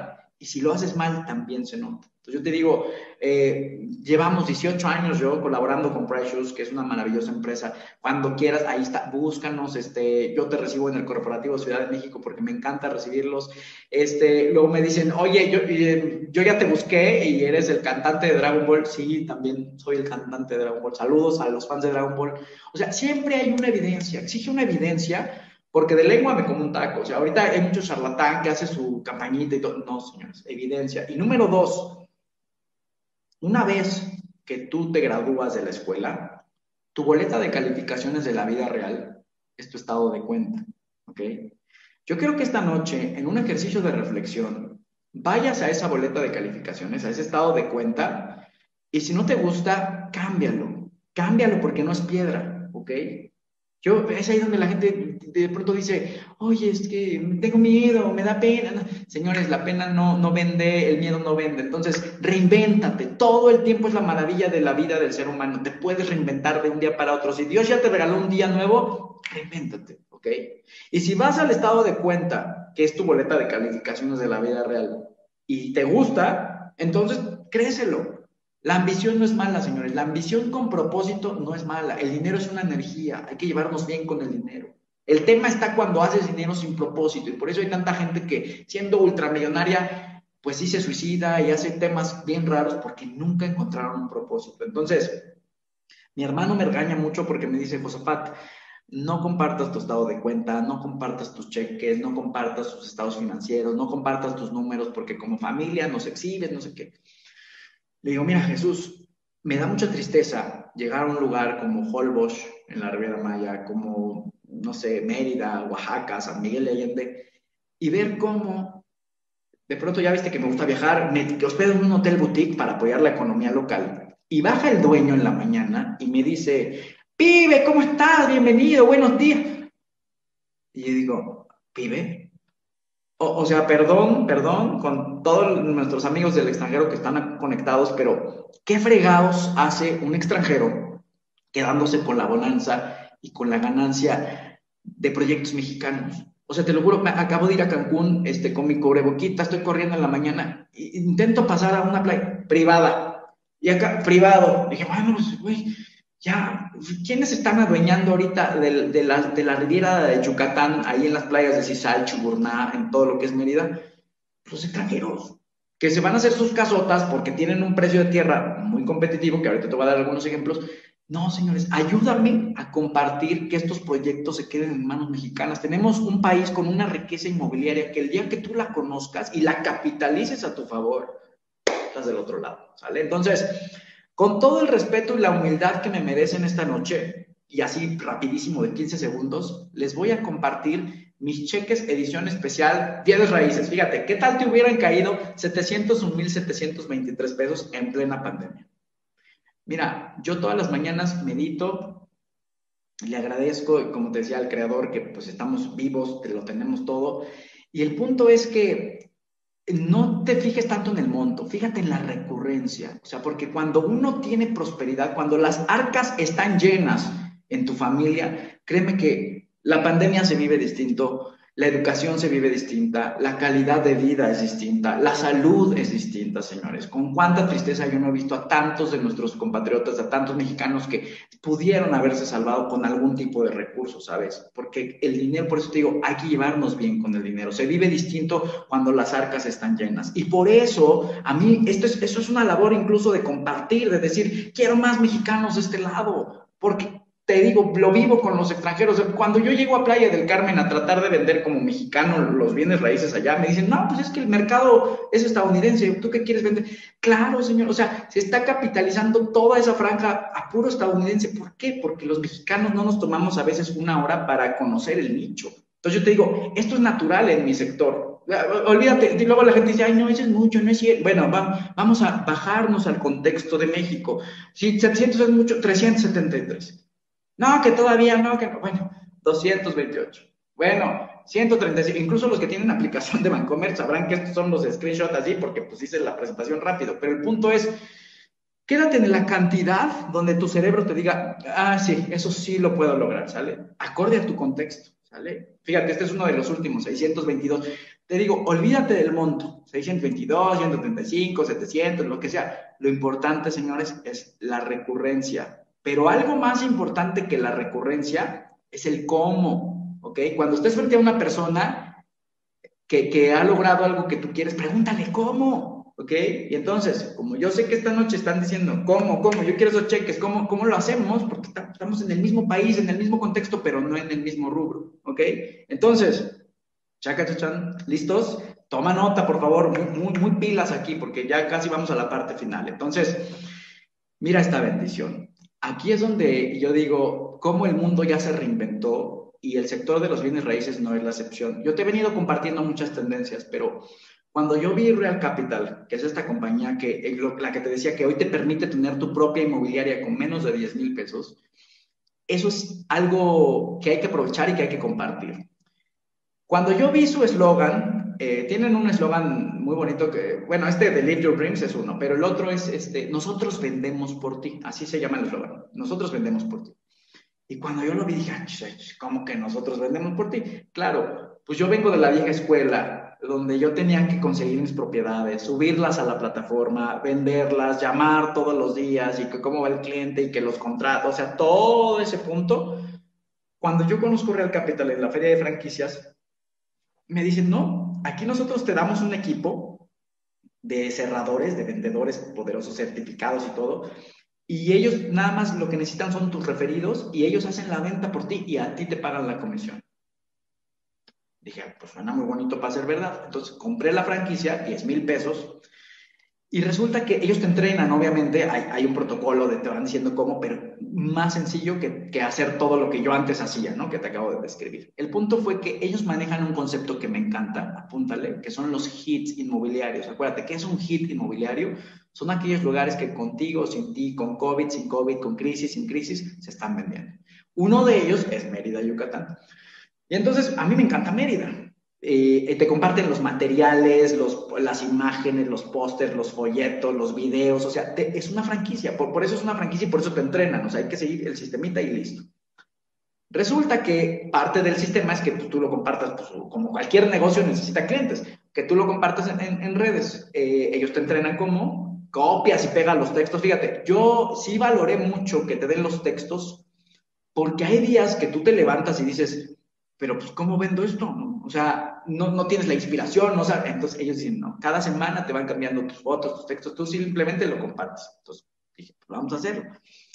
Y si lo haces mal, también se nota. Entonces yo te digo, eh, llevamos dieciocho años yo colaborando con Price Shoes, que es una maravillosa empresa. Cuando quieras, ahí está, búscanos. Este, yo te recibo en el Corporativo Ciudad de México porque me encanta recibirlos. Este, luego me dicen, oye, yo, eh, yo ya te busqué y eres el cantante de Dragon Ball. Sí, también soy el cantante de Dragon Ball. Saludos a los fans de Dragon Ball. O sea, siempre hay una evidencia, exige una evidencia. Porque de lengua me como un taco. O sea, ahorita hay mucho charlatán que hace su campañita y todo. No, señores, evidencia. Y número dos, una vez que tú te gradúas de la escuela, tu boleta de calificaciones de la vida real es tu estado de cuenta, ¿ok? Yo quiero que esta noche, en un ejercicio de reflexión, vayas a esa boleta de calificaciones, a ese estado de cuenta, y si no te gusta, cámbialo. Cámbialo porque no es piedra, ¿ok? Yo, es ahí donde la gente de pronto dice, oye, es que tengo miedo, me da pena. Señores, la pena no, no vende, el miedo no vende. Entonces, reinvéntate. Todo el tiempo es la maravilla de la vida del ser humano. Te puedes reinventar de un día para otro. Si Dios ya te regaló un día nuevo, reinvéntate, ¿ok? Y si vas al estado de cuenta, que es tu boleta de calificaciones de la vida real, y te gusta, entonces créeselo. La ambición no es mala, señores. La ambición con propósito no es mala. El dinero es una energía. Hay que llevarnos bien con el dinero. El tema está cuando haces dinero sin propósito. Y por eso hay tanta gente que, siendo ultramillonaria, pues sí se suicida y hace temas bien raros porque nunca encontraron un propósito. Entonces, mi hermano me regaña mucho porque me dice, Josafat, no compartas tu estado de cuenta, no compartas tus cheques, no compartas tus estados financieros, no compartas tus números porque como familia nos exhibes, no sé qué. Le digo, mira, Jesús, me da mucha tristeza llegar a un lugar como Holbox, en la Riviera Maya, como, no sé, Mérida, Oaxaca, San Miguel de Allende, y ver cómo, de pronto ya viste que me gusta viajar, me hospedo en un hotel boutique para apoyar la economía local, y baja el dueño en la mañana y me dice, pibe, ¿cómo estás? Bienvenido, buenos días. Y yo digo, pibe, O, o sea, perdón, perdón, con todos nuestros amigos del extranjero que están conectados, pero ¿qué fregados hace un extranjero quedándose con la bonanza y con la ganancia de proyectos mexicanos? O sea, te lo juro, me acabo de ir a Cancún este, con mi cubreboquita, estoy corriendo en la mañana, e intento pasar a una playa privada, y acá, privado, dije, bueno, pues, güey, ya, ¿quiénes están adueñando ahorita de, de, la, de la Riviera de Yucatán, ahí en las playas de Cisal, Chuburná, en todo lo que es Mérida? Los extranjeros, que se van a hacer sus casotas porque tienen un precio de tierra muy competitivo, que ahorita te voy a dar algunos ejemplos. No, señores, ayúdame a compartir que estos proyectos se queden en manos mexicanas. Tenemos un país con una riqueza inmobiliaria que el día que tú la conozcas y la capitalices a tu favor, estás del otro lado, ¿sale? Entonces, con todo el respeto y la humildad que me merecen esta noche, y así rapidísimo de quince segundos, les voy a compartir mis cheques edición especial bienes raíces. Fíjate, ¿qué tal te hubieran caído setecientos un mil setecientos veintitrés pesos en plena pandemia? Mira, yo todas las mañanas medito, le agradezco, como te decía, al creador que pues estamos vivos, que lo tenemos todo, y el punto es que no te fijes tanto en el monto, fíjate en la recurrencia. O sea, porque cuando uno tiene prosperidad, cuando las arcas están llenas en tu familia, créeme que la pandemia se vive distinto, la educación se vive distinta, la calidad de vida es distinta, la salud es distinta, señores. Con cuánta tristeza yo no he visto a tantos de nuestros compatriotas, a tantos mexicanos que pudieron haberse salvado con algún tipo de recurso, ¿sabes? Porque el dinero, por eso te digo, hay que llevarnos bien con el dinero. Se vive distinto cuando las arcas están llenas. Y por eso, a mí, esto es, eso es una labor incluso de compartir, de decir, quiero más mexicanos de este lado, porque te digo, lo vivo con los extranjeros. Cuando yo llego a Playa del Carmen a tratar de vender como mexicano los bienes raíces allá, me dicen, no, pues es que el mercado es estadounidense, ¿tú qué quieres vender? Claro, señor, o sea, se está capitalizando toda esa franja a puro estadounidense. ¿Por qué? Porque los mexicanos no nos tomamos a veces una hora para conocer el nicho. Entonces yo te digo, esto es natural en mi sector. Olvídate, y luego la gente dice, ay, no, eso es mucho, no es cierto. Bueno, va, vamos a bajarnos al contexto de México. Si setecientos es mucho, trescientos setenta y tres. No, que todavía no, que no. Bueno, doscientos veintiocho. Bueno, ciento treinta y cinco. Incluso los que tienen aplicación de Bancomer sabrán que estos son los screenshots así porque pues hice la presentación rápido. Pero el punto es, quédate en la cantidad donde tu cerebro te diga, ah, sí, eso sí lo puedo lograr, ¿sale? Acorde a tu contexto, ¿sale? Fíjate, este es uno de los últimos, seiscientos veintidós. te digo, olvídate del monto, seiscientos veintidós, ciento treinta y cinco, setecientos, lo que sea. Lo importante, señores, es la recurrencia. Pero algo más importante que la recurrencia es el cómo, ¿ok? Cuando estés frente a una persona que, que ha logrado algo que tú quieres, pregúntale cómo, ¿ok? Y entonces, como yo sé que esta noche están diciendo, ¿cómo, cómo? Yo quiero esos cheques, ¿cómo, cómo lo hacemos? Porque estamos en el mismo país, en el mismo contexto, pero no en el mismo rubro, ¿ok? Entonces... Chacachachan, ¿listos? Toma nota, por favor, muy, muy, muy pilas aquí, porque ya casi vamos a la parte final. Entonces, mira esta bendición. Aquí es donde yo digo, cómo el mundo ya se reinventó y el sector de los bienes raíces no es la excepción. Yo te he venido compartiendo muchas tendencias, pero cuando yo vi Real Capital, que es esta compañía que, la que te decía que hoy te permite tener tu propia inmobiliaria con menos de diez mil pesos, eso es algo que hay que aprovechar y que hay que compartir. Cuando yo vi su eslogan, eh, tienen un eslogan muy bonito que, bueno, este de Live Your Dreams es uno, pero el otro es, este, nosotros vendemos por ti, así se llama el eslogan, nosotros vendemos por ti. Y cuando yo lo vi dije, ¿cómo que nosotros vendemos por ti? Claro, pues yo vengo de la vieja escuela, donde yo tenía que conseguir mis propiedades, subirlas a la plataforma, venderlas, llamar todos los días y que cómo va el cliente y que los contratos, o sea, todo ese punto. Cuando yo conozco Real Capital en la feria de franquicias, me dicen, no, aquí nosotros te damos un equipo de cerradores, de vendedores poderosos, certificados y todo, y ellos nada más lo que necesitan son tus referidos y ellos hacen la venta por ti y a ti te pagan la comisión. Dije, pues suena muy bonito para ser verdad. Entonces compré la franquicia, diez mil pesos, y resulta que ellos te entrenan, obviamente, hay, hay un protocolo de te van diciendo cómo, pero más sencillo que, que hacer todo lo que yo antes hacía, ¿no? Que te acabo de describir. El punto fue que ellos manejan un concepto que me encanta, apúntale, que son los hits inmobiliarios. Acuérdate, ¿qué es un hit inmobiliario? Son aquellos lugares que contigo, sin ti, con COVID, sin COVID, con crisis, sin crisis, se están vendiendo. Uno de ellos es Mérida, Yucatán. Y entonces, a mí me encanta Mérida. Eh, te comparten los materiales, los, las imágenes, los pósters, los folletos, los videos, o sea, te, es una franquicia, por, por eso es una franquicia y por eso te entrenan, o sea, hay que seguir el sistemita y listo. Resulta que parte del sistema es que pues, tú lo compartas, pues, como cualquier negocio necesita clientes, que tú lo compartas en, en, en redes, eh, ellos te entrenan como copias y pegas los textos. Fíjate, yo sí valoré mucho que te den los textos, porque hay días que tú te levantas y dices, pero pues, ¿cómo vendo esto? ¿No? O sea, no, no tienes la inspiración, no sabes. Entonces ellos dicen, no, cada semana te van cambiando tus fotos, tus textos, tú simplemente lo compartes. Entonces dije, pues vamos a hacerlo.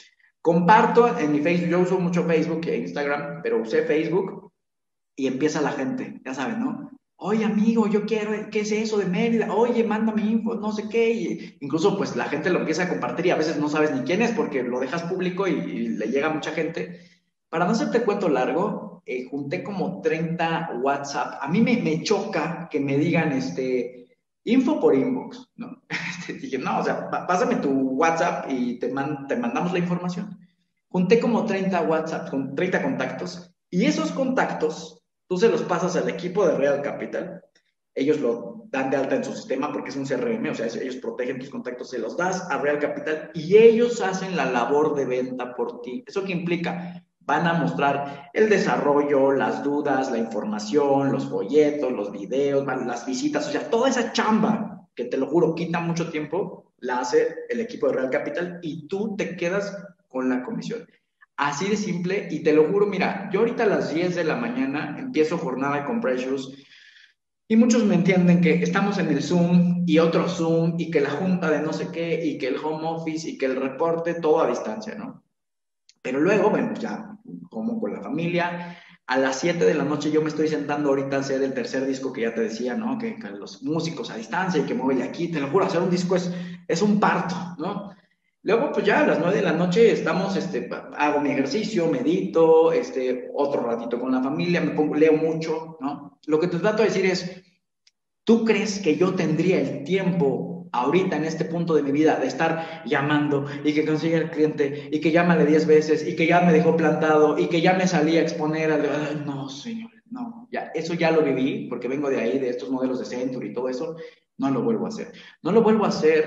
Comparto en mi Facebook, yo uso mucho Facebook e Instagram, pero usé Facebook y empieza la gente, ya saben, ¿no? Oye, amigo, yo quiero, ¿qué es eso de Mérida? Oye, mándame info, no sé qué. Y incluso, pues, la gente lo empieza a compartir y a veces no sabes ni quién es porque lo dejas público y, y le llega a mucha gente. Para no hacerte cuento largo, eh, junté como treinta WhatsApp. A mí me, me choca que me digan, este, info por inbox, ¿no? Este, dije, no, o sea, pásame tu WhatsApp y te, man, te mandamos la información. Junté como treinta WhatsApp, con treinta contactos, y esos contactos tú se los pasas al equipo de Real Capital. Ellos lo dan de alta en su sistema porque es un C R M, o sea, ellos protegen tus contactos, se los das a Real Capital y ellos hacen la labor de venta por ti. ¿Eso qué implica? Van a mostrar el desarrollo, las dudas, la información, los folletos, los videos, las visitas, o sea, toda esa chamba que te lo juro quita mucho tiempo, la hace el equipo de Real Capital y tú te quedas con la comisión. Así de simple, y te lo juro, mira, yo ahorita a las diez de la mañana empiezo jornada con Precious y muchos me entienden que estamos en el Zoom y otro Zoom y que la junta de no sé qué y que el home office y que el reporte, todo a distancia, ¿no? Pero luego, bueno, ya como con la familia, a las siete de la noche yo me estoy sentando ahorita a hacer el tercer disco que ya te decía, ¿no? Que, que los músicos a distancia y que mueve aquí, te lo juro, hacer un disco es, es un parto, ¿no? Luego, pues ya a las nueve de la noche estamos, este, hago mi ejercicio, medito, este, otro ratito con la familia, me pongo, leo mucho, ¿no? Lo que te trato de decir es, ¿tú crees que yo tendría el tiempo ahorita en este punto de mi vida de estar llamando y que consiga el cliente y que llámale diez veces y que ya me dejó plantado y que ya me salí a exponer al... Ay, no, señor, no, ya, eso ya lo viví porque vengo de ahí, de estos modelos de Century y todo eso, no lo vuelvo a hacer. No lo vuelvo a hacer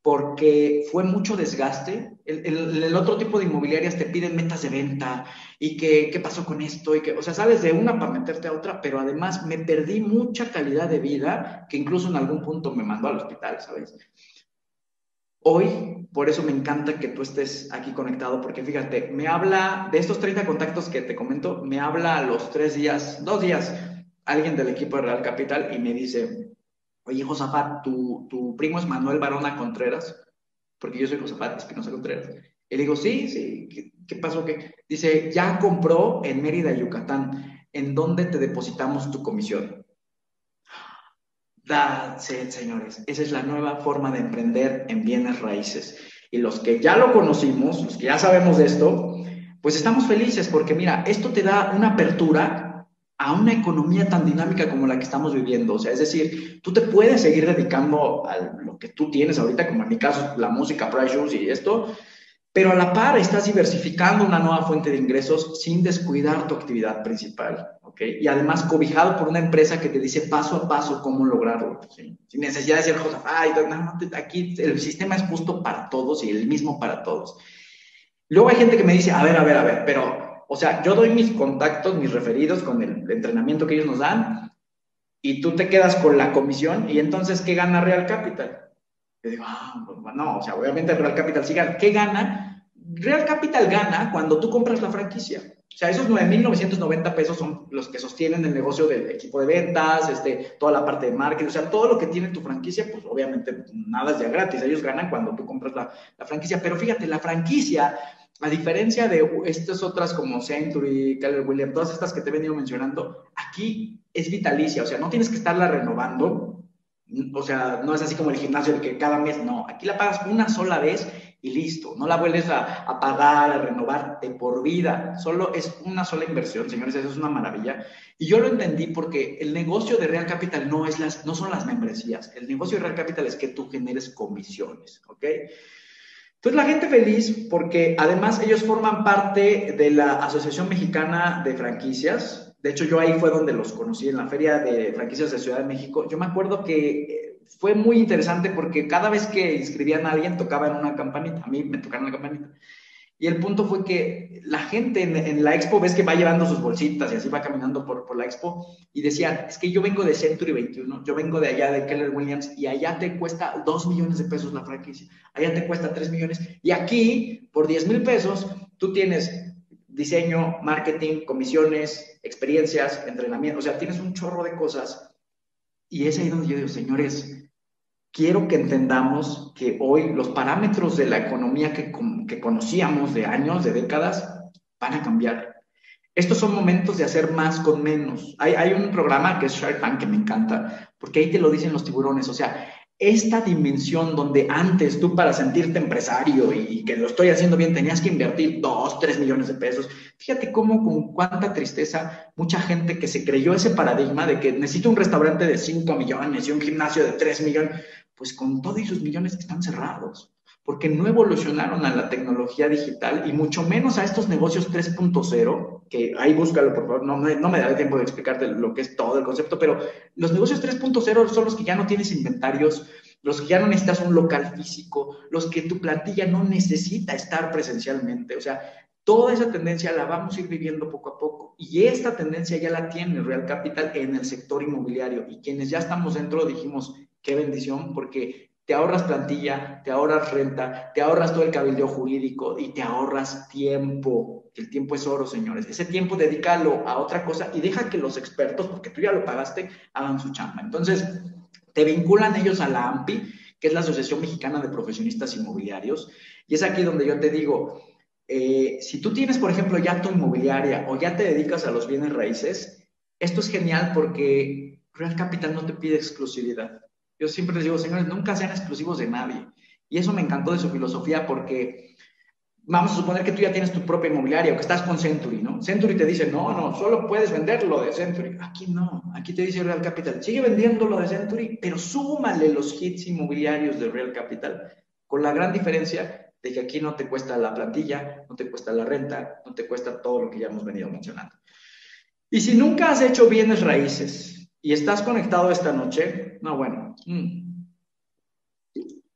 porque fue mucho desgaste. El, el, el otro tipo de inmobiliarias te piden metas de venta y que, qué pasó con esto, y que, o sea, sales de una para meterte a otra, pero además me perdí mucha calidad de vida que incluso en algún punto me mandó al hospital, ¿sabes? Hoy, por eso me encanta que tú estés aquí conectado, porque fíjate, me habla, de estos treinta contactos que te comento, me habla a los tres días, dos días, alguien del equipo de Real Capital y me dice, oye, Josafat, ¿tu, tu primo es Manuel Barona Contreras? Porque yo soy Josafat Espinosa Contreras. Y le digo, sí, sí, ¿qué, qué pasó? ¿Qué? Dice, ya compró en Mérida, Yucatán. ¿En dónde te depositamos tu comisión? That's it, señores. Esa es la nueva forma de emprender en bienes raíces. Y los que ya lo conocimos, los que ya sabemos de esto, pues estamos felices porque, mira, esto te da una apertura a una economía tan dinámica como la que estamos viviendo. O sea, es decir, tú te puedes seguir dedicando a lo que tú tienes ahorita, como en mi caso, la música, Price Shoes y esto, pero a la par estás diversificando una nueva fuente de ingresos sin descuidar tu actividad principal, ¿ok? Y además cobijado por una empresa que te dice paso a paso cómo lograrlo, ¿sí? Sin necesidad de ser Josafat, aquí el sistema es justo para todos y el mismo para todos. Luego hay gente que me dice, a ver, a ver, a ver, pero, o sea, yo doy mis contactos, mis referidos con el entrenamiento que ellos nos dan y tú te quedas con la comisión y entonces, ¿qué gana Real Capital? Yo digo, ah, no, o sea, obviamente Real Capital sí gana. ¿Qué gana? Real Capital gana cuando tú compras la franquicia. O sea, esos nueve mil novecientos noventa pesos son los que sostienen el negocio del equipo de ventas, este, toda la parte de marketing, o sea, todo lo que tiene tu franquicia, pues obviamente nada es ya gratis. Ellos ganan cuando tú compras la, la franquicia. Pero fíjate, la franquicia, a diferencia de estas otras como Century, Keller Williams, todas estas que te he venido mencionando, aquí es vitalicia, o sea, no tienes que estarla renovando. O sea, no es así como el gimnasio que cada mes, no. Aquí la pagas una sola vez y listo. No la vuelves a, a pagar, a renovar de por vida. Solo es una sola inversión, señores. Eso es una maravilla. Y yo lo entendí porque el negocio de Real Capital no, es las, no son las membresías. El negocio de Real Capital es que tú generes comisiones, ¿ok? Entonces la gente feliz porque además ellos forman parte de la Asociación Mexicana de Franquicias. De hecho, yo ahí fue donde los conocí, en la Feria de Franquicias de Ciudad de México. Yo me acuerdo que fue muy interesante porque cada vez que inscribían a alguien tocaban una campanita. A mí me tocaron la campanita. Y el punto fue que la gente en, en la expo, ves que va llevando sus bolsitas y así va caminando por, por la expo, y decían, es que yo vengo de Century veintiuno, yo vengo de allá de Keller Williams, y allá te cuesta dos millones de pesos la franquicia, allá te cuesta tres millones, y aquí, por diez mil pesos, tú tienes diseño, marketing, comisiones, experiencias, entrenamiento, o sea, tienes un chorro de cosas. Y es ahí donde yo digo, señores, quiero que entendamos que hoy los parámetros de la economía que, que conocíamos de años, de décadas, van a cambiar. Estos son momentos de hacer más con menos. Hay, hay un programa que es Shark Tank que me encanta, porque ahí te lo dicen los tiburones, o sea, esta dimensión donde antes tú para sentirte empresario y que lo estoy haciendo bien tenías que invertir dos, tres millones de pesos. Fíjate cómo con cuánta tristeza mucha gente que se creyó ese paradigma de que necesito un restaurante de cinco millones y un gimnasio de tres millones, pues con todos esos millones que están cerrados, porque no evolucionaron a la tecnología digital y mucho menos a estos negocios tres punto cero, que ahí búscalo por favor, no, no me daré tiempo de explicarte lo que es todo el concepto, pero los negocios tres punto cero son los que ya no tienes inventarios, los que ya no necesitas un local físico, los que tu plantilla no necesita estar presencialmente, o sea, toda esa tendencia la vamos a ir viviendo poco a poco y esta tendencia ya la tiene Real Capital en el sector inmobiliario y quienes ya estamos dentro dijimos, qué bendición, porque te ahorras plantilla, te ahorras renta, te ahorras todo el cabildeo jurídico y te ahorras tiempo. El tiempo es oro, señores. Ese tiempo dedícalo a otra cosa y deja que los expertos, porque tú ya lo pagaste, hagan su chamba. Entonces, te vinculan ellos a la AMPI, que es la Asociación Mexicana de Profesionistas Inmobiliarios, y es aquí donde yo te digo, eh, si tú tienes, por ejemplo, ya tu inmobiliaria o ya te dedicas a los bienes raíces, esto es genial porque Real Capital no te pide exclusividad. Yo siempre les digo, señores, nunca sean exclusivos de nadie. Y eso me encantó de su filosofía porque vamos a suponer que tú ya tienes tu propia inmobiliaria o que estás con Century, ¿no? Century te dice, no, no, solo puedes vender lo de Century. Aquí no, aquí te dice Real Capital, sigue vendiendo lo de Century, pero súmale los hits inmobiliarios de Real Capital. Con la gran diferencia de que aquí no te cuesta la plantilla, no te cuesta la renta, no te cuesta todo lo que ya hemos venido mencionando. Y si nunca has hecho bienes raíces y estás conectado esta noche, no, bueno, mmm,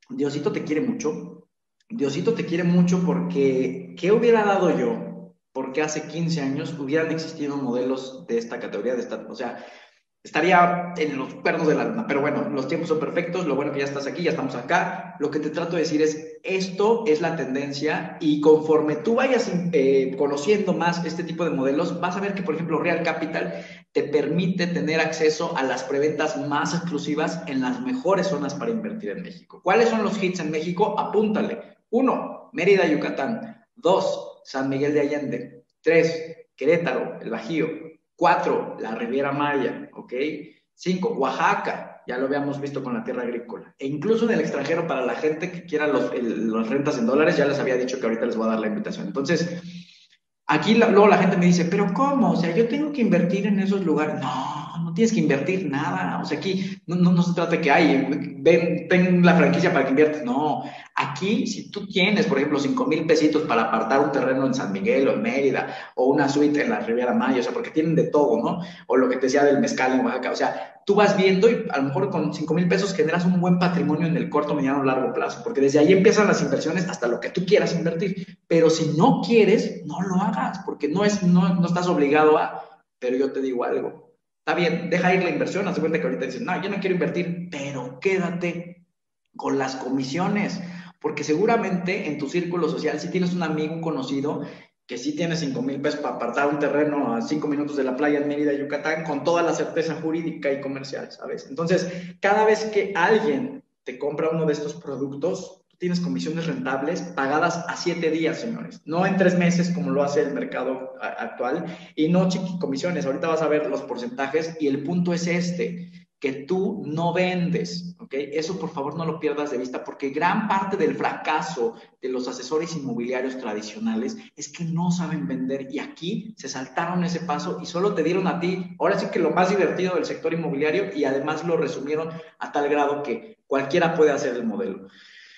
Diosito te quiere mucho. Diosito te quiere mucho porque ¿qué hubiera dado yo? Porque hace quince años hubieran existido modelos de esta categoría, de esta, o sea, estaría en los cuernos de la luna. Pero bueno, los tiempos son perfectos, lo bueno que ya estás aquí, ya estamos acá. Lo que te trato de decir es, esto es la tendencia y conforme tú vayas eh, conociendo más este tipo de modelos, vas a ver que, por ejemplo, Real Capital te permite tener acceso a las preventas más exclusivas en las mejores zonas para invertir en México. ¿Cuáles son los hits en México? Apúntale. Uno, Mérida, Yucatán. Dos, San Miguel de Allende. Tres, Querétaro, el Bajío. Cuatro, la Riviera Maya, ¿ok? Cinco, Oaxaca, ya lo habíamos visto con la tierra agrícola. E incluso en el extranjero, para la gente que quiera los, el, los rentas en dólares, ya les había dicho que ahorita les voy a dar la invitación. Entonces, aquí la, luego la gente me dice, ¿pero cómo? O sea, yo tengo que invertir en esos lugares. No, no tienes que invertir nada. O sea, aquí no, no, no se trata de que hay, ven, ven la franquicia para que inviertas. No, aquí si tú tienes, por ejemplo, cinco mil pesitos para apartar un terreno en San Miguel o en Mérida, o una suite en la Riviera Maya, o sea, porque tienen de todo, ¿no? O lo que te decía del mezcal en Oaxaca. O sea, tú vas viendo y a lo mejor con cinco mil pesos generas un buen patrimonio en el corto, mediano o largo plazo, porque desde ahí empiezan las inversiones hasta lo que tú quieras invertir. Pero si no quieres, no lo hagas, porque no, es, no, no estás obligado a... Pero yo te digo algo, está bien, deja ir la inversión, haz de cuenta que ahorita dices, no, yo no quiero invertir, pero quédate con las comisiones, porque seguramente en tu círculo social, si tienes un amigo, un conocido, que sí tiene cinco mil pesos para apartar un terreno a cinco minutos de la playa en Mérida, Yucatán, con toda la certeza jurídica y comercial, ¿sabes? Entonces, cada vez que alguien te compra uno de estos productos, tú tienes comisiones rentables pagadas a siete días, señores. No en tres meses como lo hace el mercado actual, y no chiqui comisiones. Ahorita vas a ver los porcentajes y el punto es este, que tú no vendes, ¿ok? Eso por favor no lo pierdas de vista, porque gran parte del fracaso de los asesores inmobiliarios tradicionales es que no saben vender, y aquí se saltaron ese paso y solo te dieron a ti, ahora sí que lo más divertido del sector inmobiliario, y además lo resumieron a tal grado que cualquiera puede hacer el modelo.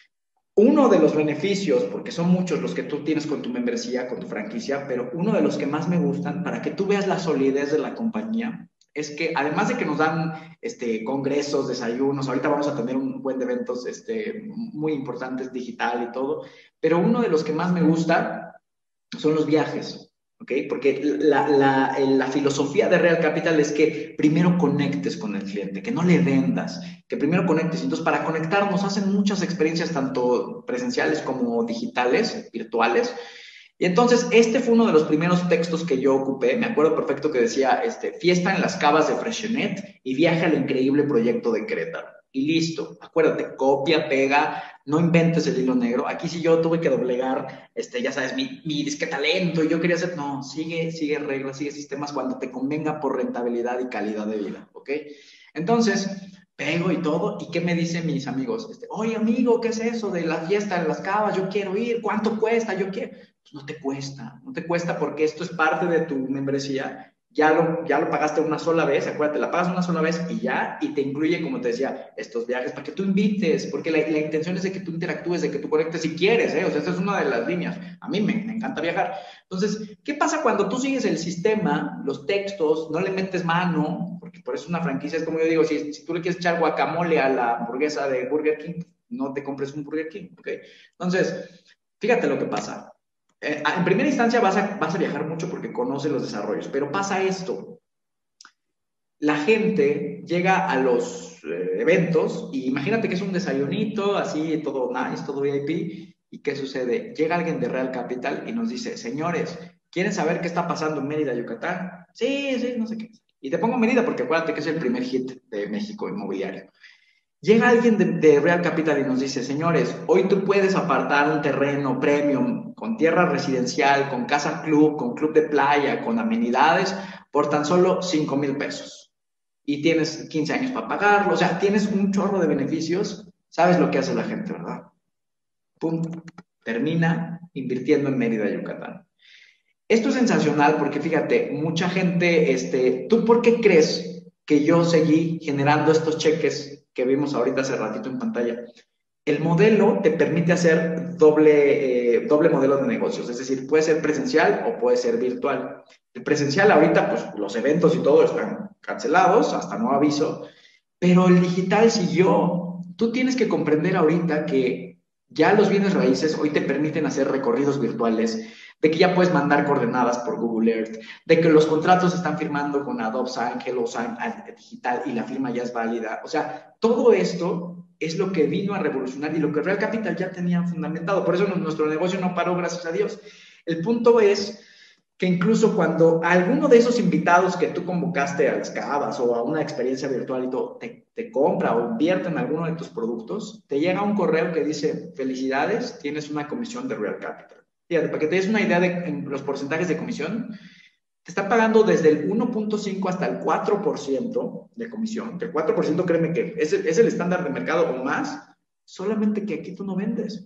Uno de los beneficios, porque son muchos los que tú tienes con tu membresía, con tu franquicia, pero uno de los que más me gustan, para que tú veas la solidez de la compañía, es que además de que nos dan este, congresos, desayunos, ahorita vamos a tener un buen de eventos este, muy importantes, digital y todo, pero uno de los que más me gusta son los viajes. ¿Ok? Porque la, la, la filosofía de Real Capital es que primero conectes con el cliente, que no le vendas, que primero conectes. Entonces, para conectar nos hacen muchas experiencias, tanto presenciales como digitales, virtuales. Y entonces, este fue uno de los primeros textos que yo ocupé. Me acuerdo perfecto que decía, este, fiesta en las cavas de Freshenet y viaje al increíble proyecto de Querétaro. Y listo, acuérdate, copia, pega, no inventes el hilo negro. Aquí sí yo tuve que doblegar, este, ya sabes, mi, mi disque talento, y yo quería hacer, no, sigue, sigue reglas, sigue sistemas cuando te convenga por rentabilidad y calidad de vida, ¿ok? Entonces, pego y todo, ¿y qué me dicen mis amigos? Este, oye, amigo, ¿qué es eso de la fiesta en las cavas? Yo quiero ir, ¿cuánto cuesta? Yo quiero... Pues no te cuesta, no te cuesta porque esto es parte de tu membresía. Ya lo, ya lo pagaste una sola vez, acuérdate, la pagas una sola vez y ya, y te incluye, como te decía, estos viajes para que tú invites, porque la, la intención es de que tú interactúes, de que tú conectes si quieres, ¿eh? O sea, esa es una de las líneas. A mí me, me encanta viajar. Entonces, ¿qué pasa cuando tú sigues el sistema, los textos, no le metes mano? Porque por eso una franquicia es como yo digo, si, si tú le quieres echar guacamole a la hamburguesa de Burger King, no te compres un Burger King, ¿ok? Entonces, fíjate lo que pasa. Eh, en primera instancia vas a, vas a viajar mucho porque conoces los desarrollos, pero pasa esto. La gente llega a los eh, eventos y imagínate que es un desayunito, así, todo nice, todo V I P, ¿y qué sucede? Llega alguien de Real Capital y nos dice, señores, ¿quieren saber qué está pasando en Mérida, Yucatán? Sí, sí, no sé qué. Y te pongo Mérida porque acuérdate que es el primer hit de México inmobiliario. Llega alguien de, de Real Capital y nos dice, señores, hoy tú puedes apartar un terreno premium con tierra residencial, con casa club, con club de playa, con amenidades, por tan solo cinco mil pesos. Y tienes quince años para pagarlo, o sea, tienes un chorro de beneficios. ¿Sabes lo que hace la gente, verdad? Pum, termina invirtiendo en Mérida, Yucatán. Esto es sensacional porque, fíjate, mucha gente, este, ¿tú por qué crees que yo seguí generando estos cheques que vimos ahorita hace ratito en pantalla? El modelo te permite hacer doble, eh, doble modelo de negocios, es decir, puede ser presencial o puede ser virtual. El presencial ahorita, pues los eventos y todo están cancelados, hasta no aviso, pero el digital siguió. tú tienes que comprender ahorita que ya los bienes raíces hoy te permiten hacer recorridos virtuales, de que ya puedes mandar coordenadas por Google Earth, de que los contratos están firmando con Adobe Sign, HelloSign digital y la firma ya es válida. O sea, todo esto es lo que vino a revolucionar y lo que Real Capital ya tenía fundamentado. Por eso nuestro negocio no paró, gracias a Dios. El punto es que incluso cuando alguno de esos invitados que tú convocaste a las Cavas o a una experiencia virtual y todo, te, te compra o invierte en alguno de tus productos, te llega un correo que dice, felicidades, tienes una comisión de Real Capital. Fíjate, para que te des una idea de en los porcentajes de comisión, te está pagando desde el uno punto cinco hasta el cuatro por ciento de comisión. El cuatro por ciento, créeme que es el, es el estándar de mercado o más, solamente que aquí tú no vendes.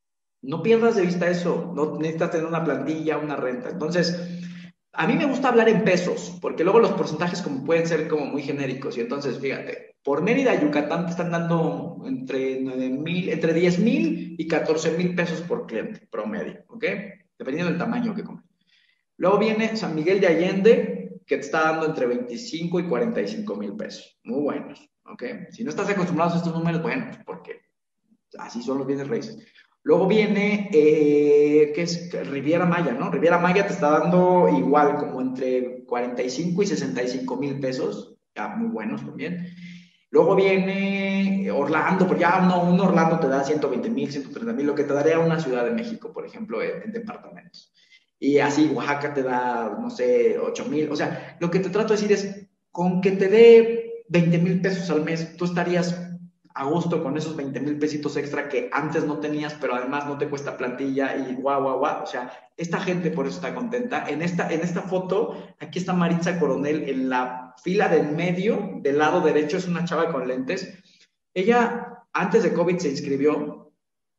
No pierdas de vista eso, no necesitas tener una plantilla, una renta. Entonces, a mí me gusta hablar en pesos, porque luego los porcentajes como pueden ser como muy genéricos. Y entonces, fíjate, por Mérida, Yucatán te están dando entre, nueve mil, entre diez mil y catorce mil pesos por cliente promedio, ¿ok? Dependiendo del tamaño que comes. Luego viene San Miguel de Allende, que te está dando entre veinticinco y cuarenta y cinco mil pesos. Muy buenos, ¿ok? Si no estás acostumbrado a estos números, bueno, porque así son los bienes raíces. Luego viene, eh, ¿qué es? Riviera Maya, ¿no? Riviera Maya te está dando igual, como entre cuarenta y cinco y sesenta y cinco mil pesos, ya muy buenos también. Luego viene Orlando, pero ya uno, un Orlando te da ciento veinte mil, ciento treinta mil, lo que te daría una Ciudad de México, por ejemplo, en, en departamentos. Y así Oaxaca te da, no sé, ocho mil. O sea, lo que te trato de decir es, con que te dé veinte mil pesos al mes, tú estarías a gusto con esos veinte mil pesitos extra que antes no tenías, pero además no te cuesta plantilla y guau, guau, guau. O sea, esta gente por eso está contenta. En esta, en esta foto, aquí está Maritza Coronel en la fila del medio, del lado derecho, es una chava con lentes. Ella, antes de COVID, se inscribió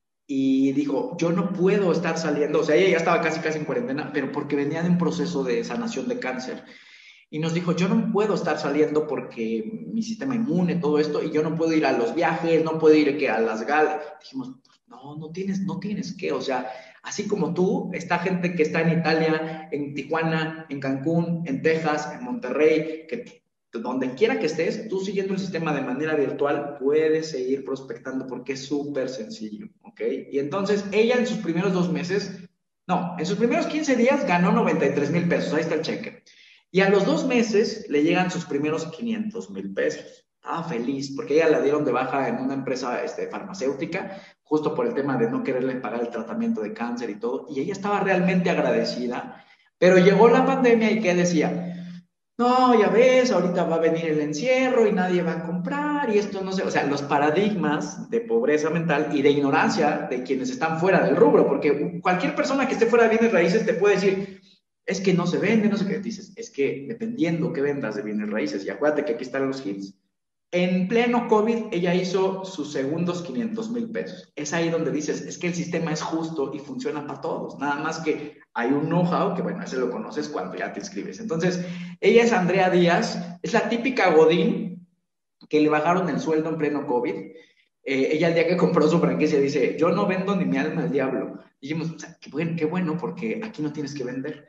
y dijo, yo no puedo estar saliendo. O sea, ella ya estaba casi, casi en cuarentena, pero porque venía de un proceso de sanación de cáncer. Y nos dijo, yo no puedo estar saliendo porque mi sistema inmune, todo esto, y yo no puedo ir a los viajes, no puedo ir que a las galas. Dijimos, no, no tienes, no tienes que, o sea, así como tú, está gente que está en Italia, en Tijuana, en Cancún, en Texas, en Monterrey, que donde quiera que estés, tú siguiendo el sistema de manera virtual, puedes seguir prospectando porque es súper sencillo, ¿ok? Y entonces, ella en sus primeros dos meses, no, en sus primeros quince días ganó noventa y tres mil pesos, ahí está el cheque. Y a los dos meses le llegan sus primeros quinientos mil pesos. Estaba feliz porque ella la dieron de baja en una empresa este, farmacéutica, justo por el tema de no quererle pagar el tratamiento de cáncer y todo. Y ella estaba realmente agradecida. Pero llegó la pandemia y ¿qué decía? No, ya ves, ahorita va a venir el encierro y nadie va a comprar y esto no sé. O sea, los paradigmas de pobreza mental y de ignorancia de quienes están fuera del rubro. Porque cualquier persona que esté fuera de bienes raíces te puede decir, es que no se vende, no sé qué. Dices, es que dependiendo qué vendas de bienes raíces, y acuérdate que aquí están los hits. En pleno COVID, ella hizo sus segundos quinientos mil pesos. Es ahí donde dices, es que el sistema es justo y funciona para todos. Nada más que hay un know-how que, bueno, ese lo conoces cuando ya te inscribes. Entonces, ella es Andrea Díaz, es la típica godín que le bajaron el sueldo en pleno COVID. Eh, ella el día que compró su franquicia dice, yo no vendo ni mi alma al diablo. Y dijimos, o sea, qué bueno, qué bueno, porque aquí no tienes que vender.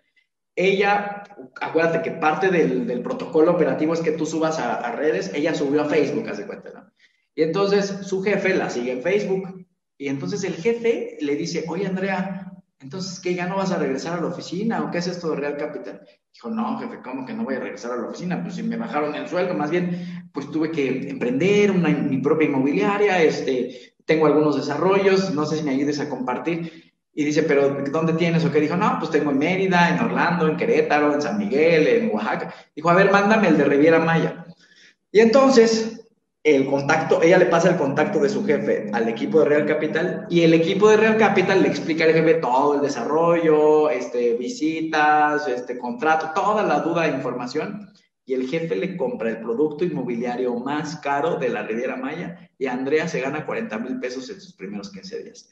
Ella, acuérdate que parte del, del protocolo operativo es que tú subas a, a redes, ella subió a Facebook, haz de cuenta, ¿no? Y entonces su jefe la sigue en Facebook, y entonces el jefe le dice, oye Andrea, entonces ¿qué, ya no vas a regresar a la oficina o qué es esto de Real Capital? Dijo, no jefe, ¿cómo que no voy a regresar a la oficina? Pues si me bajaron el sueldo, más bien, pues tuve que emprender una, mi propia inmobiliaria, este, tengo algunos desarrollos, no sé si me ayudes a compartir. Y dice, ¿pero dónde tienes o qué? Dijo, no, pues tengo en Mérida, en Orlando, en Querétaro, en San Miguel, en Oaxaca. Dijo, a ver, mándame el de Riviera Maya. Y entonces, el contacto, ella le pasa el contacto de su jefe al equipo de Real Capital y el equipo de Real Capital le explica al jefe todo el desarrollo, este, visitas, este, contrato, toda la duda de información. Y el jefe le compra el producto inmobiliario más caro de la Riviera Maya y Andrea se gana cuarenta mil pesos en sus primeros quince días.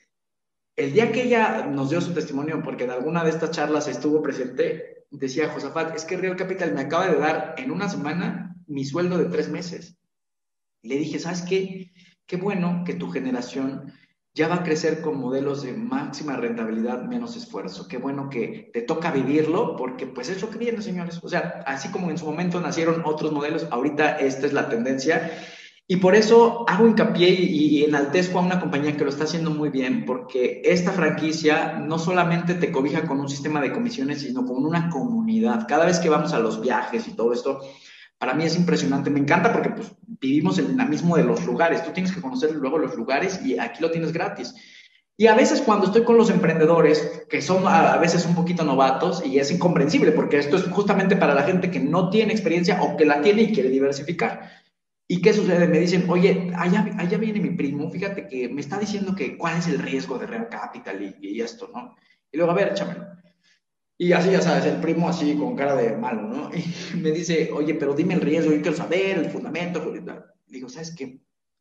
El día que ella nos dio su testimonio, porque en alguna de estas charlas estuvo presente, decía Josafat, es que Real Capital me acaba de dar en una semana mi sueldo de tres meses. Y le dije, ¿sabes qué? Qué bueno que tu generación ya va a crecer con modelos de máxima rentabilidad, menos esfuerzo. Qué bueno que te toca vivirlo, porque pues es lo que viene, señores. O sea, así como en su momento nacieron otros modelos, ahorita esta es la tendencia. Y por eso hago hincapié y, y enaltezco a una compañía que lo está haciendo muy bien, porque esta franquicia no solamente te cobija con un sistema de comisiones, sino con una comunidad. Cada vez que vamos a los viajes y todo esto, para mí es impresionante. Me encanta porque pues, vivimos en el dinamismo de los lugares. Tú tienes que conocer luego los lugares y aquí lo tienes gratis. Y a veces cuando estoy con los emprendedores, que son a veces un poquito novatos, y es incomprensible, porque esto es justamente para la gente que no tiene experiencia o que la tiene y quiere diversificar. ¿Y qué sucede? Me dicen, oye, allá, allá viene mi primo, fíjate que me está diciendo que cuál es el riesgo de Real Capital y, y esto, ¿no? Y luego, a ver, échamelo. Y así, ya sabes, el primo así con cara de malo, ¿no? Y me dice, oye, pero dime el riesgo, yo quiero saber el fundamento. Digo, ¿sabes qué?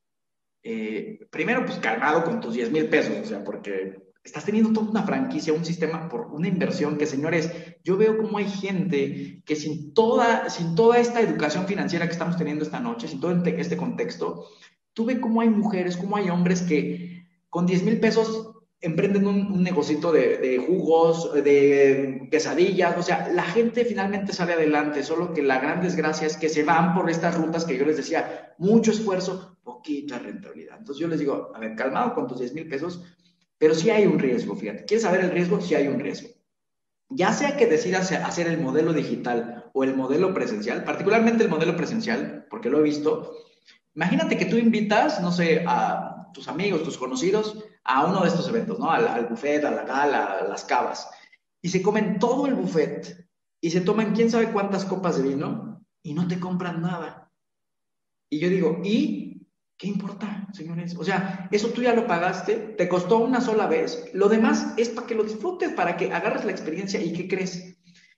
Eh, primero, pues calmado con tus diez mil pesos, o sea, porque estás teniendo toda una franquicia, un sistema por una inversión que, señores, yo veo cómo hay gente que sin toda, sin toda esta educación financiera que estamos teniendo esta noche, sin todo este contexto, tú ves cómo hay mujeres, cómo hay hombres que con diez mil pesos emprenden un, un negocito de, de jugos, de quesadillas, o sea, la gente finalmente sale adelante, solo que la gran desgracia es que se van por estas rutas que yo les decía, mucho esfuerzo, poquita rentabilidad. Entonces yo les digo, a ver, calmado con tus diez mil pesos, pero sí hay un riesgo, fíjate. ¿Quieres saber el riesgo? Sí hay un riesgo. Ya sea que decidas hacer el modelo digital o el modelo presencial, particularmente el modelo presencial, porque lo he visto, imagínate que tú invitas, no sé, a tus amigos, tus conocidos, a uno de estos eventos, ¿no? Al, al buffet, a la gala, a las cavas, y se comen todo el buffet, y se toman quién sabe cuántas copas de vino, y no te compran nada. Y yo digo, ¿y qué importa, señores? O sea, eso tú ya lo pagaste, te costó una sola vez, lo demás es para que lo disfrutes, para que agarres la experiencia. ¿Y qué crees?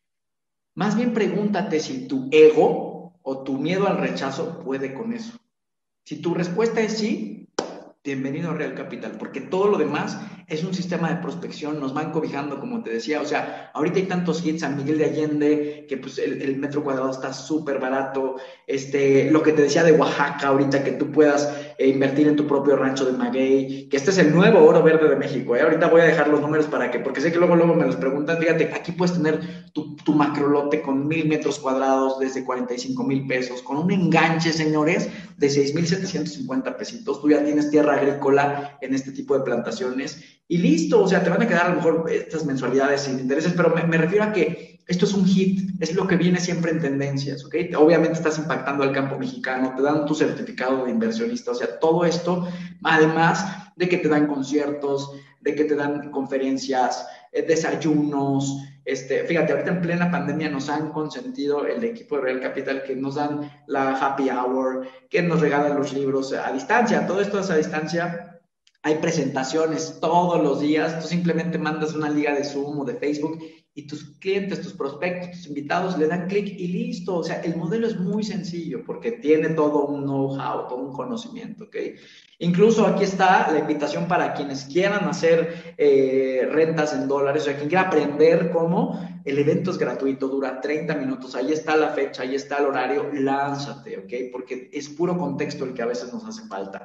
Más bien pregúntate si tu ego o tu miedo al rechazo puede con eso. Si tu respuesta es sí, bienvenido a Real Capital, porque todo lo demás es un sistema de prospección, nos van cobijando, como te decía. O sea, ahorita hay tantos hits, San Miguel de Allende, que pues el, el metro cuadrado está súper barato, este, lo que te decía de Oaxaca ahorita, que tú puedas eh, invertir en tu propio rancho de maguey, que este es el nuevo oro verde de México, ¿eh? Ahorita voy a dejar los números para que, porque sé que luego, luego me los preguntan. Fíjate, aquí puedes tener tu, tu macrolote con mil metros cuadrados desde cuarenta y cinco mil pesos, con un enganche, señores, de seis mil setecientos cincuenta pesitos. Tú ya tienes tierra agrícola en este tipo de plantaciones y listo. O sea, te van a quedar a lo mejor estas mensualidades sin intereses, pero me, me refiero a que esto es un hit, es lo que viene siempre en tendencias, ¿ok? Obviamente estás impactando al campo mexicano, te dan tu certificado de inversionista, o sea, todo esto, además de que te dan conciertos, de que te dan conferencias, eh, desayunos. Este, fíjate, ahorita en plena pandemia nos han consentido el equipo de Real Capital, que nos dan la happy hour, que nos regalan los libros a distancia. Todo esto es a distancia. Hay presentaciones todos los días. Tú simplemente mandas una liga de Zoom o de Facebook y tus clientes, tus prospectos, tus invitados le dan clic y listo. O sea, el modelo es muy sencillo porque tiene todo un know-how, todo un conocimiento, ¿ok? Incluso aquí está la invitación para quienes quieran hacer eh, rentas en dólares, o sea, quien quiera aprender cómo. El evento es gratuito, dura treinta minutos, ahí está la fecha, ahí está el horario, lánzate, ¿ok? Porque es puro contexto el que a veces nos hace falta.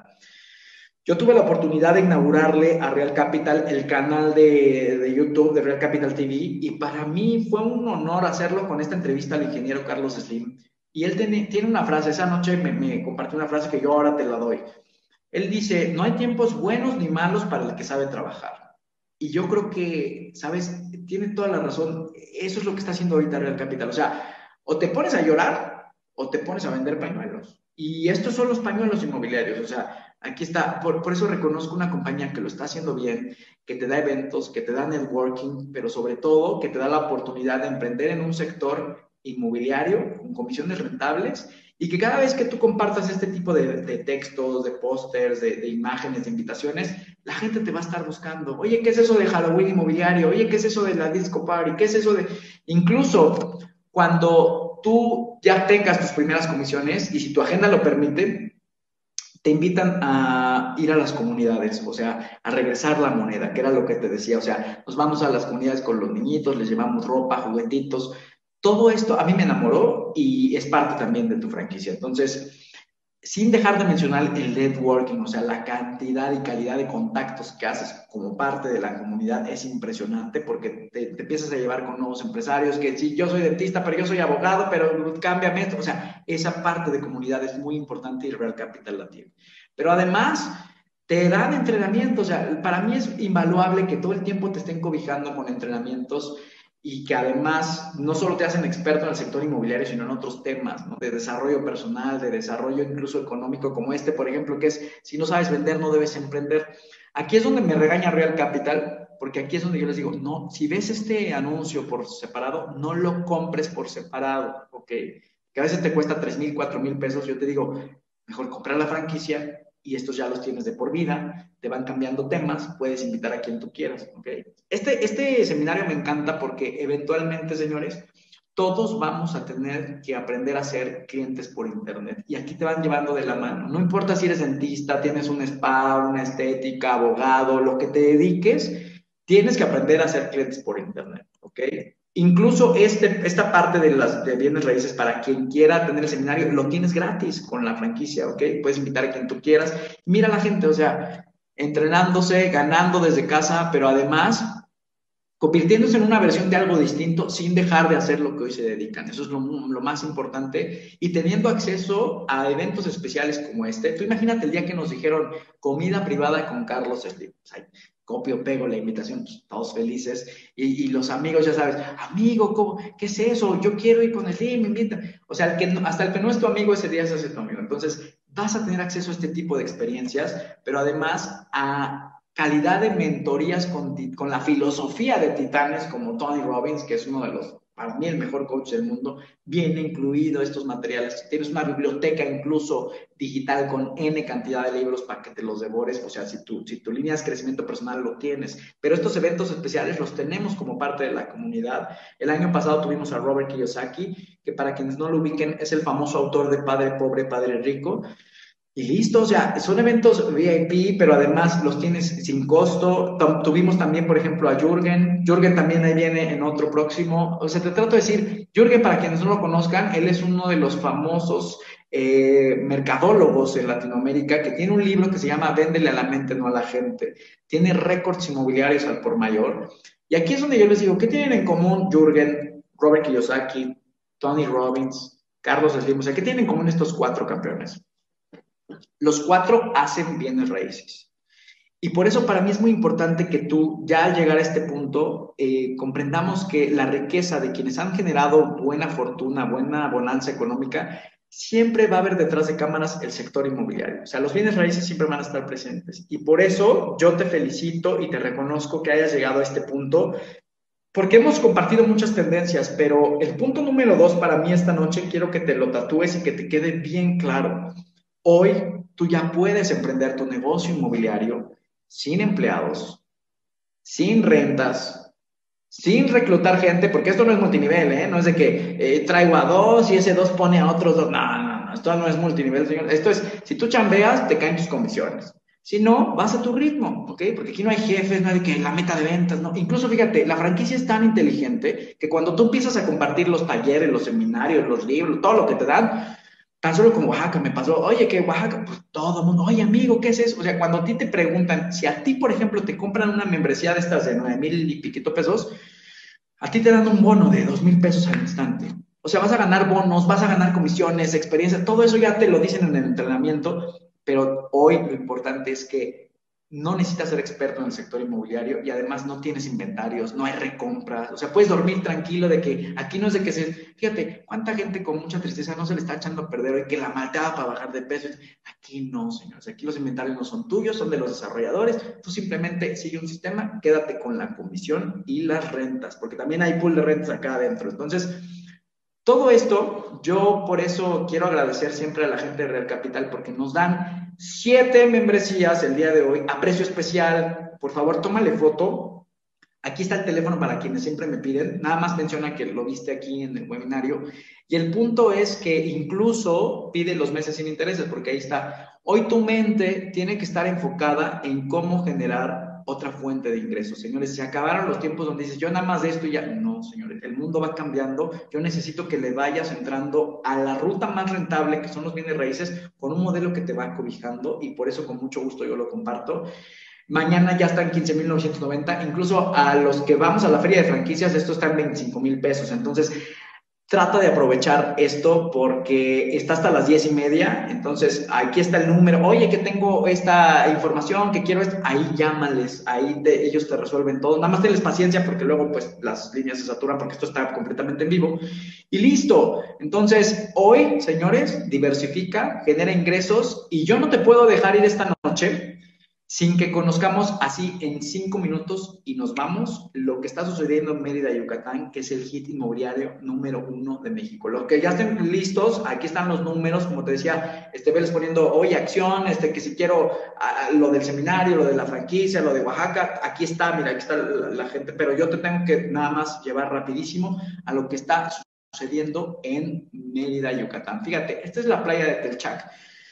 Yo tuve la oportunidad de inaugurarle a Real Capital el canal de, de YouTube de Real Capital T V, y para mí fue un honor hacerlo con esta entrevista al ingeniero Carlos Slim. Y él tiene, tiene una frase, esa noche me, me compartió una frase que yo ahora te la doy. Él dice, no hay tiempos buenos ni malos para el que sabe trabajar. Y yo creo que, ¿sabes? Tiene toda la razón. Eso es lo que está haciendo ahorita Real Capital. O sea, o te pones a llorar o te pones a vender pañuelos. Y estos son los pañuelos inmobiliarios. O sea, aquí está. Por, por eso reconozco una compañía que lo está haciendo bien, que te da eventos, que te da networking, pero sobre todo que te da la oportunidad de emprender en un sector inmobiliario con comisiones rentables, y que cada vez que tú compartas este tipo de, de textos, de pósters, de, de imágenes, de invitaciones, la gente te va a estar buscando. Oye, ¿qué es eso de Halloween inmobiliario? Oye, ¿qué es eso de la disco party? ¿Qué es eso de...? Incluso cuando tú ya tengas tus primeras comisiones, y si tu agenda lo permite, te invitan a ir a las comunidades, o sea, a regresar la moneda, que era lo que te decía. O sea, nos vamos a las comunidades con los niñitos, les llevamos ropa, juguetitos. Todo esto a mí me enamoró y es parte también de tu franquicia. Entonces, sin dejar de mencionar el networking, o sea, la cantidad y calidad de contactos que haces como parte de la comunidad es impresionante porque te, te empiezas a llevar con nuevos empresarios que sí, yo soy dentista, pero yo soy abogado, pero cámbiame esto. O sea, esa parte de comunidad es muy importante y Real Capital la tiene. Pero además, te dan entrenamiento. O sea, para mí es invaluable que todo el tiempo te estén cobijando con entrenamientos y que además no solo te hacen experto en el sector inmobiliario, sino en otros temas, ¿no? De desarrollo personal, de desarrollo incluso económico, como este, por ejemplo, que es, si no sabes vender, no debes emprender. Aquí es donde me regaña Real Capital, porque aquí es donde yo les digo, no, si ves este anuncio por separado, no lo compres por separado, ¿ok? Que a veces te cuesta tres mil, cuatro mil pesos, yo te digo, mejor comprar la franquicia y estos ya los tienes de por vida, te van cambiando temas, puedes invitar a quien tú quieras, ¿ok? Este, este seminario me encanta porque eventualmente, señores, todos vamos a tener que aprender a ser clientes por internet y aquí te van llevando de la mano. No importa si eres dentista, tienes un spa, una estética, abogado, lo que te dediques, tienes que aprender a ser clientes por internet, ¿ok? Incluso este, esta parte de las de bienes raíces, para quien quiera tener el seminario, lo tienes gratis con la franquicia, ¿ok? Puedes invitar a quien tú quieras. Mira a la gente, o sea, entrenándose, ganando desde casa, pero además convirtiéndose en una versión de algo distinto sin dejar de hacer lo que hoy se dedican. Eso es lo, lo más importante. Y teniendo acceso a eventos especiales como este. Tú imagínate el día que nos dijeron comida privada con Carlos Slim. O sea, copio, pego la invitación, pues, todos felices, y, y los amigos, ya sabes, amigo, ¿cómo? ¿Qué es eso? Yo quiero ir con el Slim, me invita. O sea, el que no, hasta el que no es tu amigo ese día se hace tu amigo. Entonces, vas a tener acceso a este tipo de experiencias, pero además a calidad de mentorías con, con la filosofía de titanes como Tony Robbins, que es uno de los, para mí, el mejor coach del mundo. Viene incluido estos materiales. Tienes una biblioteca incluso digital con N cantidad de libros para que te los devores. O sea, si tu, si tu línea de crecimiento personal lo tienes. Pero estos eventos especiales los tenemos como parte de la comunidad. El año pasado tuvimos a Robert Kiyosaki, que para quienes no lo ubiquen es el famoso autor de Padre Pobre, Padre Rico. Y listo, o sea, son eventos V I P, pero además los tienes sin costo. Tuvimos también, por ejemplo, a Jürgen. Jürgen también ahí viene en otro próximo. O sea, te trato de decir, Jürgen, para quienes no lo conozcan, él es uno de los famosos eh, mercadólogos en Latinoamérica que tiene un libro que se llama Véndele a la mente, no a la gente. Tiene récords inmobiliarios al por mayor. Y aquí es donde yo les digo, ¿qué tienen en común Jürgen, Robert Kiyosaki, Tony Robbins, Carlos Slim? O sea, ¿qué tienen en común estos cuatro campeones? Los cuatro hacen bienes raíces. Y por eso para mí es muy importante que tú, ya al llegar a este punto, eh, comprendamos que la riqueza de quienes han generado buena fortuna, buena bonanza económica, siempre va a haber detrás de cámaras el sector inmobiliario. O sea, los bienes raíces siempre van a estar presentes. Y por eso yo te felicito y te reconozco que hayas llegado a este punto, porque hemos compartido muchas tendencias, pero el punto número dos para mí esta noche, quiero que te lo tatúes y que te quede bien claro. Hoy tú ya puedes emprender tu negocio inmobiliario sin empleados, sin rentas, sin reclutar gente, porque esto no es multinivel, ¿eh? No es de que eh, traigo a dos y ese dos pone a otros dos. No, no, no, esto no es multinivel, señor. Esto es, si tú chambeas, te caen tus comisiones. Si no, vas a tu ritmo, ¿ok? Porque aquí no hay jefes, no hay que la meta de ventas, ¿no? Incluso, fíjate, la franquicia es tan inteligente que cuando tú empiezas a compartir los talleres, los seminarios, los libros, todo lo que te dan, tan solo con Oaxaca me pasó, oye, que Oaxaca, pues todo el mundo, oye, amigo, ¿qué es eso? O sea, cuando a ti te preguntan, si a ti, por ejemplo, te compran una membresía de estas de nueve mil y piquito pesos, a ti te dan un bono de dos mil pesos al instante. O sea, vas a ganar bonos, vas a ganar comisiones, experiencia, todo eso ya te lo dicen en el entrenamiento, pero hoy lo importante es que no necesitas ser experto en el sector inmobiliario y además no tienes inventarios, no hay recompras. O sea, puedes dormir tranquilo de que aquí no es de que se... Fíjate, cuánta gente con mucha tristeza no se le está echando a perder hoy que la malteaba para bajar de peso. Aquí no, señores. Aquí los inventarios no son tuyos, son de los desarrolladores. Tú simplemente sigue un sistema, quédate con la comisión y las rentas, porque también hay pool de rentas acá adentro. Entonces, todo esto, yo por eso quiero agradecer siempre a la gente de Real Capital, porque nos dan siete membresías el día de hoy a precio especial. Por favor, tómale foto. Aquí está el teléfono para quienes siempre me piden. Nada más menciona que lo viste aquí en el webinario. Y el punto es que incluso pide los meses sin intereses, porque ahí está. Hoy tu mente tiene que estar enfocada en cómo generar otra fuente de ingresos. Señores, se acabaron los tiempos donde dices, yo nada más de esto y ya. No, señores, el mundo va cambiando. Yo necesito que le vayas entrando a la ruta más rentable, que son los bienes raíces, con un modelo que te va cobijando, y por eso con mucho gusto yo lo comparto. Mañana ya está en quince mil novecientos noventa, incluso a los que vamos a la feria de franquicias, esto está en veinticinco mil pesos. Entonces, trata de aprovechar esto porque está hasta las diez y media. Entonces, aquí está el número. Oye, que tengo esta información, que quiero esto. Ahí llámales, ahí te, ellos te resuelven todo. Nada más tenles paciencia porque luego pues las líneas se saturan porque esto está completamente en vivo. Y listo. Entonces, hoy, señores, diversifica, genera ingresos, y yo no te puedo dejar ir esta noche sin que conozcamos así en cinco minutos, y nos vamos, lo que está sucediendo en Mérida, Yucatán, que es el hit inmobiliario número uno de México. Los que ya estén listos, aquí están los números, como te decía, este, veles poniendo hoy acción, este, que si quiero a, lo del seminario, lo de la franquicia, lo de Oaxaca, aquí está, mira, aquí está la, la gente, pero yo te tengo que nada más llevar rapidísimo a lo que está sucediendo en Mérida, Yucatán. Fíjate, esta es la playa de Telchac.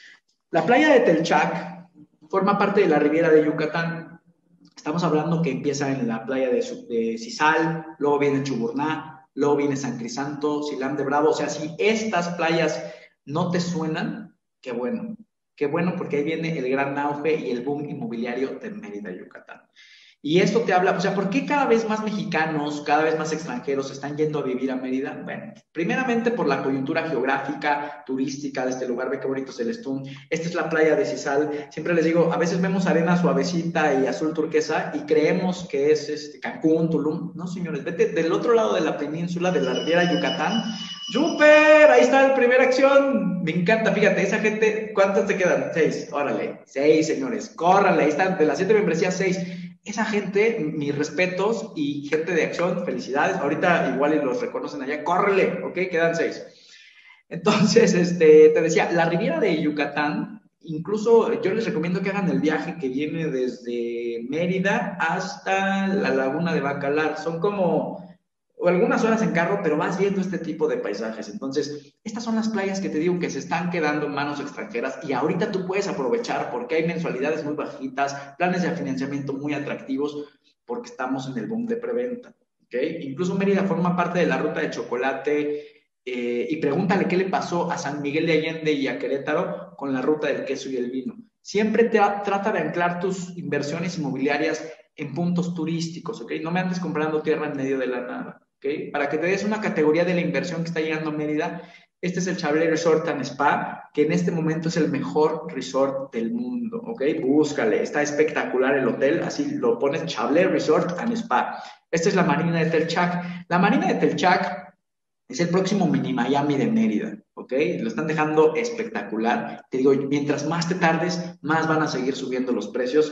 La playa de Telchac forma parte de la Riviera de Yucatán. Estamos hablando que empieza en la playa de, de Cisal, luego viene Chuburná, luego viene San Crisanto, Silán de Bravo. O sea, si estas playas no te suenan, qué bueno, qué bueno, porque ahí viene el gran auge y el boom inmobiliario de Mérida, Yucatán. Y esto te habla, o sea, ¿por qué cada vez más mexicanos, cada vez más extranjeros están yendo a vivir a Mérida? Bueno, primeramente por la coyuntura geográfica, turística de este lugar. Ve qué bonito Celestún. Esta es la playa de Cisal. Siempre les digo, a veces vemos arena suavecita y azul turquesa y creemos que es este, Cancún, Tulum. No, señores, vete del otro lado de la península, de la Riviera Yucatán. ¡Súper! Ahí está la primera acción. Me encanta, fíjate, esa gente, ¿cuántas te quedan? Seis, órale, seis, señores, córranle, ahí están, de las siete membresías, seis. Esa gente, mis respetos, y gente de acción, felicidades. Ahorita igual los reconocen allá, córrele, ¿ok? Quedan seis. Entonces, este, te decía, la Riviera de Yucatán, incluso yo les recomiendo que hagan el viaje que viene desde Mérida hasta la Laguna de Bacalar. Son como o algunas horas en carro, pero vas viendo este tipo de paisajes. Entonces, estas son las playas que te digo que se están quedando en manos extranjeras, y ahorita tú puedes aprovechar porque hay mensualidades muy bajitas, planes de financiamiento muy atractivos, porque estamos en el boom de preventa, ¿ok? Incluso Mérida forma parte de la ruta de chocolate, eh, y pregúntale qué le pasó a San Miguel de Allende y a Querétaro con la ruta del queso y el vino. Siempre te, trata de anclar tus inversiones inmobiliarias en puntos turísticos, ¿ok? No me andes comprando tierra en medio de la nada. ¿Okay? Para que te des una categoría de la inversión que está llegando a Mérida, este es el Chabler Resort and Spa, que en este momento es el mejor resort del mundo, ¿ok? Búscale, está espectacular el hotel, así lo pones, Chabler Resort and Spa. Esta es la Marina de Telchac. La Marina de Telchac es el próximo mini Miami de Mérida, ¿ok? Lo están dejando espectacular. Te digo, mientras más te tardes, más van a seguir subiendo los precios,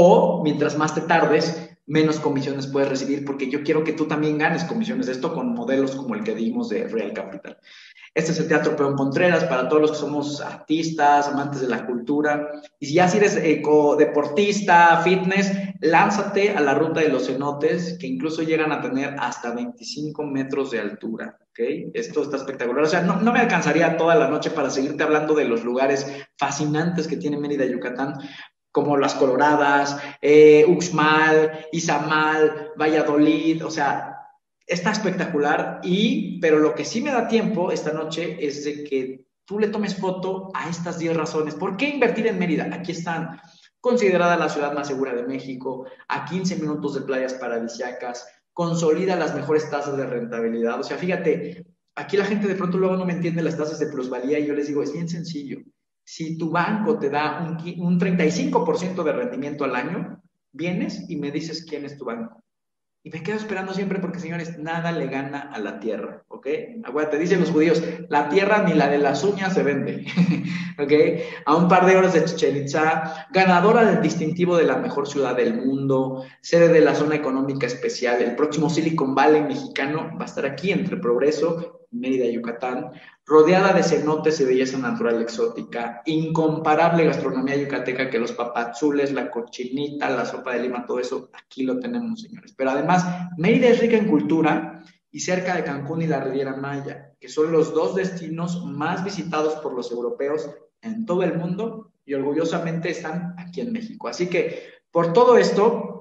o mientras más te tardes, menos comisiones puedes recibir, porque yo quiero que tú también ganes comisiones de esto con modelos como el que dimos de Real Capital. Este es el Teatro Peón Contreras para todos los que somos artistas, amantes de la cultura. Y si ya si eres ecodeportista, fitness, lánzate a la ruta de los cenotes, que incluso llegan a tener hasta veinticinco metros de altura. ¿Okay? Esto está espectacular. O sea, no, no me alcanzaría toda la noche para seguirte hablando de los lugares fascinantes que tiene Mérida, Yucatán, como Las Coloradas, eh, Uxmal, Izamal, Valladolid. O sea, está espectacular. Y, pero lo que sí me da tiempo esta noche es de que tú le tomes foto a estas diez razones. ¿Por qué invertir en Mérida? Aquí están. Considerada la ciudad más segura de México, a quince minutos de playas paradisíacas, consolida las mejores tasas de rentabilidad. O sea, fíjate, aquí la gente de pronto luego no me entiende las tasas de plusvalía, y yo les digo, es bien sencillo. Si tu banco te da un, un treinta y cinco por ciento de rendimiento al año, vienes y me dices quién es tu banco. Y me quedo esperando siempre porque, señores, nada le gana a la tierra, ¿ok? Acuérdate, dicen los judíos, la tierra ni la de las uñas se vende, ¿ok? A un par de horas de Chichén Itzá, ganadora del distintivo de la mejor ciudad del mundo, sede de la zona económica especial, el próximo Silicon Valley mexicano va a estar aquí entre Progreso, Mérida, Yucatán, rodeada de cenotes y belleza natural exótica, incomparable gastronomía yucateca, que los papazules, la cochinita, la sopa de lima, todo eso, aquí lo tenemos, señores. Pero además, Mérida es rica en cultura y cerca de Cancún y la Riviera Maya, que son los dos destinos más visitados por los europeos en todo el mundo y orgullosamente están aquí en México. Así que, por todo esto,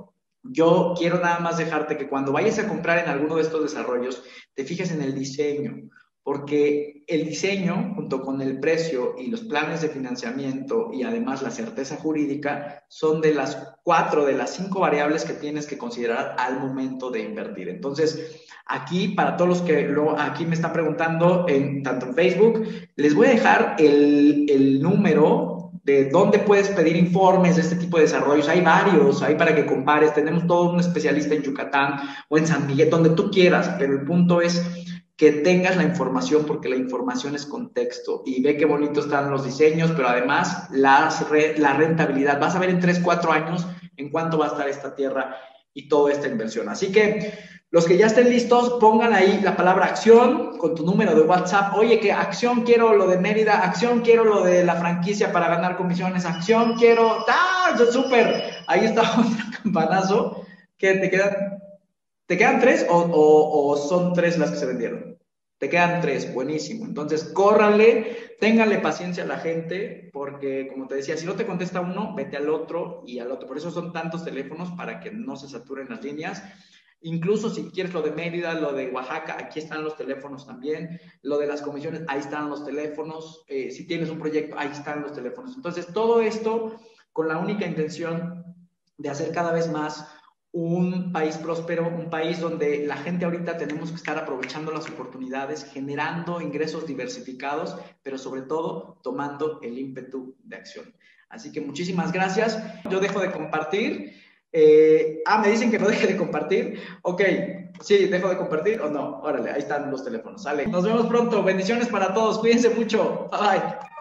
yo quiero nada más dejarte que cuando vayas a comprar en alguno de estos desarrollos, te fijes en el diseño, porque el diseño, junto con el precio y los planes de financiamiento y además la certeza jurídica, son de las cuatro, de las cinco variables que tienes que considerar al momento de invertir. Entonces, aquí, para todos los que lo, aquí me están preguntando, en, tanto en Facebook, les voy a dejar el, el número de dónde puedes pedir informes de este tipo de desarrollos. Hay varios, hay para que compares. Tenemos todo un especialista en Yucatán o en San Miguel, donde tú quieras, pero el punto es que tengas la información, porque la información es contexto, y ve qué bonito están los diseños, pero además las re, la rentabilidad. Vas a ver en tres, cuatro años en cuánto va a estar esta tierra y toda esta inversión. Así que los que ya estén listos, pongan ahí la palabra acción con tu número de WhatsApp. Oye, que acción quiero lo de Mérida, acción quiero lo de la franquicia para ganar comisiones, acción quiero... ¡Ah! ¡Súper! Ahí está otro campanazo. ¿Qué te quedan? ¿Te quedan tres o, o, o son tres las que se vendieron? Te quedan tres, buenísimo. Entonces, córranle, ténganle paciencia a la gente, porque, como te decía, si no te contesta uno, vete al otro y al otro. Por eso son tantos teléfonos, para que no se saturen las líneas. Incluso si quieres lo de Mérida, lo de Oaxaca, aquí están los teléfonos también. Lo de las comisiones, ahí están los teléfonos. Eh, si tienes un proyecto, ahí están los teléfonos. Entonces, todo esto con la única intención de hacer cada vez más un país próspero, un país donde la gente ahorita tenemos que estar aprovechando las oportunidades, generando ingresos diversificados, pero sobre todo tomando el ímpetu de acción. Así que muchísimas gracias. Yo dejo de compartir. Eh, ah, me dicen que no deje de compartir. Ok, sí, dejo de compartir o no. Órale, ahí están los teléfonos. Sale. Nos vemos pronto. Bendiciones para todos. Cuídense mucho. Bye bye.